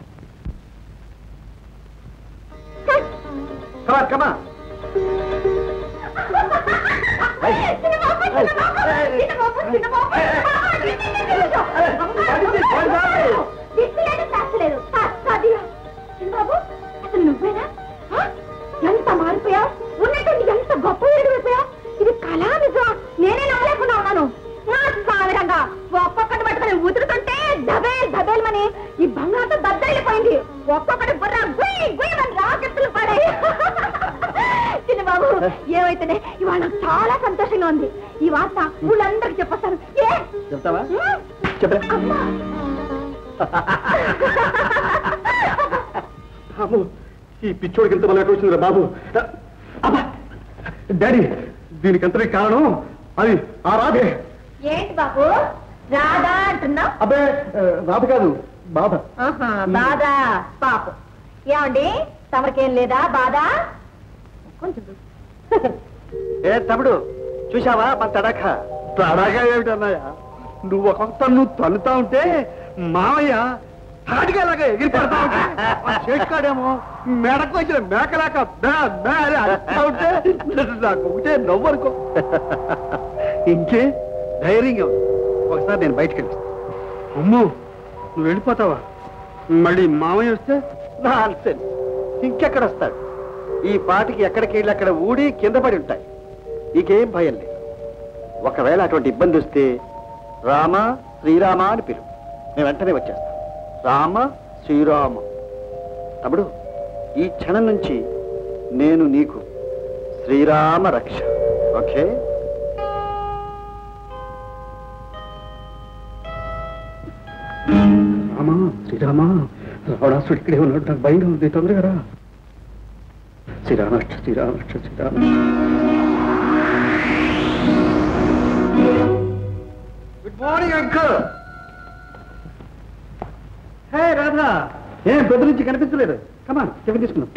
కమా కమా అసలు నువ్వేనా? ఎంత మారిపోయావు, ఉన్నట్టుండి ఎంత గొప్ప ఎడిపోయావు. ఇది కళా నిజం, నేనే నమ్మలేకుండా ఉన్నాను. సాధారణంగా ఒక్కొక్కటి పట్టుకుని ఉతురుతుంటే దబేల్ దబేల్ మని ఈ బంగారంతో దద్దరిల్లిపోయింది. ఒక్కొక్కటి బుర్ర గుయ్ గుయ్యమని రాకెత్తులు పడాయి. చిన్న బాబు ఏమైతేనే ఇవాళ నాకు చాలా సంతోషంగా ఉంది. ఈ వార్త ఊళ్ళందరికి చెప్పొస్తాను. ఏ చెప్తావా? చెప్పే బాబు, ఈ పిచ్చోడికి ఎంత బలం వచ్చిందిరా బాబు. డాడీ, దీనికి అంతటి కారణం అది ఆ రాధే. ఏంటి బాబు రాధా అంటున్నావు? అబ్బే రాధ కాదు, బాధ. బాధ పాపం. ఏమండి తమరికేం లేదా బాధ? కొంచెం ఏ తమ్ముడు చూసావా మా తడాక? తడాక ఏమిటన్నాయా? నువ్వు ఒక్కొక్క నువ్వు తన్నుతా ఉంటే మావయ్య హాటిగా లాగా ఎగిరి పడతా ఉంటే చేసికాడేమో మెడకు వచ్చిన మేకలాక ఉంటే నాకు ఒకటే నవ్వు అనుకో. ఇంకే ధైర్యంగా ఒకసారి నేను బయటకు వెళ్తాను. అమ్మో నువ్వు వెళ్ళిపోతావా? మళ్ళీ మామయ్య వస్తే నా అల్సెన్ ఇంకెక్కడ వస్తాడు? ఈ పాటికి ఎక్కడికి వెళ్ళి అక్కడ ఊడి కింద పడి ఉంటాయి. నీకేం భయం లేదు. ఒకవేళ అటువంటి ఇబ్బంది వస్తే రామ శ్రీరామ అని పిలువు, నేను వెంటనే వచ్చేస్తాను. రామ శ్రీరామ. తమ్ముడు, ఈ క్షణం నుంచి నేను నీకు శ్రీరామ రక్ష. ఓకే? రామ శ్రీరామ. రావణాసుడు ఇక్కడే ఉన్నాడు, నాకు భయంగా ఉంది. తొందరగా రా. శ్రీరామక్ష శ్రీరామక్ష Srirama. Good morning uncle. Hey Radha, ఏం పెద్ద నుంచి కనిపించలేదు. కమాన్ టిఫిన్ తీసుకున్నాం.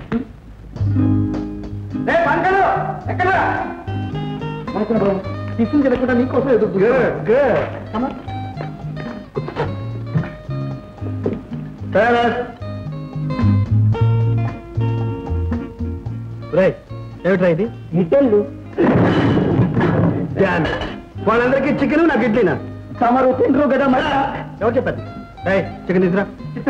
ఎక్కడ టిఫిన్ తినకుండా నీకోసం ఎదురు. ఏమిట్రా ఇది? ఇడ్డళ్ళు వాళ్ళందరికీ చికెన్ నాకు ఇడ్లీనా? తమరు తింటారు కదా మరి. ఎవరు చెప్పారు? చికెన్ తీసురా.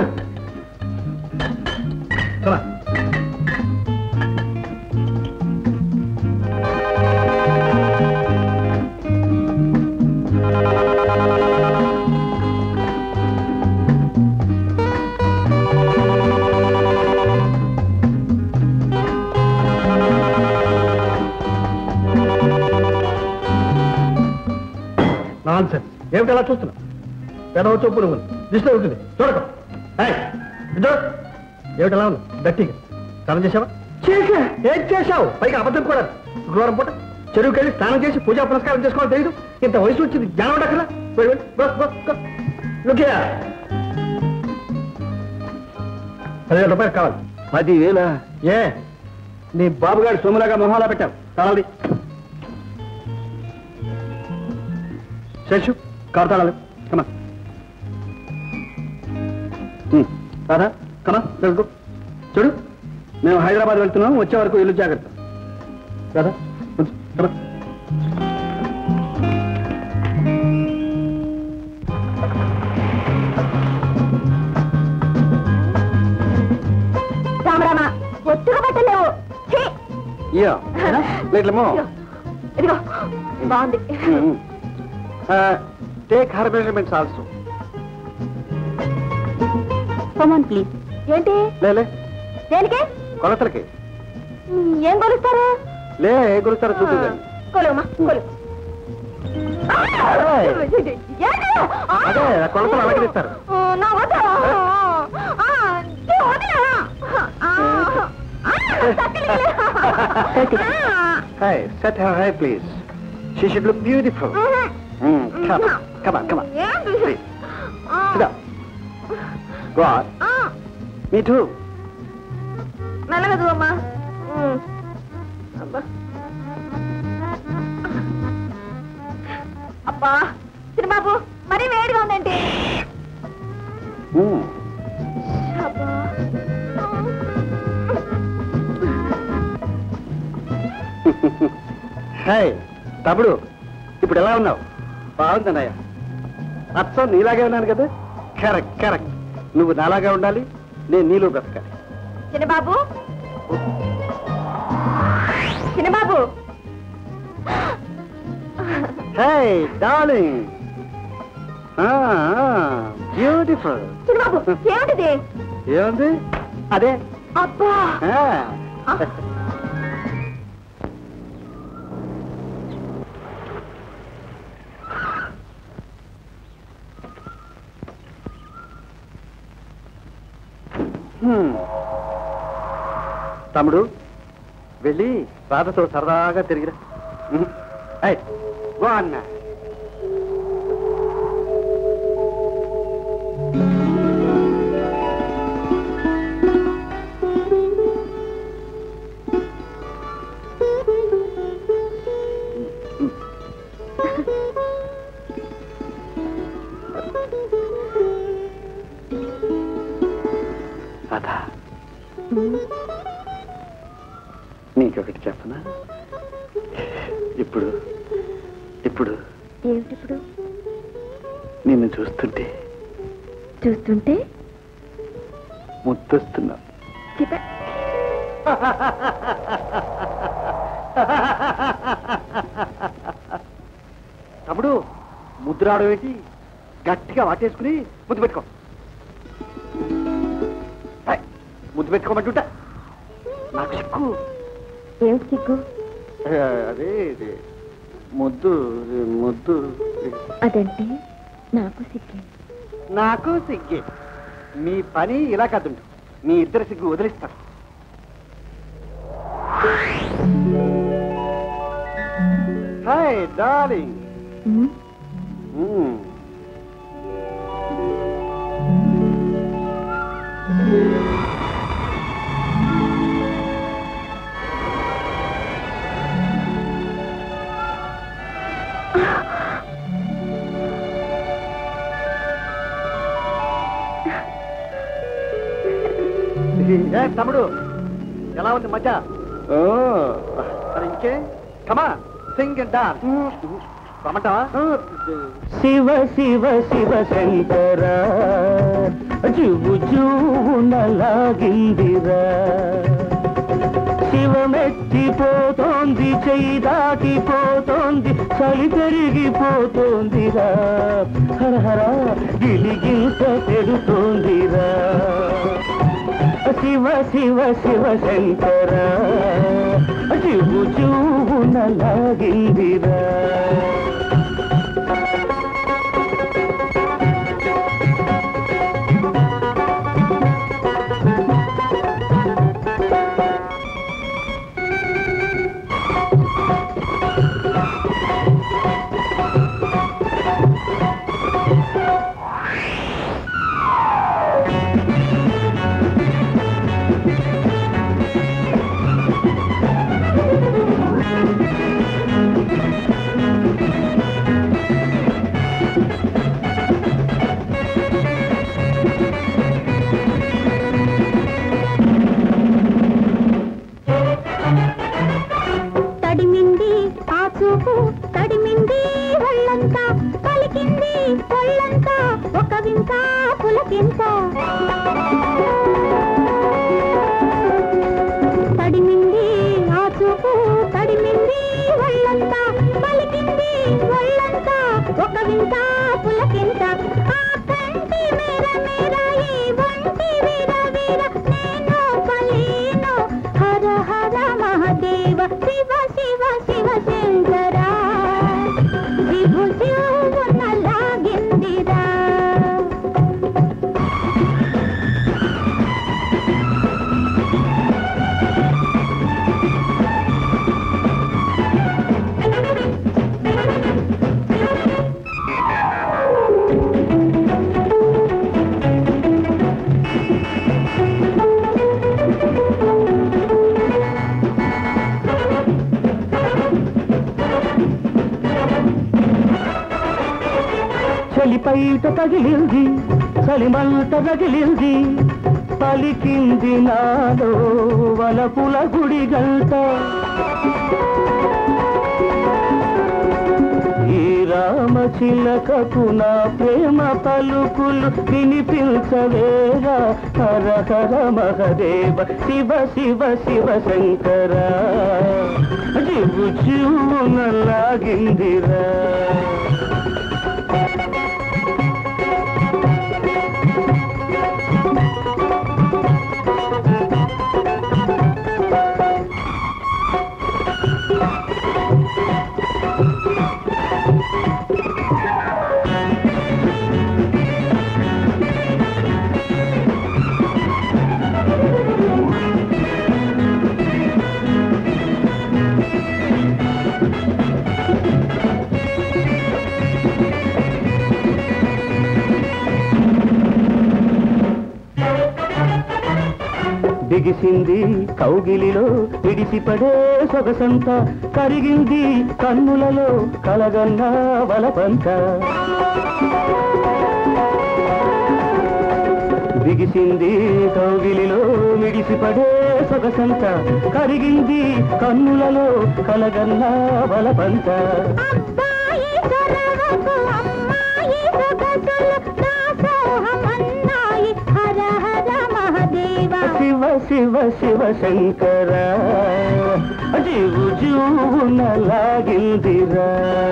నాన్సెన్స్. ఏమిటి అలా చూస్తున్నా? పెదవ చొప్పు నువ్వు దిష్టి ఉంటుంది చూడక. ఏమిటి అలా ఉన్నా? గట్టిగా స్నానం చేసావా? చేసా. ఏం చేశావు? పైగా అబద్ధం కూడా. శుక్రవారం పూట చెరువుకి వెళ్ళి స్నానం చేసి పూజా పురస్కారం చేసుకోవాలి తెలియదు. ఇంత వయసు వచ్చింది, జ్ఞానం ఉండక్కరా? పదివేల రూపాయలు కావాలి. పదివేల? ఏ నీ బాబుగారు సోములాగా మొహాలా పెట్టావు. కావాలి శేషు కారు తాళాలి. Come Radha come Telugu. చూడు మేము హైదరాబాద్ వెళ్తున్నాం, వచ్చే వరకు ఇల్లు జాగ్రత్త. రాధా కమా. రామరామా ఒత్తుగా పెట్టలేవు. ఇదిగో బాగుంది. Take her measurements also. Come on please. ఏంటి? లేలే. దేనికి? కొలతలకి. ఏం కొలుస్తారు? లే ఏ కొలుస్తారో చూపించండి. కొలువమ్మా కొలు. అదే కొలతలు అలాగే ఇస్తారు. నా వద్ద. Hey, set her high, please. She should look beautiful. Mm, come on, come on, come on. Please. Sit down. Go on. Me too. మెల్లగదు అమ్మా. అబ్బా సినిమాబు మరీ వేడిగా ఉందండి. అబ్బా హాయ్ తమ్ముడు, ఇప్పుడు ఎలా ఉన్నావు? బాగుందన్నయ్య. అచ్చం నీలాగే ఉన్నాను కదా. Correct correct. నువ్వు నాలాగా ఉండాలి, నేను నీలో బ్రతకాలి. చిన్నబాబు చిన్నబాబు. Hi darling. బ్యూటిఫుల్. చిన్నబాబు ఏమిటిది? ఏముంది? అదే. అబ్బా తమ్ముడు వెళ్ళి రాధతో సరదాగా తిరిగిరా. గో అన్న. రాధా నీకొకటి చెప్పనా? ఇప్పుడు ఇప్పుడు ఏమిటిప్పుడు? నిన్ను చూస్తుంటే చూస్తుంటే ముద్దొస్తున్నా. తమ్ముడు ముద్దు రావడం ఏంటి? గట్టిగా వాటేసుకుని ముద్దు పెట్టుకో. ముద్దు పెట్టుకోమంటుంటా. నాకు సిగ్గు. ఏమిటి సిగ్గు? అదే ముద్దు ముద్దు. అదంటే నాకు సిగ్గే. నాకు సిగ్గే. మీ పని ఇలా కాదుండు. మీ ఇద్దరు సిగ్గు వదిలిస్తారు. Hi darling. తల్లి. ఏ తమ్ముడు ఎలా ఉంది మజా? మరి ఇంకే కమా సింగ్ అండ్ డాన్స్ రమ్మంటావా? శివ శివ శివ శంకర జువు జూనలాగిందిరా శివమెత్తిపోతోంది చెయ్యి దాటిపోతోంది చలి పెరిగిపోతోందిరా హర హర గిలిగింత పెడుతోందిరా శివ శివ శివ శంకర జువు జూనలాగిందిరా చలిపైట తగిలింది చలిమంట తగిలింది పలికింది నాలో వలపుల గుడి గంట ఈ రామ చిలకకు నా ప్రేమ పలుకులు వినిపించవేగా హర హర మహదేవ శివ శివ శివ శంకర జీవు జీవున లాగిందిరా బిగిసింది కౌగిలిలో విడిసిపడే సొగసంత కరిగింది కన్నులలో కలగన్న వలపంత బిగిసింది కౌగిలిలో విడిసిపడే సొగసంత కరిగింది కన్నులలో కలగన్న వలపంత శివ శివ శివ శంకర జీవు జీవున లాగిందిరా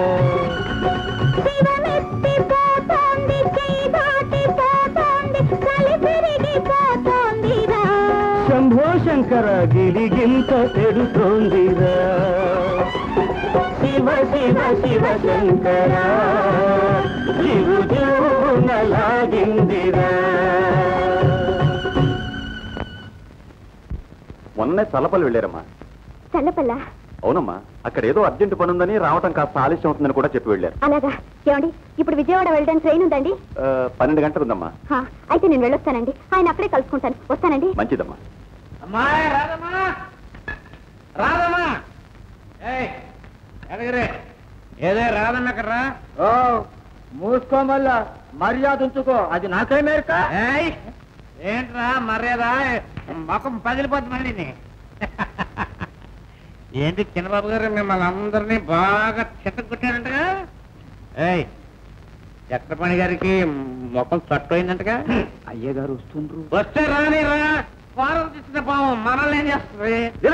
శంభో శంకర గిలిగింత తెడుతోందిరా శివ శివ శివ శంకర జీవు జీవున లాగిందిరా మొన్నే చల్లపల్లి వెళ్ళారమ్మా. చల్లపల్ల? అవునమ్మా, అక్కడ ఏదో అర్జెంట్ పని ఉందని రావటం కాస్త ఆలస్యం అవుతుందని కూడా చెప్పి వెళ్ళారు. అలాగా? ఏమండి, ఇప్పుడు విజయవాడ వెళ్ళడానికి ట్రైన్ ఉందండి? పన్నెండు గంటలు ఉందమ్మా. అయితే నేను వెళ్ళొస్తానండి, ఆయన అక్కడే కలుసుకుంటాను. వస్తానండి. మంచిదమ్మా. అమ్మాయి రాదమ్మా, రాదమ్మా. ఏదే రాదన్నకర్రా. మూసుకోమల్లా మర్యాద ఉంచుకో, అది నాకే మేరక. ఏంట్రా మర్యాదా మొఖం పగిలిపోతుంది మళ్ళీ. ఏంటి చిన్నబాబు గారు మిమ్మల్ని అందరినీ బాగా చిత్తగొట్టారంటగా? ఏయ్ చక్రపాణి గారికి ముఖం తట్టయిందంటగా? అయ్య గారు వస్తుండ్రు. వస్తే రాని రా, కోరం తెచ్చిన పాము మనల్ని ఏం చేస్తుంది?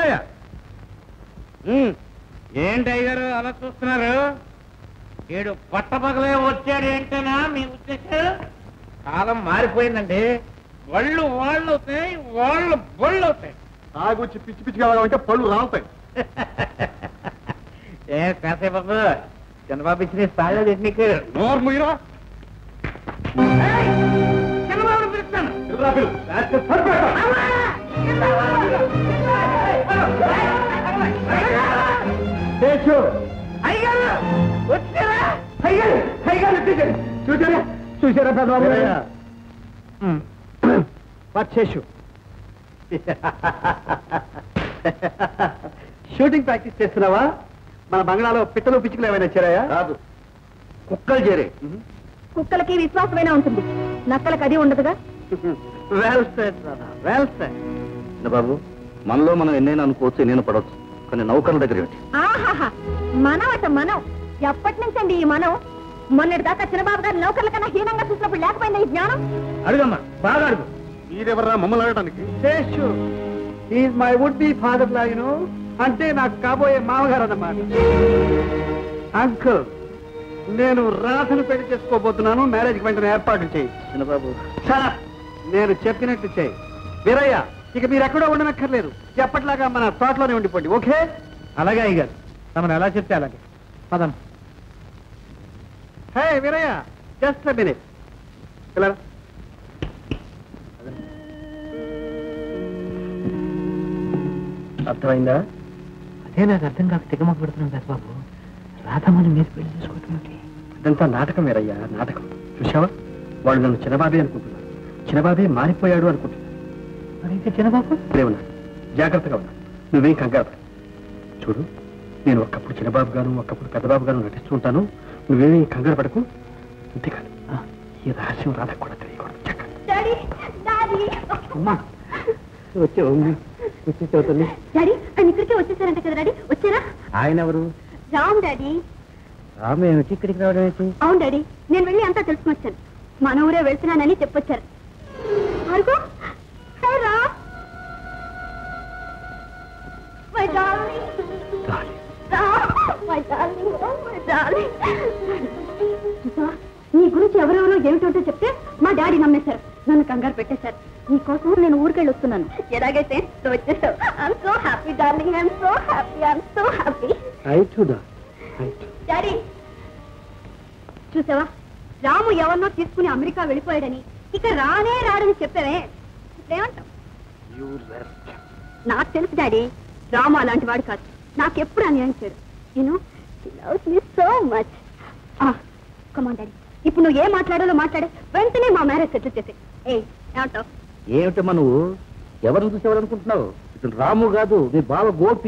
ఏంటి అయ్యారు అలా చూస్తున్నారు? ఏడు పట్టపగలే వచ్చాడు ఏంటనా మీ ఉద్దేశం? కాలం మారిపోయిందండి. వాళ్ళు వాళ్ళు అవుతాయి, వాళ్ళు బళ్ళు అవుతాయి. తాగొచ్చి పిచ్చి పిచ్చిగా అంటే పళ్ళు రావుతాయి. ఏ కాసేపు చంద్రబాబు ఇచ్చిన స్థాయిలో నీకు నోర్మురా. చంద్రబాబు పిలుస్తాను. అయ్యారు వచ్చారా? అయ్యారు అయ్యారు చూసారా చూసారా పెద్దబాబు వచ్చేసు. షూటింగ్ ప్రాక్టీస్ చేస్తున్నావా? మన బంగ్లాలో పిట్టలు పిచ్చుకలు ఏమైనా చేరాయా? కాదు, కుక్కలు చేరే. కుక్కలకి విశ్వాసమైనా ఉంటుంది, నక్కలకి అది ఉండదుగా. Well said Radha, well said. బాబు, మనలో మనం ఎన్నైనా అనుకోవచ్చు, ఎన్నైనా పడవచ్చు, కానీ నౌకర్ల దగ్గర ఏంటి? ఆహాహా, మనం అట మనం ఎప్పటి నుంచి అండి ఈ మనం? మొన్నటి దాకా చిన్నబాబు గారి నౌకర్ల కన్నా హీనంగా చూసినప్పుడు లేకపోయింది ఈ జ్ఞానం? అడుగమ్మా, బాగా అడుగు. మీరెవర్రా మమ్మల్ని అడగడానికి? Seshu is my would be father law, you know, అంటే నాకు కాబోయే మామగారు అన్నమాట. అంకుల్, నేను రాధను పెళ్లి చేసుకోబోతున్నాను. మ్యారేజ్ కి వెంటనే ఏర్పాటు చేయి. చిన్నబాబు, సార్ నేను చెప్పినట్టు చేయి. వీరయ్య, ఇక మీరు ఎక్కడో ఉండనక్కర్లేదు, ఎప్పటిలాగా మన తోటలోనే ఉండిపోండి. ఓకే? అలాగే అయ్యారు, తమను ఎలా చెప్తే అలాగే. పదం. Hey Veerayya, just a minute. పిల్లరా, అర్థమైందా? అదే నాకు అర్థం కాక తెగమక పెడుతున్నాం కదా బాబు. రాధమ్మని మీరు పెళ్లి చేసుకోవటం ఇదంతా నాటకం వీరయ్య, నాటకం. చూసావా, వాళ్ళు నన్ను చిన్నబాబే అనుకుంటున్నారు, చిన్నబాబే మారిపోయాడు అనుకుంటున్నారు. మరి ఇంకా చిన్నబాబు లేవునా? జాగ్రత్తగా ఉన్నా, నువ్వేం కంగారు పడకు. చూడు, నేను ఒక్కప్పుడు చిన్నబాబు గాను ఒక్కప్పుడు పెద్దబాబు గాను నటిస్తూ ఉంటాను. నువ్వేమీ కంగారు పడకు. అంతేకాదు, ఈ రహస్యం రాధకు కూడా తెలియకూడదు. అమ్మా వచ్చావు, వచ్చేసవుతుంది. డాడీ, ఆయన ఇక్కడికే వచ్చేసారంట కదా డాడీ? వచ్చారా? ఆయన ఎవరు? రామ్ డాడీ. రామే వచ్చి ఇక్కడికి రావడం ఏంటి? అవును డాడీ, నేను వెళ్ళి అంతా తెలుసుకుని వచ్చాను. మన ఊరే వెళ్తున్నానని చెప్పొచ్చారు. అరుగో, hey Ram, my darling, my darling, my darling. నీ గురించి ఎవరెవరో ఏమిటో చెప్తే మా డాడీ నమ్మేశారు, నన్ను కంగారు పెట్టేశారు. నీకోసం నేను ఊరికెళ్ళి వస్తున్నాను. ఎలాగైతే వచ్చేసావు. I'm so happy darling, I'm so happy, I'm so happy. Daddy, చూసావా, రాము ఎవరినో తీసుకుని అమెరికా వెళ్ళిపోయాడని, ఇక రానే రాడని చెప్పావే, ఏమంటావు? నాకు తెలుసు డాడీ, రాము అలాంటి వాడు కాదు, నాకెప్పుడు అన్యాయం చేయడు. You know, he loves me so much. Come on daddy, ఇప్పుడు నువ్వు ఏం మాట్లాడాలో మాట్లాడే, వెంటనే మా మ్యారేజ్ సెటిల్ చేసే. ఏ ఏమంటావు? ఏమిటమ్మా నువ్వు? ఎవరిని చూసేవాలనుకుంటున్నావు? ఇతను రాము కాదు, నీ బావ గోపి.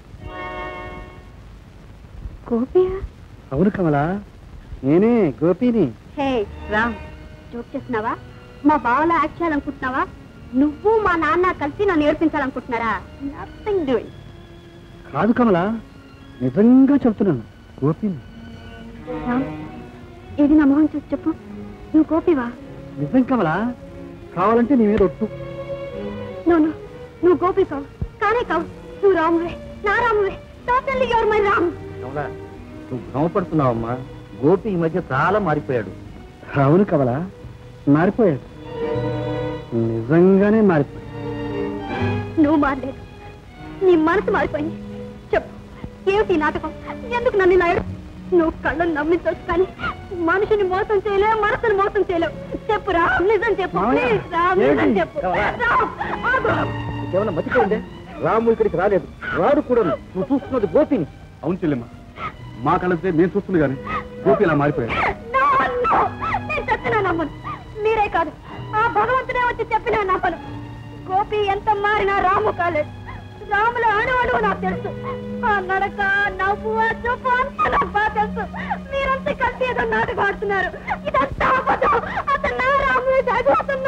గోపియా? అవును కమలా, నేనే గోపిని. హే రామ్, జోక్ చేస్తున్నావా? మా బావలా యాక్ట్ చేయాలనుకుంటున్నావా? నువ్వు మా నాన్న కలిసి నన్ను నేర్పించాలనుకుంటున్నారా? Nothing doing. కాదు కమలా, నిజంగా చెప్తున్నాను, గోపిని. రామ్, ఇది నా మొహం చూసి చెప్పు, నువ్వు గోపివా? నిజం కమలా, కావాలంటే నీ మీద ఒట్టు. నువ్వు నువ్వు గోపి కావు, కానే కావు, నువ్వు రామువే, నా రామువే. Totally your my Ram. Kamala, నువ్వు భ్రమపడుతున్నావమ్మా. గోపి ఈ మధ్య చాలా మారిపోయాడు. అవును కమలా, మారిపోయాడు, నిజంగానే మారిపోయాడు. నువ్వు మారలేదు, నీ మనసు మారిపోయింది. చెప్పు, ఏమిటి నాటకం? ఎందుకు నన్ను నాయుడు? నువ్వు కళ్ళను నమ్మించవచ్చు, కానీ మనిషిని మోసం చేయలేవు, మనసును మోసం చేయలేవు. చెప్పు రా, నిజం చెప్పు, ప్లీజ్ రా, నిజం చెప్పు. ఏమన్నా మర్చిపోయిందే? రాము ఇక్కడికి రాలేదు, రాడు కూడా. నువ్వు చూస్తున్నది గోపిని. అవును చెల్లెమ్మ, మా కళ్ళతే మేము చూస్తుంది కానీ గోపి ఇలా మారిపోయాడు. నేను చెప్పినా నమ్మను, మీరే కాదు, ఆ భగవంతుడే వచ్చి చెప్పినా నమ్మను. గోపి ఎంత మారినా రాము కాలేదు. రాముల అణు అణువు నాకు తెలుసు. ఆ నడక, నవ్వు, చూపు అంతా నాకు బాగా తెలుసు. మీరంతా కలిసి ఏదో నాటకం ఆడుతున్నారు. ఇదంతా అబద్ధం. అతను నా రాము చచ్చిపోతున్నా.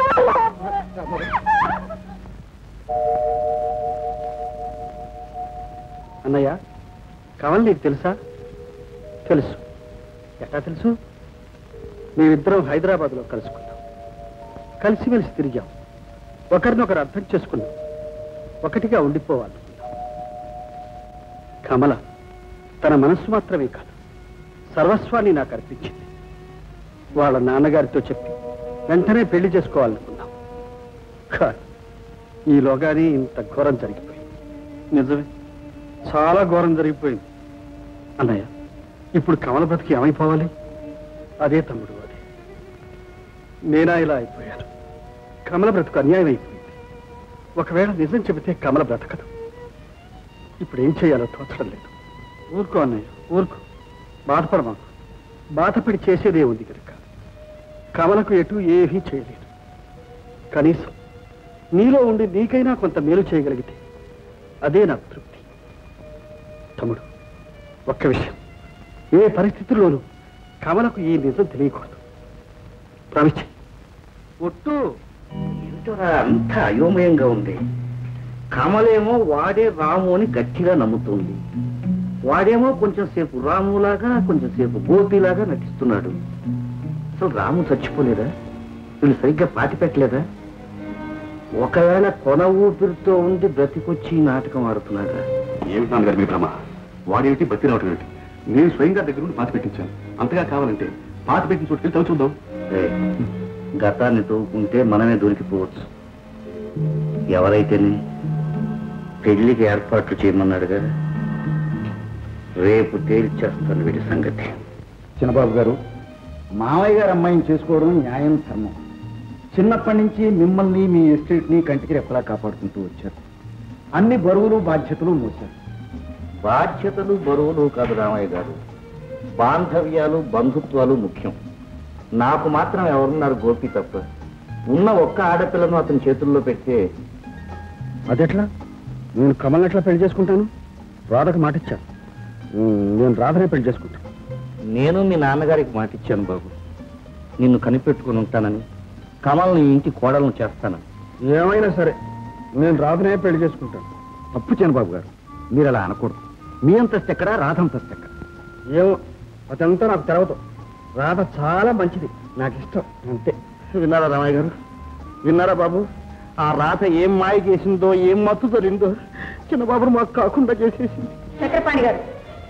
అన్నయ్య, కమల్ నీకు తెలుసా? తెలుసు. ఎట్లా తెలుసు? మేమిద్దరం హైదరాబాద్లో కలుసుకున్నాం, కలిసిమెలిసి తిరిగాం, ఒకరినొకరు అర్థం చేసుకున్నాం, ఒకటిగా ఉండిపోవాలనుకున్నాం. కమల తన మనస్సు మాత్రమే కాదు, సర్వస్వాన్ని నాకు అర్పించింది. వాళ్ళ నాన్నగారితో చెప్పి వెంటనే పెళ్లి చేసుకోవాలనుకున్నాం. కానీ ఈలోగానే ఇంత ఘోరం జరిగిపోయింది. నిజమే, చాలా ఘోరం జరిగిపోయింది. అన్నయ్య, ఇప్పుడు కమల బ్రతికి ఏమైపోవాలి? అదే తమ్ముడు, అదే నేనా ఇలా అయిపోయాను. కమల బ్రతుకు అన్యాయం అయిపోయింది. ఒకవేళ నిజం చెబితే కమల బ్రతకదు. ఇప్పుడు ఏం చేయాలో తోచడం లేదు. ఊరుకో అన్నయ్య, ఊరుకో, బాధపడమాకు. బాధపడి చేసేదే ఉంది కనుక కమలకు ఎటు ఏమీ చేయలేదు. కనీసం నీలో ఉండి నీకైనా కొంత మేలు చేయగలిగితే అదే నాకు తృప్తి. తమ్ముడు, ఒక్క విషయం, ఏ పరిస్థితుల్లోనూ కమలకు ఈ నిజం తెలియకూడదు. ప్రామిస్. ఒట్టు ఏంటోరా అంత అయోమయంగా ఉంది. కమలేమో వాడే రాము అని గట్టిగా నమ్ముతుంది, వాడేమో కొంచెం సేపు రాములాగా కొంచెం సేపు గోపిలాగా నటిస్తున్నాడు. అసలు రాము చచ్చిపోలేదా? వీళ్ళు సరిగ్గా పాతి పెట్టలేదా? ఒకవేళ కొన ఊపిరితో ఉండి బ్రతికొచ్చి నాటకం ఆడుతున్నాడా? ఏమిటి నాన్నగారు మీ భ్రమ? వాడేమిటి బతి రావటం ఏమిటి? నేను స్వయంగా దగ్గర నుండి పాతి పెట్టించాను. అంతగా కావాలంటే పాతి పెట్టిన చోటుకి తవ్వు చూద్దాం. గతాన్ని తవ్వుకుంటే మనమే దొరికిపోవచ్చు. ఎవరైతేనే పెళ్లికి ఏర్పాట్లు చేయమన్నాడుగా, రేపు తేల్చేస్తాను వీడి సంగతి. చిన్నబాబు గారు, మామయ్య గారు అమ్మాయిని చేసుకోవడం న్యాయం, ధర్మం. చిన్నప్పటి నుంచి మిమ్మల్ని మీ ఎస్టేట్ని కంటికి రెప్పలా కాపాడుకుంటూ వచ్చారు. అన్ని బరువులు బాధ్యతలు మోశారు. బాధ్యతలు బరువులు కాదు రామయ్య గారు, బాంధవ్యాలు బంధుత్వాలు ముఖ్యం. నాకు మాత్రం ఎవరున్నారు గోపి తప్ప. ఉన్న ఒక్క ఆడపిల్లను అతని చేతుల్లో పెడితే అదెట్లా? నేను కమల్ని ఎట్లా పెళ్లి చేసుకుంటాను? రాధకు మాట ఇచ్చాను, నేను రాధనే పెళ్లి చేసుకుంటాను. నేను మీ నాన్నగారికి మాట ఇచ్చాను బాబు, నిన్ను కనిపెట్టుకుని ఉంటానని, కమల్ని ఇంటి కోడలను చేస్తానని. ఏమైనా సరే నేను రాధనే పెళ్లి చేసుకుంటాను. తప్పు చిన్నబాబు గారు, మీరు అలా అనకూడదు. మీ అంతస్తు ఎక్కడా, రాధ అంతస్తు ఎక్కడ? ఏమో, అదంతా నాకు తెలవదు. రాధ చాలా మంచిది, నాకు ఇష్టం, అంతే. విన్నారా రామయ్య గారు? విన్నారా బాబు? ఆ రాధ ఏం మాయ చేసిందో, ఏం మత్తు తొలిందో చిన్నబాబును మాకు కాకుండా చేసేసింది. చక్రపాణి గారు,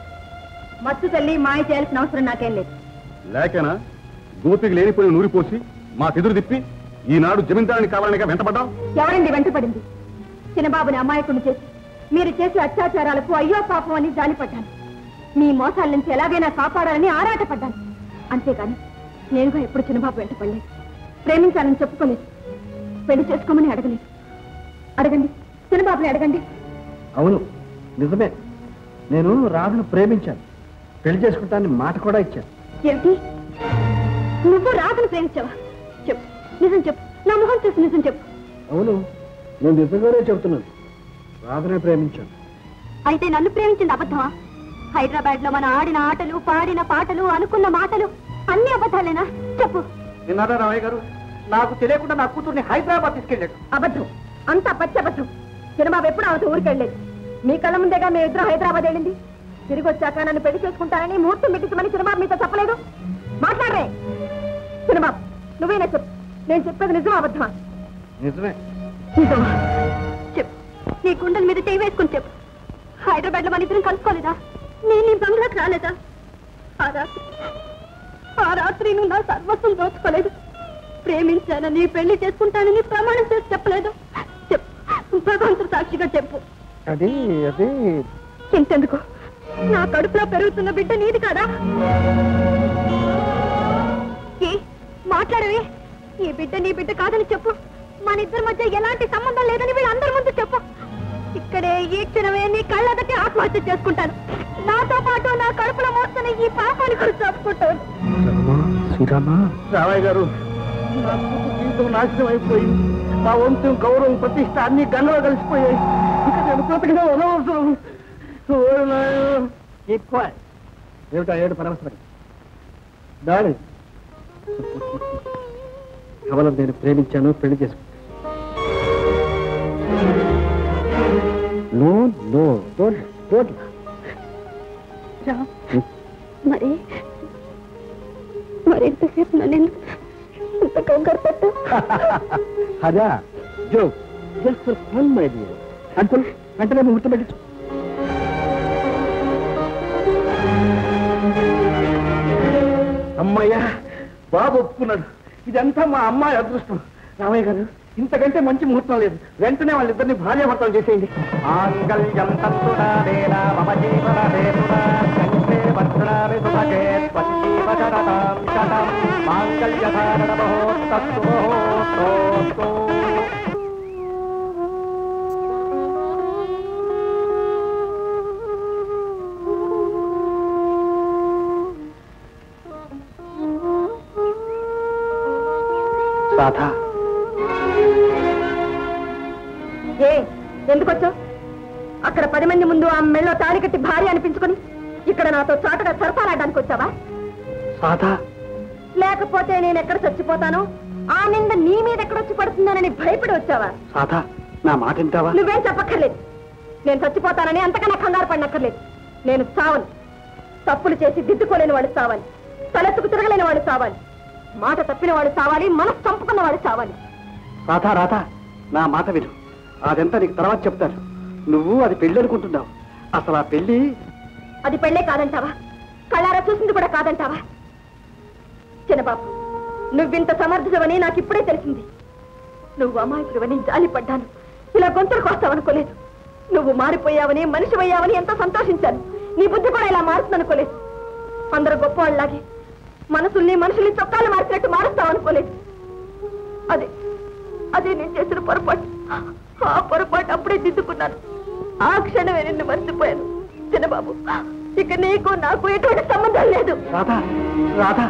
మత్తు తల్లి మాయ చేయాల్సిన అవసరం నాకేం లేదు. లేకనా గోపికి లేనిపోయి నూరిపోసి మా ఎదురు తిప్పి ఈనాడు జమీందారుని కావాలనిగా వెంటపడ్డాం. ఎవరండి వెంటపడింది? చిన్నబాబుని అమాయకుని చేసి మీరు చేసే అత్యాచారాలకు అయ్యో పాపం అని జాలిపడ్డాను. మీ మోసాల నుంచి ఎలాగైనా కాపాడాలని ఆరాటపడ్డాను. అంతేగాని నేనుగా ఎప్పుడు చిన్నబాబు వెంటపడలేదు. ప్రేమించాలని చెప్పుకోలేదు, పెళ్లి చేసుకోమని అడగలేదు. అడగండి, చిన్నబాబుని అడగండి. అవును, నిజమే. నేను రాధను ప్రేమించాను, పెళ్లి చేసుకుంటానని మాట కూడా ఇచ్చాను. ఏమిటి? నువ్వు రాధను ప్రేమించావా? చెప్పు, నిజం చెప్పు, నా మొహం చూసి నిజం చెప్పు. అవును, నేను నిజంగానే చెబుతున్నాను, రాధనే ప్రేమించాను. అయితే నన్ను ప్రేమించింది అబద్ధమా? హైదరాబాద్ లో మనం ఆడిన ఆటలు, పాడిన పాటలు, అనుకున్న మాటలు అన్ని అబద్ధాలేనా? చెప్పు. విన్నారా రామయ్య గారు? నాకు తెలియకుండా నా కూతుర్ని హైదరాబాద్ తీసుకెళ్ళాడు. అబద్ధం, అంతా పచ్చి అబద్ధం. చిన్నబాబు ఎప్పుడు అవతల ఊరికి వెళ్ళలేదు. మీ కళ్ళ ముందేగా మేము ఇద్దరం హైదరాబాద్ వెళ్ళింది. తిరిగి వచ్చాక నన్ను పెళ్లి చేసుకుంటానని ముహూర్తం పెట్టించమని చిన్నబాబు మీతో చెప్పలేదు. మాట్లాడరే చిన్నబాబు, నువ్వేనా చెప్పు, నేను చెప్పేది నిజం అబద్ధమా? నిజమే. నిజమా? చెప్పు, నీ గుండెల మీద చేయి వేసుకుని చెప్పు. హైదరాబాద్ లో మన ఇద్దరం కలుసుకోలేదా? నేను నీ బంగ్లాకి రాలేదా? ఆ రాత్రి ఆ రాత్రి నువ్వు నా సర్వస్వం దోచుకోలేదు. ప్రేమించానని, పెళ్లి చేసుకుంటానని ప్రమాణం చేసి చెప్పలేదు. చెప్పు, భగవంతుడు సాక్షిగా చెప్పు. అది అది ఇంతెందుకు, నా కడుపులో పెరుగుతున్న బిడ్డ నీది కాదా? ఏ మాట్లాడవే? ఈ బిడ్డ నీ బిడ్డ కాదని చెప్పు. మన ఇద్దరి మధ్య ఎలాంటి సంబంధం లేదని వీళ్ళందరి ముందు చెప్పు. ఇక్కడే ఈ క్షణమే నీ కళ్ళదటి ఆత్మహత్య చేసుకుంటాను. నాతో పాటు నా కడుపులో మోస్తున్న ఈ పాపాన్ని కూడా చెప్పుకుంటాను. శ్రీరామా. రామయ్య గారు, నా కూతురు జీవితం నాశనం అయిపోయింది. నా వంశం, గౌరవం, ప్రతిష్ట అన్ని గంగలో కలిసిపోయాయి. ఇక నేను బ్రతకడం అనవసరం. ఎక్కువ ఏమిటా ఏడు పరవసరం దాడి కేవలం నేను ప్రేమించాను, పెళ్లి చేసుకుంటాను. నో నో డోంట్ డోంట్ మరి మరి ఎంతసేపు నన్ను ఇంత కంగారు పెట్టు. అదా జో just for fun my dear. Uncle వెంటనే ముహూర్తం పెట్టించు. అమ్మయ్యా, బాబు ఒప్పుకున్నాడు. ఇదంతా మా అమ్మాయి అదృష్టం. రామయ్య గారు, ఇంతకంటే మంచి ముహూర్తం లేదు. వెంటనే వాళ్ళిద్దరిని భార్యాభర్తలు చేసేయండి. మాంగళ్యం తత్తునాదేనా మమ జీవన హేతునా కంఠే భద్రామి సుభగే త్వజ్జీవకరతాం శతం మాంగళ్యధారణ మహోత్తస్తు మహోత్తోస్తు. రాధా, ఏ ఎందుకు వచ్చావు? అక్కడ పది మంది ముందు ఆ మెళ్ళో తాళి కట్టి భార్య అనిపించుకుని ఇక్కడ నాతో చాటుగా సరఫరాడడానికి వచ్చావా? రాధా, లేకపోతే నేను ఎక్కడ చచ్చిపోతానో ఆ నింద నీ మీద ఎక్కడొచ్చి పడుతుందోనని భయపడి వచ్చావా? రాధా, నా మాట వింటావా? నువ్వేం చెప్పక్కర్లేదు. నేను చచ్చిపోతానని అంతకన్నా కంగారు పడినక్కర్లేదు. నేను చావను. తప్పులు చేసి దిద్దుకోలేని వాడు చావాలి, తలెత్తుకు తిరగలేని వాడు చావాలి, మాట తప్పిన వాడు చావాలి, మనసు చంపుకున్న వాడు చావాలి. రాధా రాధా, నా మాట విను. అదంతా నీకు తర్వాత చెప్తాను. నువ్వు అది పెళ్లి అనుకుంటున్నావు. అసలు ఆ పెళ్లి అది పెళ్ళే కాదంటావా? కళ్ళారా చూసింది కూడా కాదంటావా? చిన్నబాబు, నువ్వింత సమర్థుడవని నాకు ఇప్పుడే తెలిసింది. నువ్వు అమాయకుడివని జాలిపడ్డాను. ఇలా గొంతులు కోస్తావనుకోలేదు. నువ్వు మారిపోయావని, మనిషివయ్యావని ఎంతో సంతోషించాను. నీ బుద్ధి కూడా ఇలా మారుతుందనుకోలేదు. అందరూ గొప్పవాళ్ళలాగే మనసుల్ని మనుషుల్ని చొక్కాలు మార్చినట్టు మారుస్తావనుకోలేదు. అదే అదే నేను చేసిన పొరపాటు. ఆ పొరపాటు అప్పుడే దిద్దుకున్నాను. ఆ క్షణమే నిన్ను మర్చిపోయాను. చిన్నబాబు, ఇక నీకు నాకు ఎటువంటి సంబంధం లేదు. రాధా రాధా,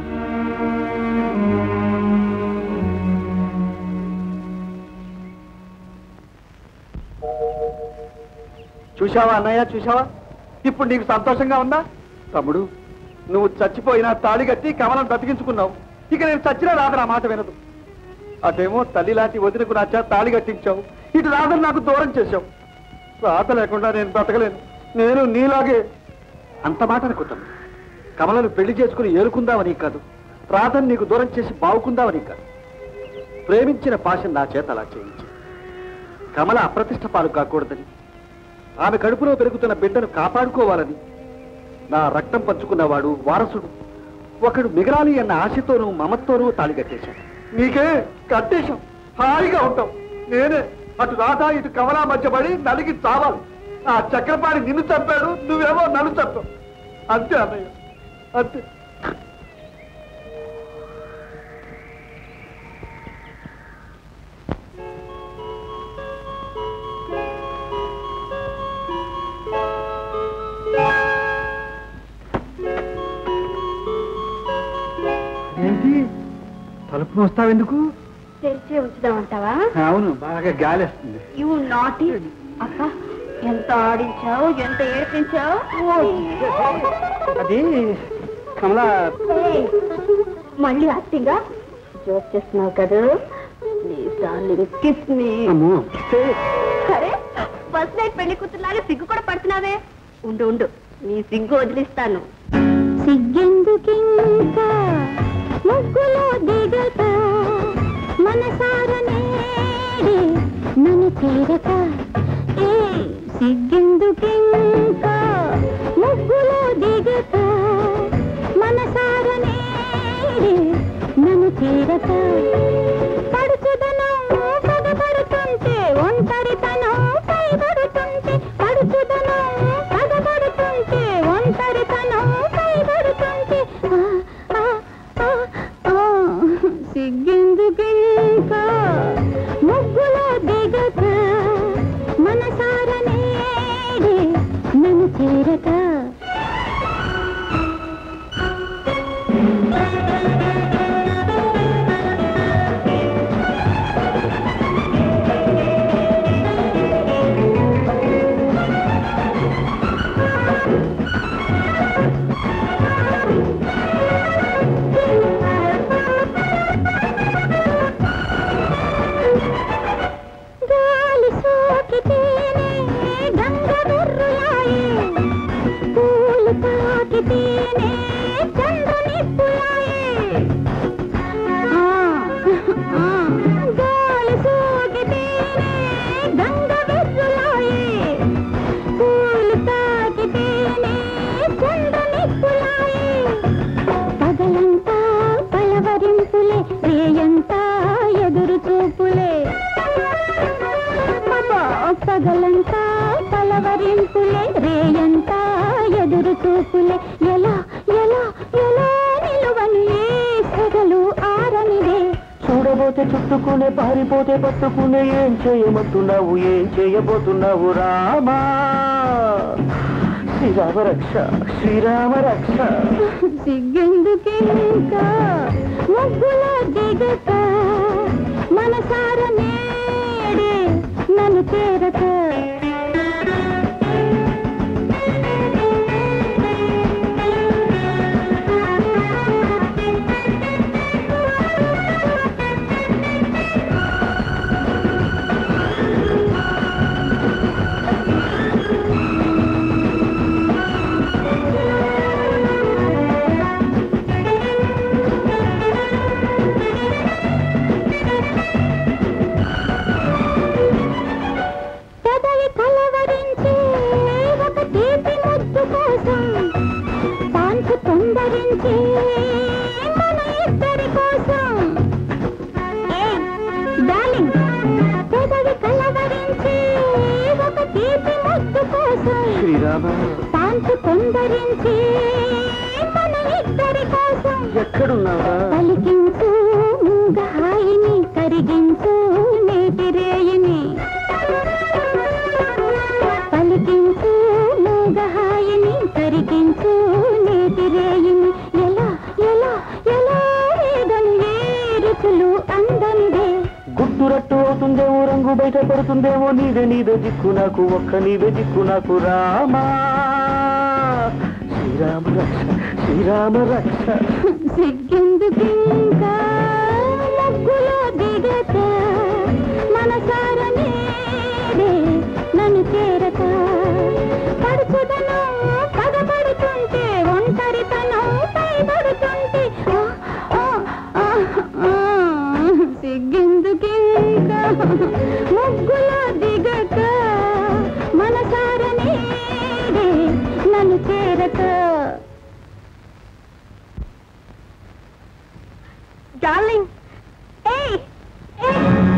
చూశావా అన్నయ్య, చూశావా? ఇప్పుడు నీకు సంతోషంగా ఉందా? తమ్ముడు, నువ్వు చచ్చిపోయినా తాళి కట్టి కమలం బ్రతికించుకున్నావు. ఇక నేను చచ్చినా రాధ నా మాట వినదు. అదేమో తల్లి లాంటి వదినకు నచ్చా తాళి కట్టించావు. ఇటు రాధను నాకు దూరం చేశావు. రాధ లేకుండా నేను బ్రతకలేను. నేను నీలాగే. అంత మాట అనుకుంటాను. కమలను పెళ్లి చేసుకుని ఏలుకుందామని కాదు, రాధను నీకు దూరం చేసి బావుకుందామని కాదు. ప్రేమించిన పాశం నా చేత అలా చేయించి కమల అప్రతిష్ట పాలు కాకూడదని, ఆమె కడుపులో పెరుగుతున్న బిడ్డను కాపాడుకోవాలని నా రక్తం పంచుకున్నవాడు వారసుడు ఒకడు మిగలాలి అన్న ఆశతోనూ మమతోనూ తాళి కట్టేశాడు. నీకే కట్టేశాం, హాయిగా ఉంటాం. నేనే అటు రాధా ఇటు కమలా మధ్య పడి నలిగి చావాలి. ఆ చక్రపాణి నిన్ను చంపాడు, నువ్వేమో నన్ను చంపావు. అంతే అన్నయ్య, అంతే. ఏంటి తలుపు మోస్తావెందుకు? తెరిచే ఉంచుదామంటావా? అవును, బాగా గాలేస్తుంది. యు నాటి అక్క, ఎంత ఆడించావు, ఎంత ఏడిపించావు. అది కమలా. మళ్ళీ యాక్టింగా జోక్ చేస్తున్నావు కదా? Please darling, kiss me. సరే, ఫస్ట్ నైట్ పెళ్లి కూతురులాగా సిగ్గు కూడా పడుతున్నావే. ఉండు ఉండు, నీ సిగ్గు వదిలిస్తాను. సిగ్గెందుకింకా ముగ్గులో దిగక, మనసారనే నన్ను తీరక. ఏ సిగ్గెందుకింకా ముగ్గులో దిగక, మనసారనే నన్ను తీరక. పడుచుదనం పదపడుతుంటే, ఒంటరితనం పైబడుతుంటే, పడుచుదనం పదపడుతుంటే, ఒంటరితనం పైబడుతుంటే. సిగ్గెందుకింకా ముగ్గులో దిగక, మనసారనే పగలంతా పలవరింపులే రేయంతా ఎదురు చూపులే ఎలా ఎలా ఎలా నిలువని సెగలు ఆరనిదే చూడబోతే చుట్టుకునే పారిపోతే పట్టుకునే ఏం చేయమంటున్నావు ఏం చేయబోతున్నావు రామా శ్రీరామ రక్ష శ్రీరామ రక్ష సిగ్గెందుకింకా ముగ్గుల దిగక మనసార నేడే నన్ను చేరక ఎక్కడున్నావా పలికించు మూగహాయిని కరిగించు నేటి రేయిని పలికించు మూగహాయిని కరిగించు నేటి రేయిని ఎలా ఎలా ఎలా ఏదని ఏ రుచులు అందనిదే గుట్టు రట్టు అవుతుందేమో రంగు బయట పడుతుందేమో నీవే నీవే దిక్కు నాకు ఒక్క నీవే దిక్కు నాకు రామా శ్రీరామ రక్ష శ్రీరామ రక్ష సిగ్గెందుకింకా ముగ్గులో దిగక మనసార నేడే నన్ను చేరక పడుచుదనం పదపడుతుంటే ఒంటరితనం పైబడుతుంటే సిగ్గెందుకింకా ముగ్గులో దిగక మనసార నేడే నన్ను చేరక Darling! Hey! Hey!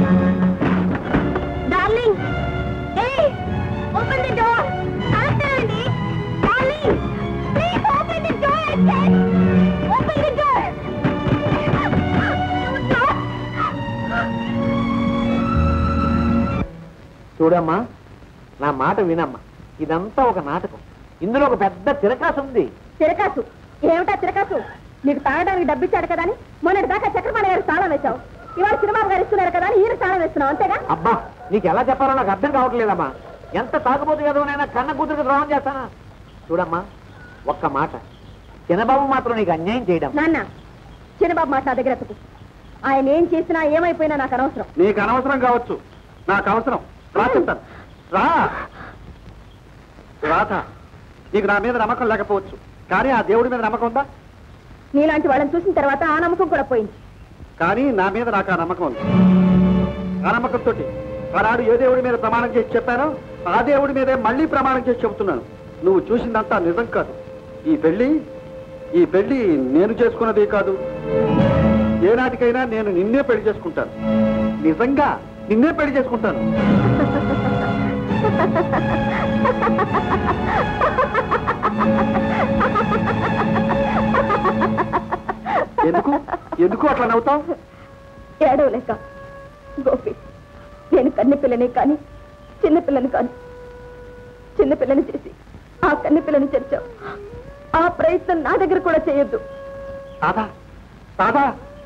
Darling! Hey! Open the door! Answer me! Darling! Please open the door, I said! Open the door! చూడమ్మా నా మాట వినమ్మా ఇదంతా ఒక నాటకం ఇందులో ఒక పెద్ద తిరకాసు ఉంది తిరకాసు ఏమిటా తిరకాసు నీకు తాగడానికి డబ్బిచ్చాడు కదా అని మొన్నటి దాకా చక్రపాణి గారు తాళం వేశావు ఇవాళ సినిమా గారు ఇస్తున్నారు కదా అని ఈయన తాళం వేస్తున్నావు అంతేగా అబ్బా నీకు ఎలా చెప్పాలో నాకు అర్థం కావట్లేదమ్మా ఎంత తాగబోతు కదోనైనా కన్న కూతురికి ద్రోహం చేస్తానా చూడమ్మా ఒక్క మాట చిన్నబాబు మాత్రం నీకు అన్యాయం చేయడం నాన్న చిన్నబాబు మాట నా దగ్గర ఎత్తుకు ఆయన ఏం చేసినా ఏమైపోయినా నాకు అనవసరం నీకు అనవసరం కావచ్చు నాకు అవసరం రా చెప్తాను రా రాధ నీకు నా మీద నమ్మకం లేకపోవచ్చు కానీ ఆ దేవుడి మీద నమ్మకం ఉందా నీలాంటి వాళ్ళని చూసిన తర్వాత ఆ నమ్మకం కూడా పోయింది కానీ నా మీద నాకు ఆ నమ్మకం ఉంది ఆ నమ్మకంతో ఆనాడు ఏ దేవుడి మీద ప్రమాణం చేసి చెప్పానో ఆ దేవుడి మీదే మళ్ళీ ప్రమాణం చేసి చెబుతున్నాను నువ్వు చూసిందంతా నిజం కాదు ఈ పెళ్లి ఈ పెళ్లి నేను చేసుకున్నదే కాదు ఏనాటికైనా నేను నిన్నే పెళ్లి చేసుకుంటాను నిజంగా నిన్నే పెళ్లి చేసుకుంటాను ఎందుకు ఎందుకు అట్లా నవ్వుతావు ఏడవ లెక్క గోపి నేను కన్నె పిల్లని కానీ చిన్నపిల్లని కాను చిన్నపిల్లని చేసి ఆ కన్నె పిల్లని చేర్చావు ఆ ప్రయత్నం నా దగ్గర కూడా చేయొద్దు రాధా రాధా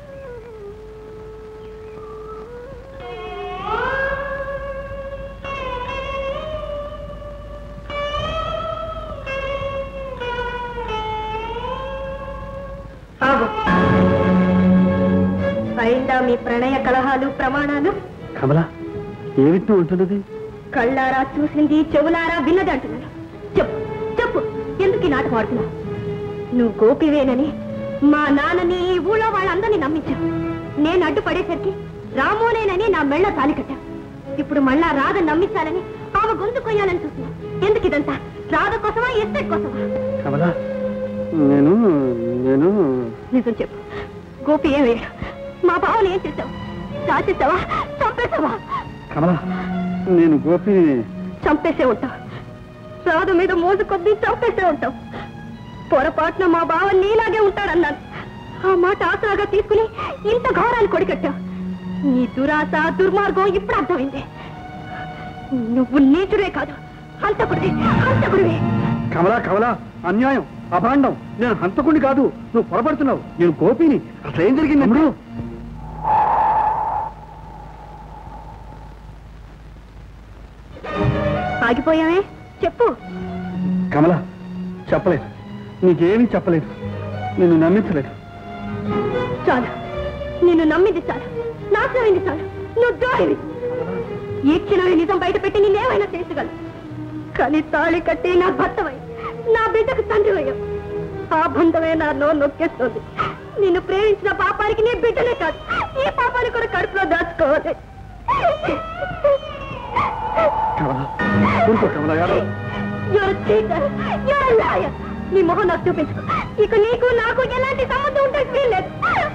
అయిందా మీ ప్రణయ కలహాలు ప్రమాణాలు కమలా ఏమిటి ఉంటున్నది కళ్ళారా చూసింది చెవులారా విన్నది అంటున్నాను చెప్పు చెప్పు ఎందుకు ఈ నాటకం ఆడుతున్నావు నువ్వు గోపివేనని మా నాన్నని ఈ ఊళ్ళో వాళ్ళందరినీ నమ్మించావు నేను అడ్డుపడేసరికి రామోనేనని నా మెళ్ళ తాలి కట్టా ఇప్పుడు మళ్ళా రాధ నమ్మించాలని ఆమె గొంతు కొయ్యాలని చూస్తున్నా ఎందుకు ఇదంతా రాధ కోసమా ఎస్టేట్ కోసమా కమలా నేను నేను నిజం చెప్పు గోపి ఏమే మా బావని ఏం చేసావు రాసేసావా చంపేసావా కమలా నేను గోపిని చంపేసే ఉంటావు. రాదు మీద మోజు కొద్దీ చంపేసే ఉంటావు. పొరపాటున మా బావ నీలాగే ఉంటాడన్నాను. ఆ మాట ఆసరాగా తీసుకుని ఇంత ఘోరాన్ని కొడికట్టావు. నీ దురాశ దుర్మార్గం ఇప్పుడు అర్థమైంది. నువ్వు నీచుడే కాదు, హంతకుడివి, హంతకుడివి. కమలా కమలా, అన్యాయం, అభాండం. నేను హంతకుడిని కాదు, నువ్వు పొరపడుతున్నావు. నేను గోపిని. అసలు ఏం జరిగింది? అప్పుడు ఆగిపోయావే, చెప్పు. కమలా, చెప్పలేదు, నీకేమీ చెప్పలేదు, నిన్ను నమ్మించలేదు. చాలు, నిన్ను నమ్మింది చాలు, నాశనమైంది చాలు. నువ్వు ద్రోహివి. ఈ క్షణమే నిజం బయటపెట్టి నేనేమైనా చేసగలను. కానీ తాళి కట్టి నా భర్తవై నా బిడ్డకు తండ్రి అయ్యావు. ఆ బంధమే నా నోరు నొక్కేస్తుంది. నిన్ను ప్రేమించిన పాపానికి నీ బిడ్డనే కాదు, ఈ పాపాన్ని కూడా కడుపులో దాచుకోవాలి. నీ మొహం నాకు చూపించుకో. ఇక నీకు నాకు ఎలాంటి సంబంధం ఉంటుంది వీల్లేదు.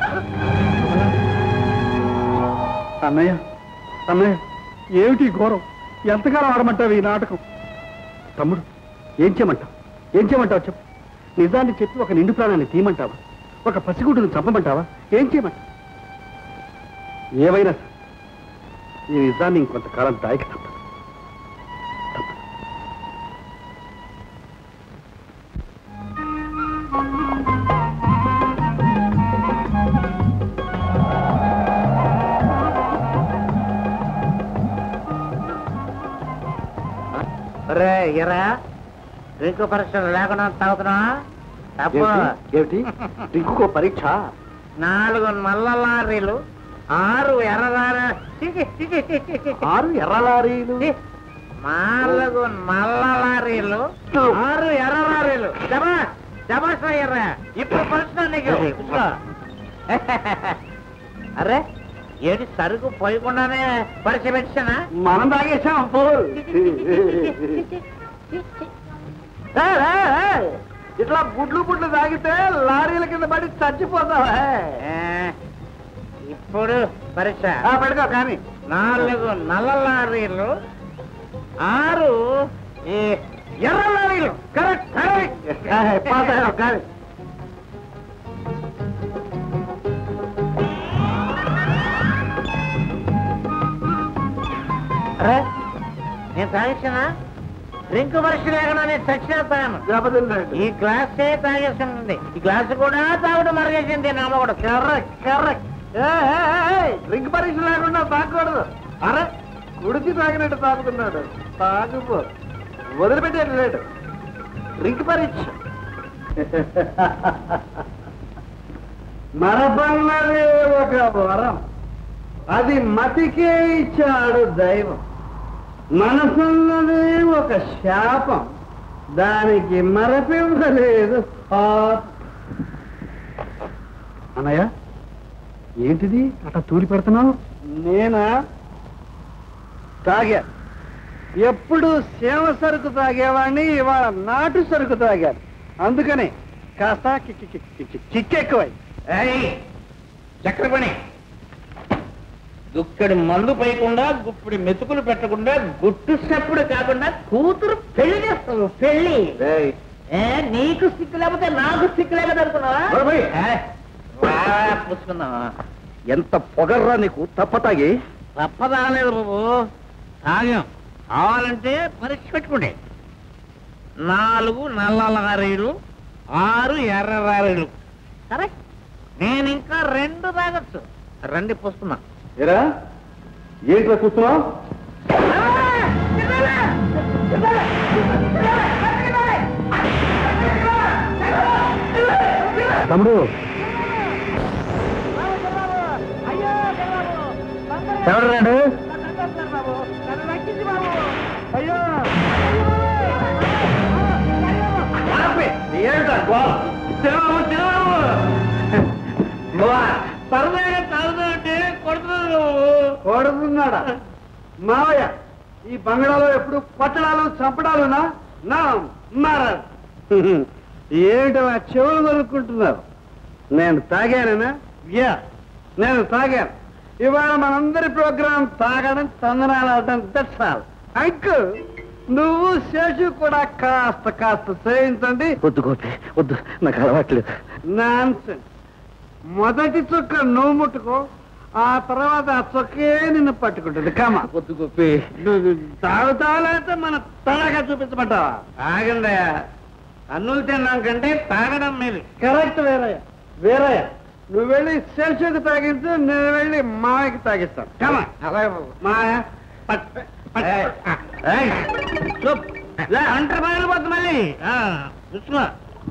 అన్నయ్య, అన్నయ్య, ఏమిటి ఘోరం? ఎంతకాలం ఆడమంటావు ఈ నాటకం? తమ్ముడు, ఏం చేయమంటావు? ఏం చేయమంటావు చెప్పు. నిజాన్ని చెప్పి ఒక నిండు ప్రాణాన్ని తీయమంటావా? ఒక పసిగుడ్డును చంపమంటావా? ఏం చేయమంటావు? ఏవైనా ఈ నిజాన్ని ఇంకొంతకాలం దాయక తప్పదు. రే ఎరా, డ్రింక్ పరీక్ష లేకుండా తాగుతున్నా? ఏమిటి ఇంకో పరీక్ష? నాలుగు నల్ల లారీలు, ఆరు ఎర్ర ఆరు ఎర్ర లారీలు, నాలుగు నల్ల లారీలు, ఆరు ఎర్ర లారీలు. జబాస్ జబాస్ ఎర్ర. ఇప్పుడు పరీక్ష నీకు. అరే ఏది సరుకు పోయకుండానే పరీక్ష పెట్టానా? మనం తాగేసాం. ఇట్లా గుడ్లు గుడ్లు తాగితే లారీల కింద పడి చచ్చిపోతావా? ఇప్పుడు పరీక్ష పెడతా. కానీ నాలుగు నల్ల లారీలు, ఆరు ఈ ఎర్ర లారీలు. Correct correct. కానీ అరే నేను తాగేసానా? డ్రింక్ పరీక్ష లేకుండా నేను చచ్చిపోతాను. ఈ గ్లాసే తాగేసింది. ఈ గ్లాసు కూడా తాగుడు మరగేసింది. నామ కూడా కరెక్ట్ కరెక్ట్. డ్రింక్ పరీక్ష లేకుండా తాగకూడదు. అరే కుడిచి తాగినట్టు తాగుతున్నాడు. తాగుపో, వదిలిపెట్టాడు లేడు. డ్రింక్ పరీక్ష మరపన్నది ఒక వరం, అది మతికే ఇచ్చాడు దైవం. మనసున్నది ఒక శాపం, దానికి మరపివ్వలేదు. అన్నయ్య, ఏంటిది అట్లా తూలి పెడుతున్నావు? నేనా తాగా. ఎప్పుడు సేవ సరుకు తాగేవాడిని, ఇవాళ నాటు సరుకు తాగాను. అందుకనే కాస్త కిక్కెక్కువై. చక్ర పని. దుక్కడి మందు పోయకుండా, గుప్పిడి మెతుకులు పెట్టకుండా, గుట్టు సప్పుడు కాకుండా కూతురు పెళ్లి చేస్తావు. పెళ్లి నీకు సిక్కు లేకపోతే నాకు సిక్కు లేకపోతే అనుకున్నావా? పుచ్చుకున్నావా? ఎంత పొగర్రా నీకు? తప్ప తాగి? తప్ప తాగలేదు బాబు, తాగాం. కావాలంటే పరీక్ష పెట్టుకోండి. నాలుగు నల్ల లారీలు, ఆరు ఎర్ర లారీలు. కరెక్ట్. నేను ఇంకా రెండు తాగొచ్చు. రండి పుస్తున్నా. ఏరా ఏంట్రా కూర్చున్నావు? తమ్ముడు, ఎవరు రండి? సరదాగా తాగుతుంటే కొడుతున్నాడు. కొడుతున్నాడా? మావయ్య, ఈ బంగాళాలో ఎప్పుడు కొట్టడాలు చంపడాలునా? నా మారారు. ఏమిటో ఆ చెవులు కొనుక్కుంటున్నారు. నేను తాగానేనా? యా, నేను తాగాను. ఇవాళ మనందరి ప్రోగ్రాం తాగడం, తందనాలు ఆడటం. That's all. అంకుల్, నువ్వు శేషు కూడా కాస్త కాస్త చేయించండి. వద్దు గోపి వద్దు, నాకు అలవాట్లేదు. నాన్సెన్స్. మొదటి చుక్క నువ్వు ముట్టుకో, ఆ తర్వాత ఆ చుక్కే నిన్ను పట్టుకుంటుంది. కమా. వద్దు గోపి. తాగుతావులైతే మన తలగా చూపించమంటావా? ఆగండయా, అన్నులు తిన్నాం కంటే తాగడం మేలు. కరెక్ట్ వేరయ్య. వేరయ్య నువ్వు వెళ్ళి శేషుకి తాగించు, నేను వెళ్ళి మాయకి తాగిస్తాను. కమా. అలాగే మాయ అంటర్ బయలుపోద్దు మళ్ళీ చూసుకో.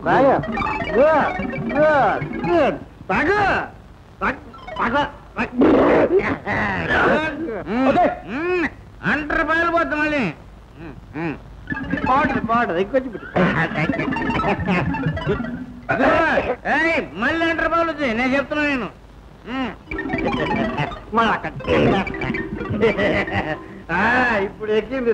అంటర్ బయలుపోద్దు మళ్ళీ. బాగుంటుంది బాగుంటుంది ఇంకొంచెం మళ్ళీ అంటర్ బాగుంది. నేను చెప్తున్నా నేను ఇప్పుడు ఎక్కింది.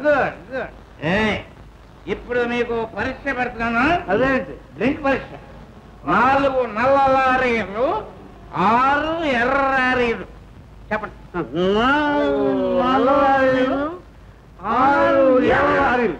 ఇప్పుడు మీకు పరీక్ష పెడుతున్నాను. అదేంటి? డ్రింక్ పరీక్ష. నాలుగు నల్ల లారీలు, ఆరు ఎర్ర లారీలు. చెప్పండి. నల్ల లారీలు, ఆరు ఎర్ర లారీలు.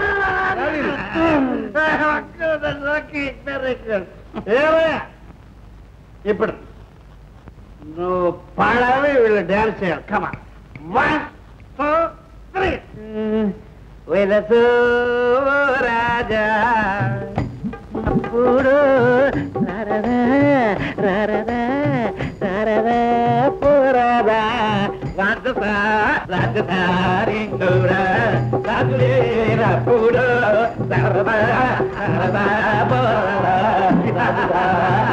ఇప్పుడు నువ్వు పాడాలి, వీళ్ళు డాన్స్ చేయాలి. కమా. One two three. వెలసో రాజా అప్పుడు రారదా రారదా రారదా పోరాదా రాజసా రాజసారింగూరా రాజులేరప్పుడు రారదా రారదా పోరాదా రాజసా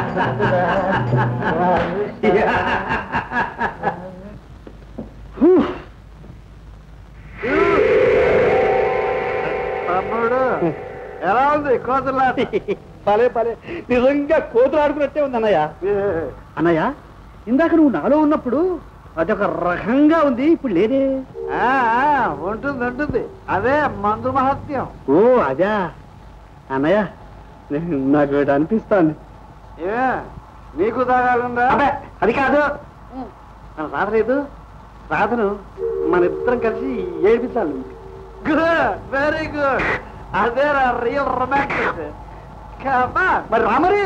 తమ్ముడు ఎలా ఉంది కోతులా? పలే పలే నిజంగా కోతులు ఆడుకున్నట్టే ఉంది అన్నయ్య. అన్నయ్య ఇందాక నువ్వు నాలో ఉన్నప్పుడు అదొక రకంగా ఉంది, ఇప్పుడు లేదే. ఉంటుంది ఉంటుంది, అదే మందు మహత్యం. ఓ అదే అన్నయ్య, నాకు వీటి అనిపిస్తాను. ఏ నీకు తాగాలందా? అది కాదు, మన రాధలేదు. రాధను మన ఇద్దరం కలిసి ఏడిపించాలి. Good, very good. అదే రియల్ రొమాంటిక్. మరి రామరి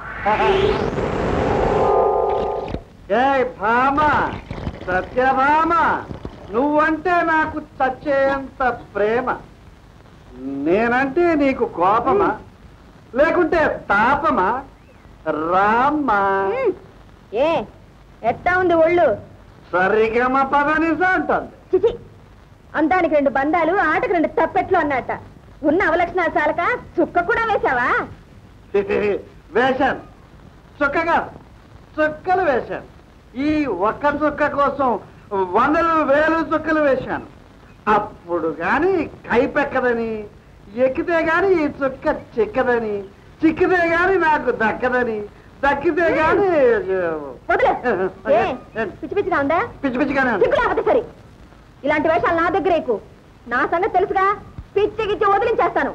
ఏ భామ, సత్యభామ, నువ్వంటే నాకు చచ్చేంత ప్రేమ. నేనంటే నీకు కోపమా లేకుంటే తాపమా? రామ్మా. ఏ ఎట్టా ఉంది ఒళ్ళు? సరిగా మా పదనిసా అంటుంది. చిచి, అందానికి రెండు బంధాలు, ఆటకు రెండు తప్పెట్లు అన్నట్ట. ఉన్న అవలక్షణాలు చాలక చుక్క కూడా వేశావా? వేశాను, చుక్కగా చుక్కలు వేశాను. ఈ ఒక్క చుక్క కోసం వందలు వేలు చుక్కలు వేశాను. అప్పుడు గాని కైపెక్కదని, ఎక్కితే గాని ఈ చుక్క చిక్కదని, చిక్కితే గాని నాకు దక్కదని, దక్కితే గాని పిచ్చి పిచ్చిగా ఉందా? పిచ్చి పిచ్చిగానే చిక్కులేకపోతే సరి. ఇలాంటి వేషాలు నా దగ్గర ఎక్కువ. నా సంగతి తెలుసుగా, పిచ్చి గిచ్చి వదిలించేస్తాను.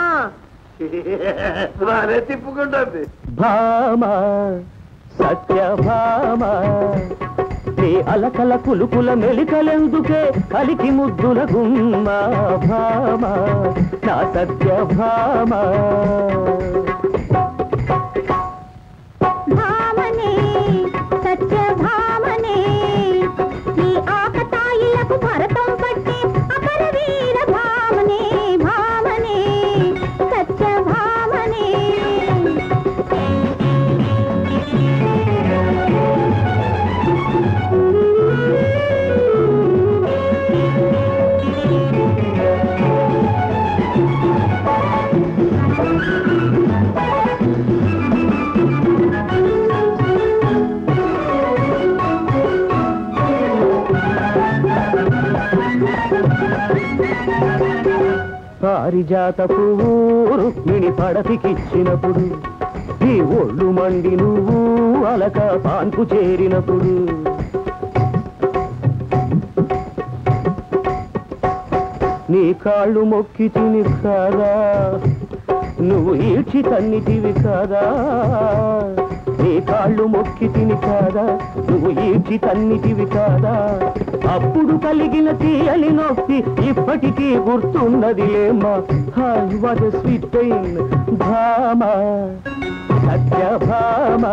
బానే తిప్పుకుంటుంది. భామ సత్యభామ, నీ అలకల కులుకుల మెలికలెందుకే కలికి ముద్దుల గుమ్మ. భామ నా సత్యభామ. భామనే సత్యభామనే, నీ ఆకతాయిలకు భరతం పట్టి అపరవీర భామనే. భామనే సత్యభామనే. పారిజాత పువ్వు రుక్మిణి పడతికిచ్చినప్పుడు, ఈ ఒళ్ళు మండి నువ్వు అలక పాన్పు చేరినప్పుడు, నీ కాళ్ళు మొక్కి తిని కాదా నువ్వు ఈడ్చి తన్నిటివి కాదా, నీ కాళ్ళు మొక్కి తిని కాదా, నువ్వు ఈడ్చి తన్నిటివి కాదా. అప్పుడు కలిగిన తీయని నొప్పి ఇప్పటికీ గుర్తున్నదిలేమా. What a sweet pain Bhama, Satyabhama.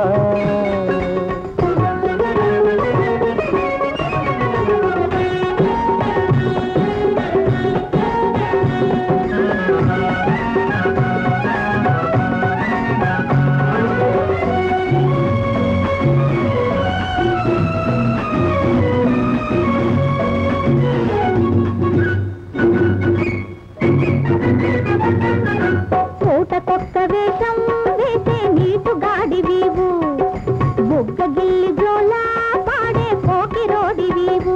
కొత్త వేషం వేసే నీటు గాడి వీవు, బొగ్గ గిల్లి జోలా పాడే పోకి రోడి వీవు.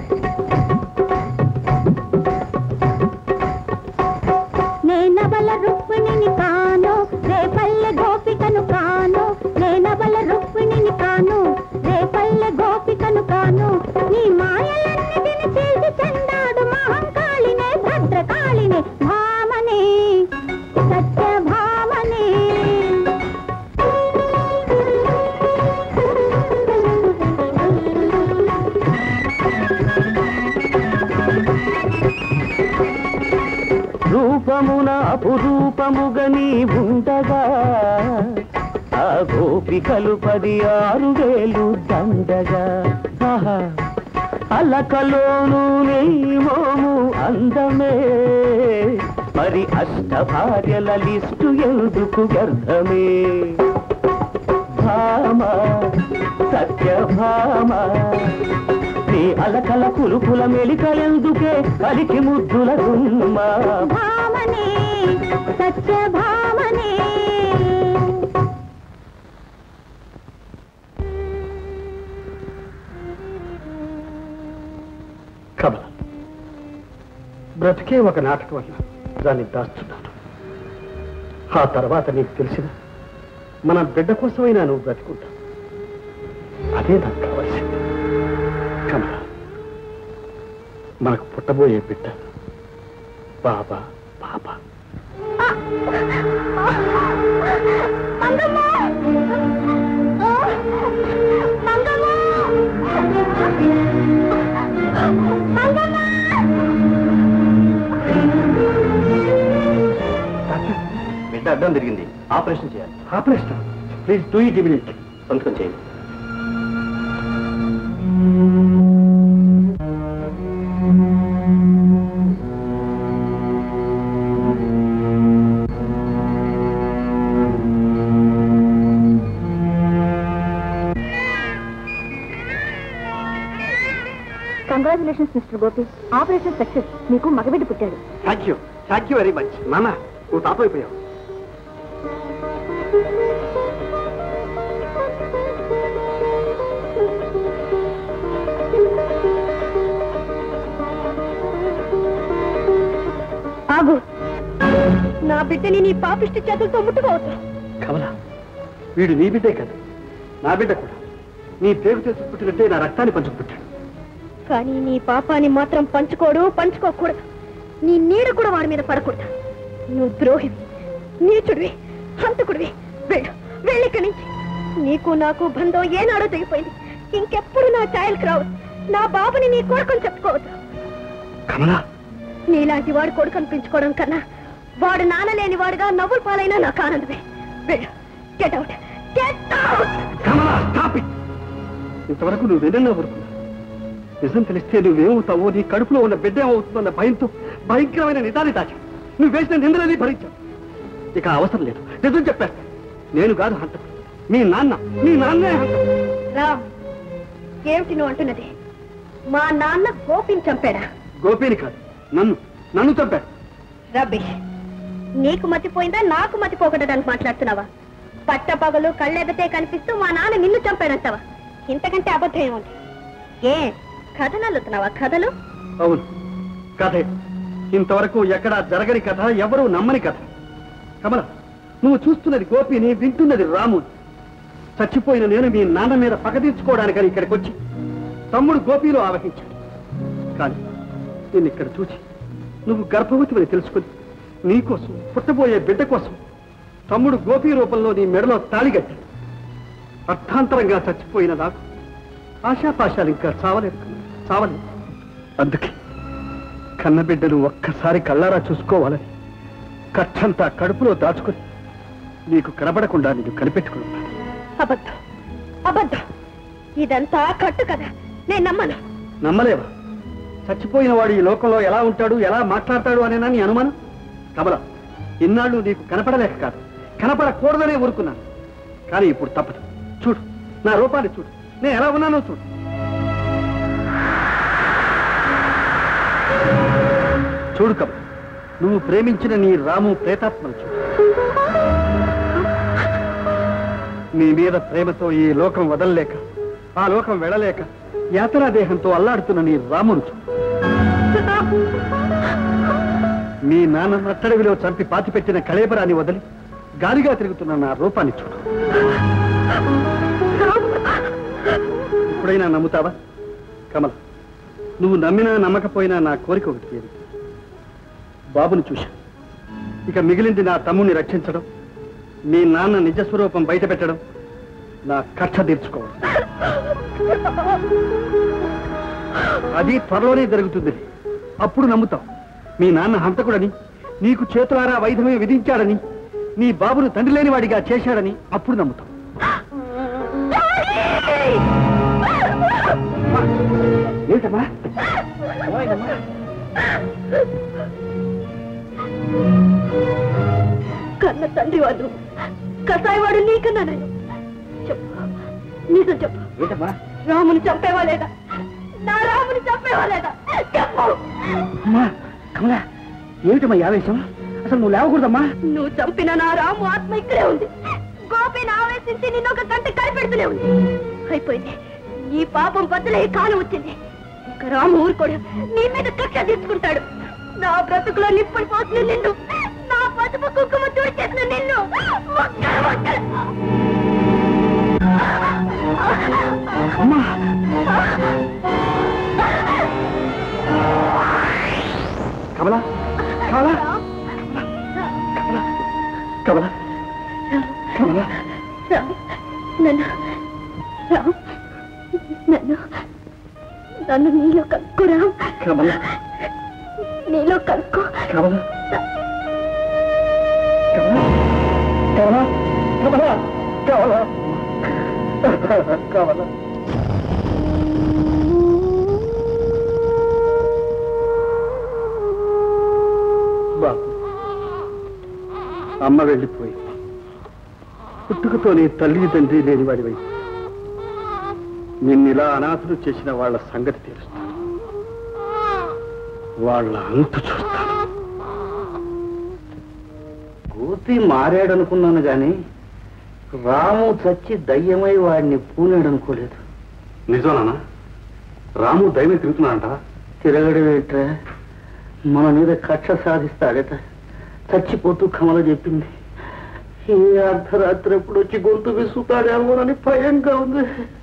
నేనబల రుక్మిణిని కాను, రేపల్లె గోపికను కాను, నేనబల రుక్మిణిని కాను, రేపల్లె గోపికను కాను. నీ మాయలన్నిటిని చేసి చెందాడు మహంకాళినే, భద్రకాళినే, భామనే, సత్యభామనే. రూపమున అపురూపముగని ఉండగా ఆ గోపికలు పది ఆరు వేలు దండగా. అలకలోను నేమోము అందమే, మరి అష్ట భార్యల లిస్టు ఎందుకు గర్ధమే. భామ, సత్యభామ, నీ అలకల కులుకుల మెలికలెందుకే కలికి ముద్దుల గుమ్మ. భామనే, సత్యభామనే. కమల, బ్రతికే ఒక నాటకం వల్ల దాన్ని దాస్తున్నాను. ఆ తర్వాత నీకు తెలిసిన మన బిడ్డ కోసమైనా నువ్వు బ్రతుకుంటావు. అదే నాకు కావాల్సింది. కమల, మనకు పుట్టబోయే బిడ్డ బాబా బాబా. బిడ్డ అడ్డం తిరిగింది, ఆపరేషన్ చేయాలి. Operation? Please do it immediately. సంతకం చేయండి. Congratulations mister Gopi, operation success. మీకు మగబిడ్డ పుట్టాడు. Thank you, thank you very much. నాన్న, నువ్వు తాతైపోయావు. ఆగు, నా బిడ్డని నీ పాపిష్టి చేతులతో ముట్టుకోవద్దు. కమల, వీడు నీ బిడ్డే కదా, నా బిడ్డ కూడా. నీ పేరు చేసి పుట్టినట్టే నా రక్తాన్ని పంచుకుపుట్టాడు. కానీ నీ పాపాన్ని మాత్రం పంచుకోడు, పంచుకోకూడదు. నీ నీడ కూడా వాడి మీద పడకూడదు. నువ్వు ద్రోహివి, నీచుడివి, హంతకుడివి. వెళ్ళు, వెళ్ళిక్కడి నుంచి. నీకు నాకు బంధం ఏనాడో తెగిపోయింది. ఇంకెప్పుడు నా ఛాయలకు రావద్దు. నా బాబుని నీ కొడుకుని చెప్పుకోవద్దు. కమలా, నీలాంటి వాడు కొడుకు అనిపించుకోవడం కన్నా వాడు నాన్న లేని వాడుగా నవ్వులు పాలైనా నాకు ఆనందమే. వెళ్ళు, get out, get out. Kamala, stop it. ఇంతవరకు నువ్వు వెన్నెల్లో ఊరుకున్నా. నిజం తెలిస్తే నువ్వేమవుతావో, నీ కడుపులో ఉన్న బిడ్డ ఏమవుతుందన్న భయంతో భయంకరమైన నిజాన్ని దాచావు. నువ్వు వేసిన నిందలని భరించావు. ఇక అవసరం లేదు, నిజం చెప్పేస్తా. నేను కాదు హంతకుడు, మీ నాన్న. మీ నాన్నే హంతకుడు. రామ్, ఏమిటి నువ్వు అంటున్నది? మా నాన్న గోపిని చంపాడా? గోపిని కాదు, నన్ను నన్ను చంపాడు. రబీష్, నీకు మతిపోయిందా, నాకు మతిపోకడానికి మాట్లాడుతున్నావా? పట్టపగలు కళ్ళెదటే కనిపిస్తూ మా నాన్న నిన్ను చంపాడంటావా? ఇంతకంటే అబద్ధం ఏముంది? ఏ కథలు అల్లుతున్నావా? కథలు? అవును, కథే. ఇంతవరకు ఎక్కడా జరగని కథ, ఎవరూ నమ్మని కథ. కమల, నువ్వు చూస్తున్నది గోపిని, వింటున్నది రాముని. చచ్చిపోయిన నేను మీ నాన్న మీద పగ తీర్చుకోవడానికని ఇక్కడికి వచ్చి తమ్ముడు గోపిలో ఆవహించాడు. కానీ నేను ఇక్కడ చూసి నువ్వు గర్భవతివని తెలుసుకుని నీకోసం, పుట్టబోయే బిడ్డ కోసం తమ్ముడు గోపి రూపంలో నీ మెడలో తాళిగట్టాడు. అర్థాంతరంగా చచ్చిపోయిన నాకు ఆశాపాశాలు ఇంకా చావలేదు చావలేదు. అందుకే కన్నబిడ్డను ఒక్కసారి కళ్ళారా చూసుకోవాలని కట్టంతా కడుపులో దాచుకుని నీకు కనబడకుండా నీకు కనిపెట్టుకున్నాను. అబద్ధం అబద్ధం, ఇదంతా కట్టు కదా, నేను నమ్మను. నమ్మలేవా? చచ్చిపోయిన వాడు ఈ లోకంలో ఎలా ఉంటాడు, ఎలా మాట్లాడతాడు అనేనా నీ అనుమానం? కమల, ఇన్నాళ్ళు నీకు కనపడలేక కాదు, కనపడకూడదనే ఊరుకున్నాను. కానీ ఇప్పుడు తప్పదు. చూడు, నా రూపాన్ని చూడు, నేను ఎలా ఉన్నానో చూడు. చూడు కమల, నువ్వు ప్రేమించిన నీ రాము ప్రేతాత్మను చూడు. నీ మీద ప్రేమతో ఈ లోకం వదలలేక, ఆ లోకం వెళ్ళలేక యాతనా దేహంతో అల్లాడుతున్న నీ రామును చూడు. మీ నాన్న నట్టడవిలో చంపి పాతిపెట్టిన కళేబరాన్ని వదిలి గాలిగా తిరుగుతున్న నా రూపాన్ని చూడు. ఇప్పుడైనా నమ్ముతావా కమల? నువ్వు నమ్మినా నమ్మకపోయినా నా కోరిక ఒకటి ఏది, బాబుని చూశా. ఇక మిగిలింది నా తమ్ముని రక్షించడం, మీ నాన్న నిజస్వరూపం బయట పెట్టడం, నా కక్ష తీర్చుకోవడం. అది త్వరలోనే జరుగుతుంది. అప్పుడు నమ్ముతావు మీ నాన్న హంతకుడని, నీకు చేతులారా వైధమే విధించాడని, నీ బాబును తండ్రి లేని వాడిగా చేశాడని అప్పుడు నమ్ముతావు. ఏంటమ్మా? కన్న తండ్రి వాడు కసాయివాడు నీకన్నాను. చెప్పు, నిజం చెప్పు. ఏంటమ్మా? రాముని చంపేవా లేదా? నా రాముని చంపేవా లేదా? చెప్పు. అమ్మా కమలా, ఏమిటమ్మా ఈ ఆవేశం? అసలు నువ్వు లేవకూడదమ్మా. నువ్వు చంపిన నా రాము ఆత్మ ఇక్కడే ఉంది. గోపిని ఆవేశించి నిన్ను ఒక గంట కలిపెడుతూనే ఉంది. అయిపోయింది, నీ పాపం బదులే కాలం వచ్చింది. ఇక రాము ఊరుకోడు, నీ మీద కక్ష తీసుకుంటాడు. నా బ్రతుకులో నిప్పులు పోసిన నిన్ను, నా పసుపు కుంకుమ చూడి చేసిన నిన్ను ఒక్క ఒక్క అమ్మా కమలా, కమలా, కమలా, కమలా, కమలా. రామ్, నన్ను రామ్, నన్ను నన్ను నీలో కలుపుకో రామ్. కమలా, నీలో కలుపుకో. కమలా, కమలా, కమలా, కమలా, కమలా, కమలా. బాబు, అమ్మ వెళ్ళిపోయి పుట్టుకతోనే తల్లి తండ్రి లేని వాడివై నిన్నిలా అనాథులు చేసిన వాళ్ళ సంగతి తెలుస్తాను, వాళ్ళ అంతు చూస్తాను. గోపి మారాడనుకున్నాను గాని రాము చచ్చి దయ్యమై వాడిని పూనాడనుకోలేదు. నిజమేనా? రాము దైవం తిరుగుతున్నాడంట. తిరగడమేట్రా, మన మీద కక్ష సాధిస్తాడట. చచ్చిపోతూ కమల చెప్పింది. ఈ అర్ధరాత్రి ఎప్పుడు వచ్చి గొంతు విసుతాడేమోనని భయంగా ఉంది.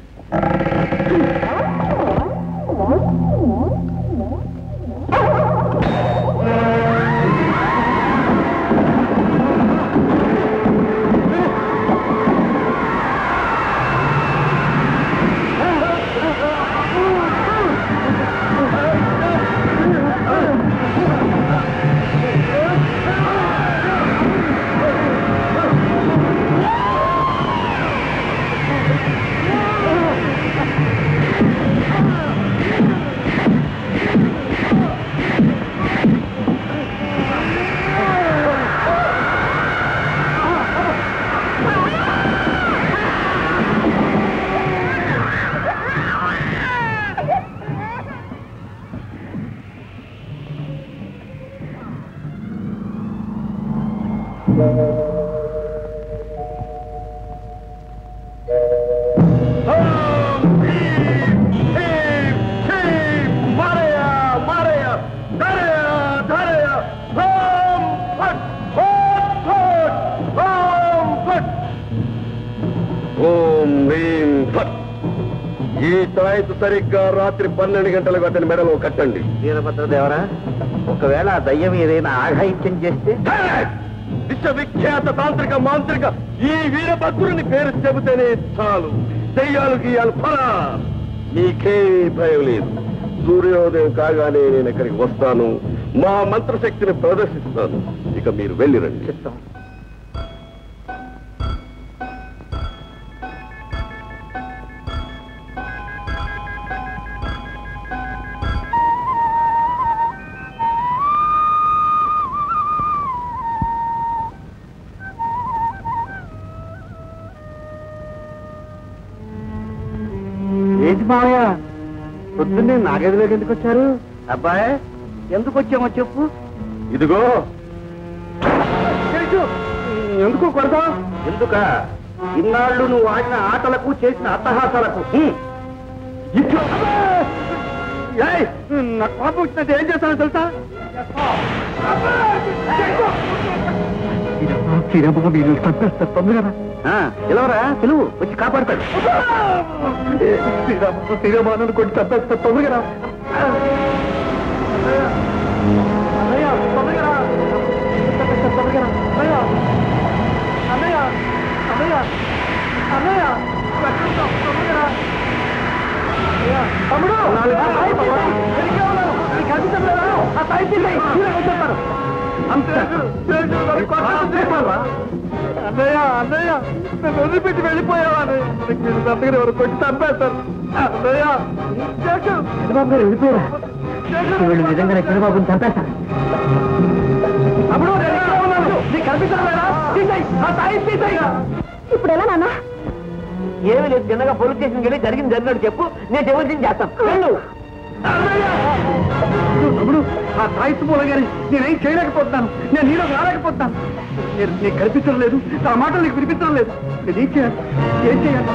ఈ తాయితు సరిగ్గా రాత్రి పన్నెండు గంటలకు అతని మెడలో కట్టండి. వీరభద్రదేవరా, ఒకవేళ ఆ దయ్యం ఏదైనా ఆఘాయిత్యం చేస్తే విశ్వవిఖ్యాత తాంత్రిక మాంత్రిక ఈ వీరభద్రుని పేరు చెబితేనే చాలు దెయ్యాలు గీయాలు ఫలా నీకే భయం లేదు. సూర్యోదయం కాగానే నేను ఇక్కడికి వస్తాను, మా మంత్రశక్తిని ప్రదర్శిస్తాను. ఇక మీరు వెళ్ళిరండి. చెప్తాను. ఏంటి మావయ్య పొద్దున్నే నాగదిలోకి ఎందుకు వచ్చారు? అబ్బాయి ఎందుకు వచ్చామో చెప్పు. ఇదిగో ఎందుకు కొడతా? ఎందుక ఇన్నాళ్ళు నువ్వు ఆడిన ఆటలకు చేసిన అట్టహాసాలకు నాకు కోపం వచ్చినట్టు ఏం చేస్తానో తెలుసా? శ్రీరామ మీరు చంపేస్తారు తొందరగా. పిలవరా పిలువు వచ్చి కాపాడతాడు. శ్రీరామ శ్రీరామాను కొట్టి చంపేస్తారు తొందరగా. అన్నయ్య తొందరగా తొందరగా అన్నయ్య అన్నయ్య అన్నయ్య అన్నయ్య తొందరగా తమ్ముడు కనిపించలేదా? ఆ సాయి వచ్చేస్తారు. అన్నయ్య అన్నయ్య నన్ను వదిలిపెట్టి వెళ్ళిపోయావా? దగ్గర ఎవరు కొట్టి చంపేస్తారు. అన్నయ్య చంద్రబాబు గారు వెళ్ళిపోయారా? వీళ్ళు నిజంగానే చంద్రబాబుని చంపేస్తారు. అప్పుడు నీకు కనిపించలేదా? ఇప్పుడు ఎలా నాన్న? ఏమి లేదు, చిన్నగా పోలీస్ స్టేషన్కి వెళ్ళి జరిగింది జరిగినట్టు చెప్పు, నేను ఎవరిని చేస్తాను. వెళ్ళు. తమ్ముడు ఆ తాయిత్తు మూలంగా నేనేం చేయలేకపోతున్నాను, నేను నీలో రాలేకపోతున్నాను. నేను నీకు కనిపించడం లేదు, ఆ మాటలు నీకు వినిపించడం లేదు. నేను ఏం చేయాలి ఏం చేయాలి?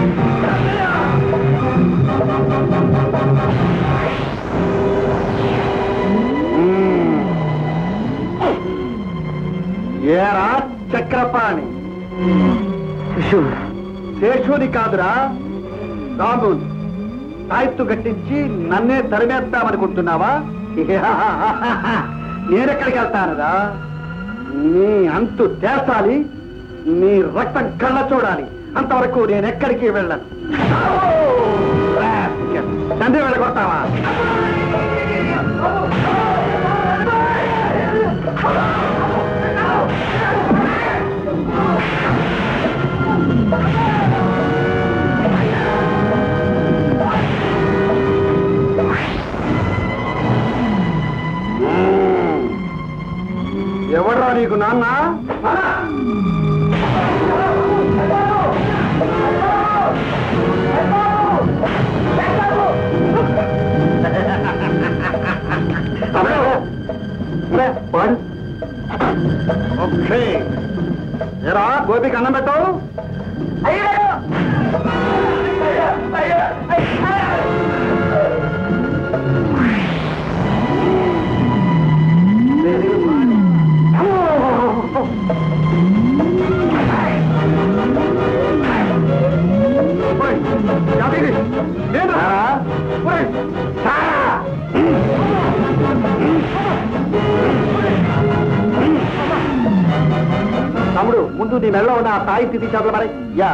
ఏరా చక్రపాణి, శిశువు శేషుని కాదురా రాముని తాయిత్తు గట్టించి నన్నే తరిమేద్దామనుకుంటున్నావా? నేనెక్కడికి వెళ్తానురా? నీ అంతు తేసాలి, నీ రక్తం కళ్ళ చూడాలి. అంతవరకు నేనెక్కడికి వెళ్ళను. తండ్రి వెళ్ళగొడతావా? ఎవడ్రా నీకు నాన్న? ఓకే ఎరా గోపికి అన్నం పెట్టావు? తమ్ముడు ముందు నీ మెళ్ళలో ఉన్న ఆ తాయి స్థితి చేపల మరి యా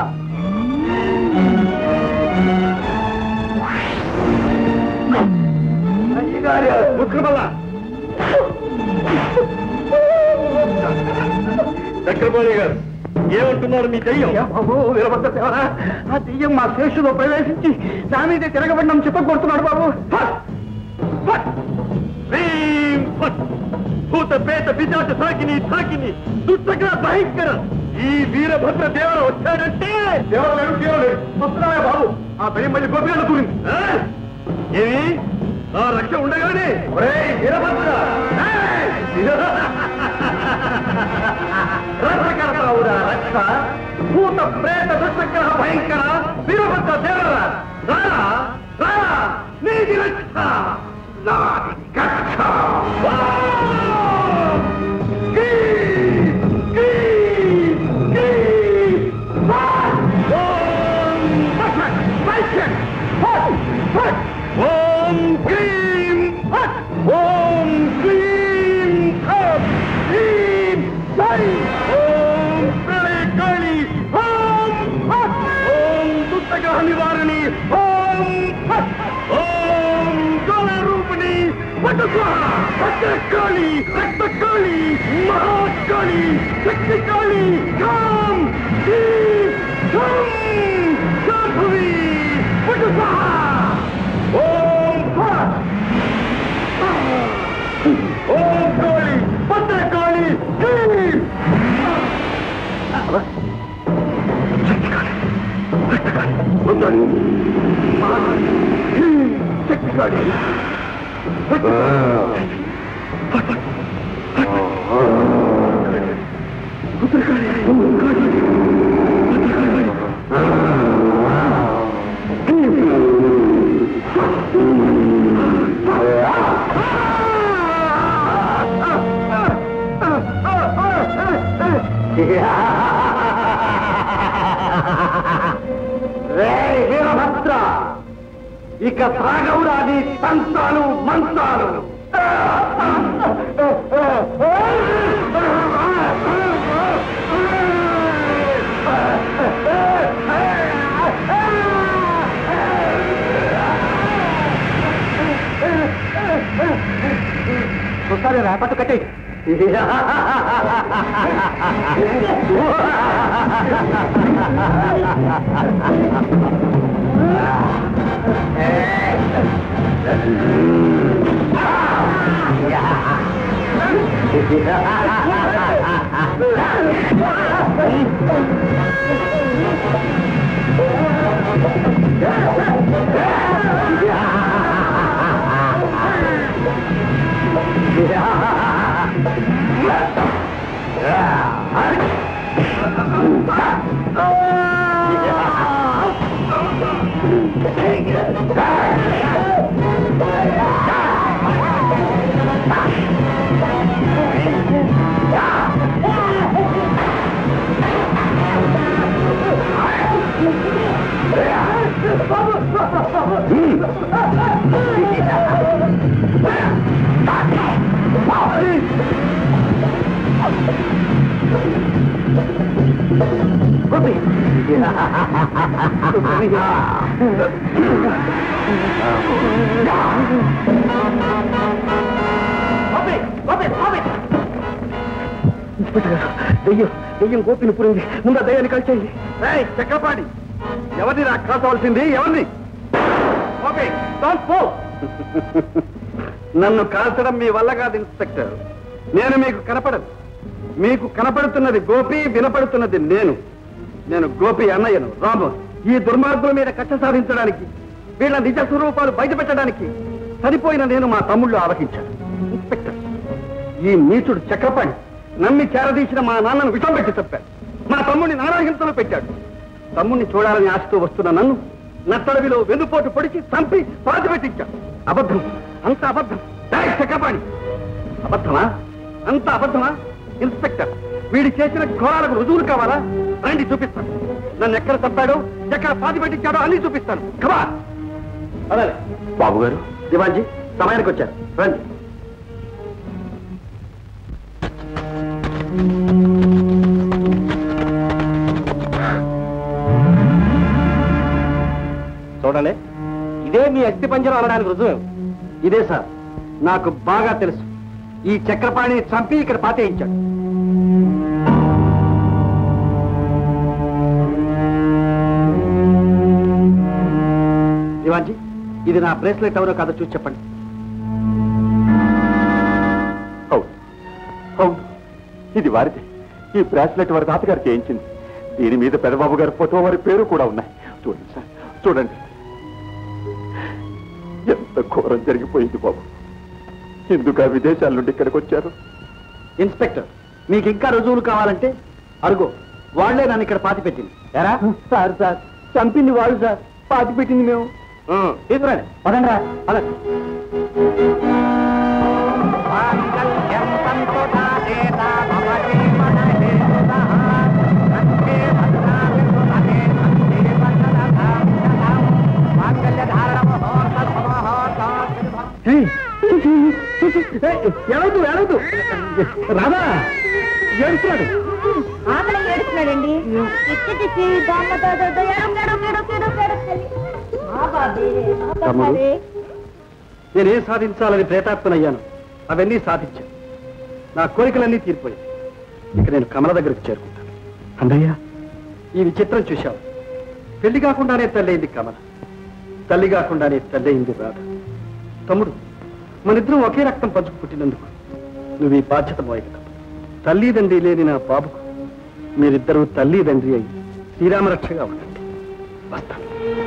చక్రపాణి గారు ఏమంటున్నారు మీ దెయ్యం? వీరభద్రదేవరా, ఆ దెయ్యం మా శేషులో ప్రవేశించి నా మీద తిరగబడినం చెప్పకొడుతున్నాడు బాబు. భూత పేత పిశాచ సాకిని సాకిని దుష్టగ్ర భయంకర ఈ వీరభద్ర దేవర వచ్చాడంటే దేవరలేడు దేవలేడు వస్తున్నాయా బాబు? ఆ దెయ్యం మళ్ళీ గోపిగా కూరింది. ఏమి ఆ రక్ష ఉండగానే వీరభద్ర రక్షకరవురా రక్ష భూత ప్రేత దుష్టగ్రహ భయంకర వీరభద్ర దేవర రారా రారా నీది రక్ష నాది కక్ష. ఓం క్లీం ఓం క్లీం హ్రీం జై భద్రకాళి రక్తకాళి మహాకాళి శక్తికాళి కాం శాంభవి ఓం ఓం కాళి భద్రకాళి శక్తికాళి వీరభద్ర ఇక సాగవురా నీ తంత్రాలు మంత్రాలు చూస్తారే రా పట్టు కట్టే దెయ్యం దెయ్యం గోపిని పురింది ముందు దయ్యాన్ని కలిసేయండి చక్రపాణి ఎవరిని నాకు కాల్చవలసింది ఎవరిని నన్ను కాల్చడం మీ వల్ల కాదు ఇన్స్పెక్టర్ నేను మీకు కనపడను మీకు కనపడుతున్నది గోపి వినపడుతున్నది నేను నేను గోపి అన్నయ్యను రాము ఈ దుర్మార్గుల మీద కక్ష సాధించడానికి వీళ్ళ నిజ స్వరూపాలు బయటపెట్టడానికి సరిపోయిన నేను మా తమ్ముళ్ళు ఆవహించాను ఇన్స్పెక్టర్ ఈ నీచుడు చక్రపాణి నమ్మి చేరదీసిన మా నాన్నను విషం పెట్టి చెప్పాడు మా తమ్ముడిని నానాహింసలు పెట్టాడు తమ్ముడిని చూడాలని ఆశతో వస్తున్న నన్ను నత్తడవిలో వెన్నుపోటు పొడిచి చంపి పాతి పెట్టించాడు అబద్ధం అంత అబద్ధం చక్రపాణి అబద్ధమా అంత అబద్ధమా ఇన్స్పెక్టర్ వీడి చేసిన ఘోరాలకు రుజువులు కావాలా రండి చూపిస్తాను నన్ను ఎక్కడ చంపాడో ఎక్కడ పాతి పెట్టించాడో అన్ని చూపిస్తాను కమా అలాగే బాబు గారు దివాన్జీ సమయానికి వచ్చారు రండి చూడండి ఇదే మీ అస్థి పంజరం అనడానికి రుజువు ఇదే సార్ నాకు బాగా తెలుసు ఈ చక్రపాణిని చంపి ఇక్కడ పాతేయించాడు దివాన్జీ ఇది నా బ్రేస్లెట్ ఎవరో కాదో చూసి చెప్పండి అవును అవును ఇది వారిది ఈ బ్రాస్లెట్ వారి తాతగారు చేయించింది దీని మీద పెదబాబు గారి ఫోటో వారి పేరు కూడా ఉన్నాయి చూడండి సార్ చూడండి ఎంత ఘోరం జరిగిపోయింది బాబు ఎందుకు ఆ విదేశాల నుండి ఇక్కడికి వచ్చారు ఇన్స్పెక్టర్ మీకు ఇంకా రుజువులు కావాలంటే అరుగో వాళ్లే నన్ను ఇక్కడ పాతి పెట్టింది ఎరా సార్ సార్ చంపింది వాళ్ళు సార్ పాతి పెట్టింది మేము తీసుకురండి పదండి రా అలా ఏడవద్దు ఏడవద్దు రాదా ఏడుస్తున్నాడు ఆకలి ఏడుస్తున్నాడండి నేనేం సాధించాలని ప్రేతాత్మనయ్యాను అవన్నీ సాధించాను. నా కోరికలన్నీ తీరిపోయాయి. ఇక నేను కమల దగ్గరికి చేరుకుంటాను. అన్నయ్య, ఈ విచిత్రం చూశావు. పెళ్లి కాకుండానే తల్లయింది కమల, తల్లి కాకుండానే తల్లయింది రాధ. తమ్ముడు, మనిద్దరం ఒకే రక్తం పంచుకు పుట్టినందుకు నువ్వు ఈ బాధ్యత మోయగలవు. తల్లి తండ్రి లేని నా బాబుకు మీరిద్దరూ తల్లి తండ్రి అయి శ్రీరామరక్షగా ఉండండి. వస్తాను.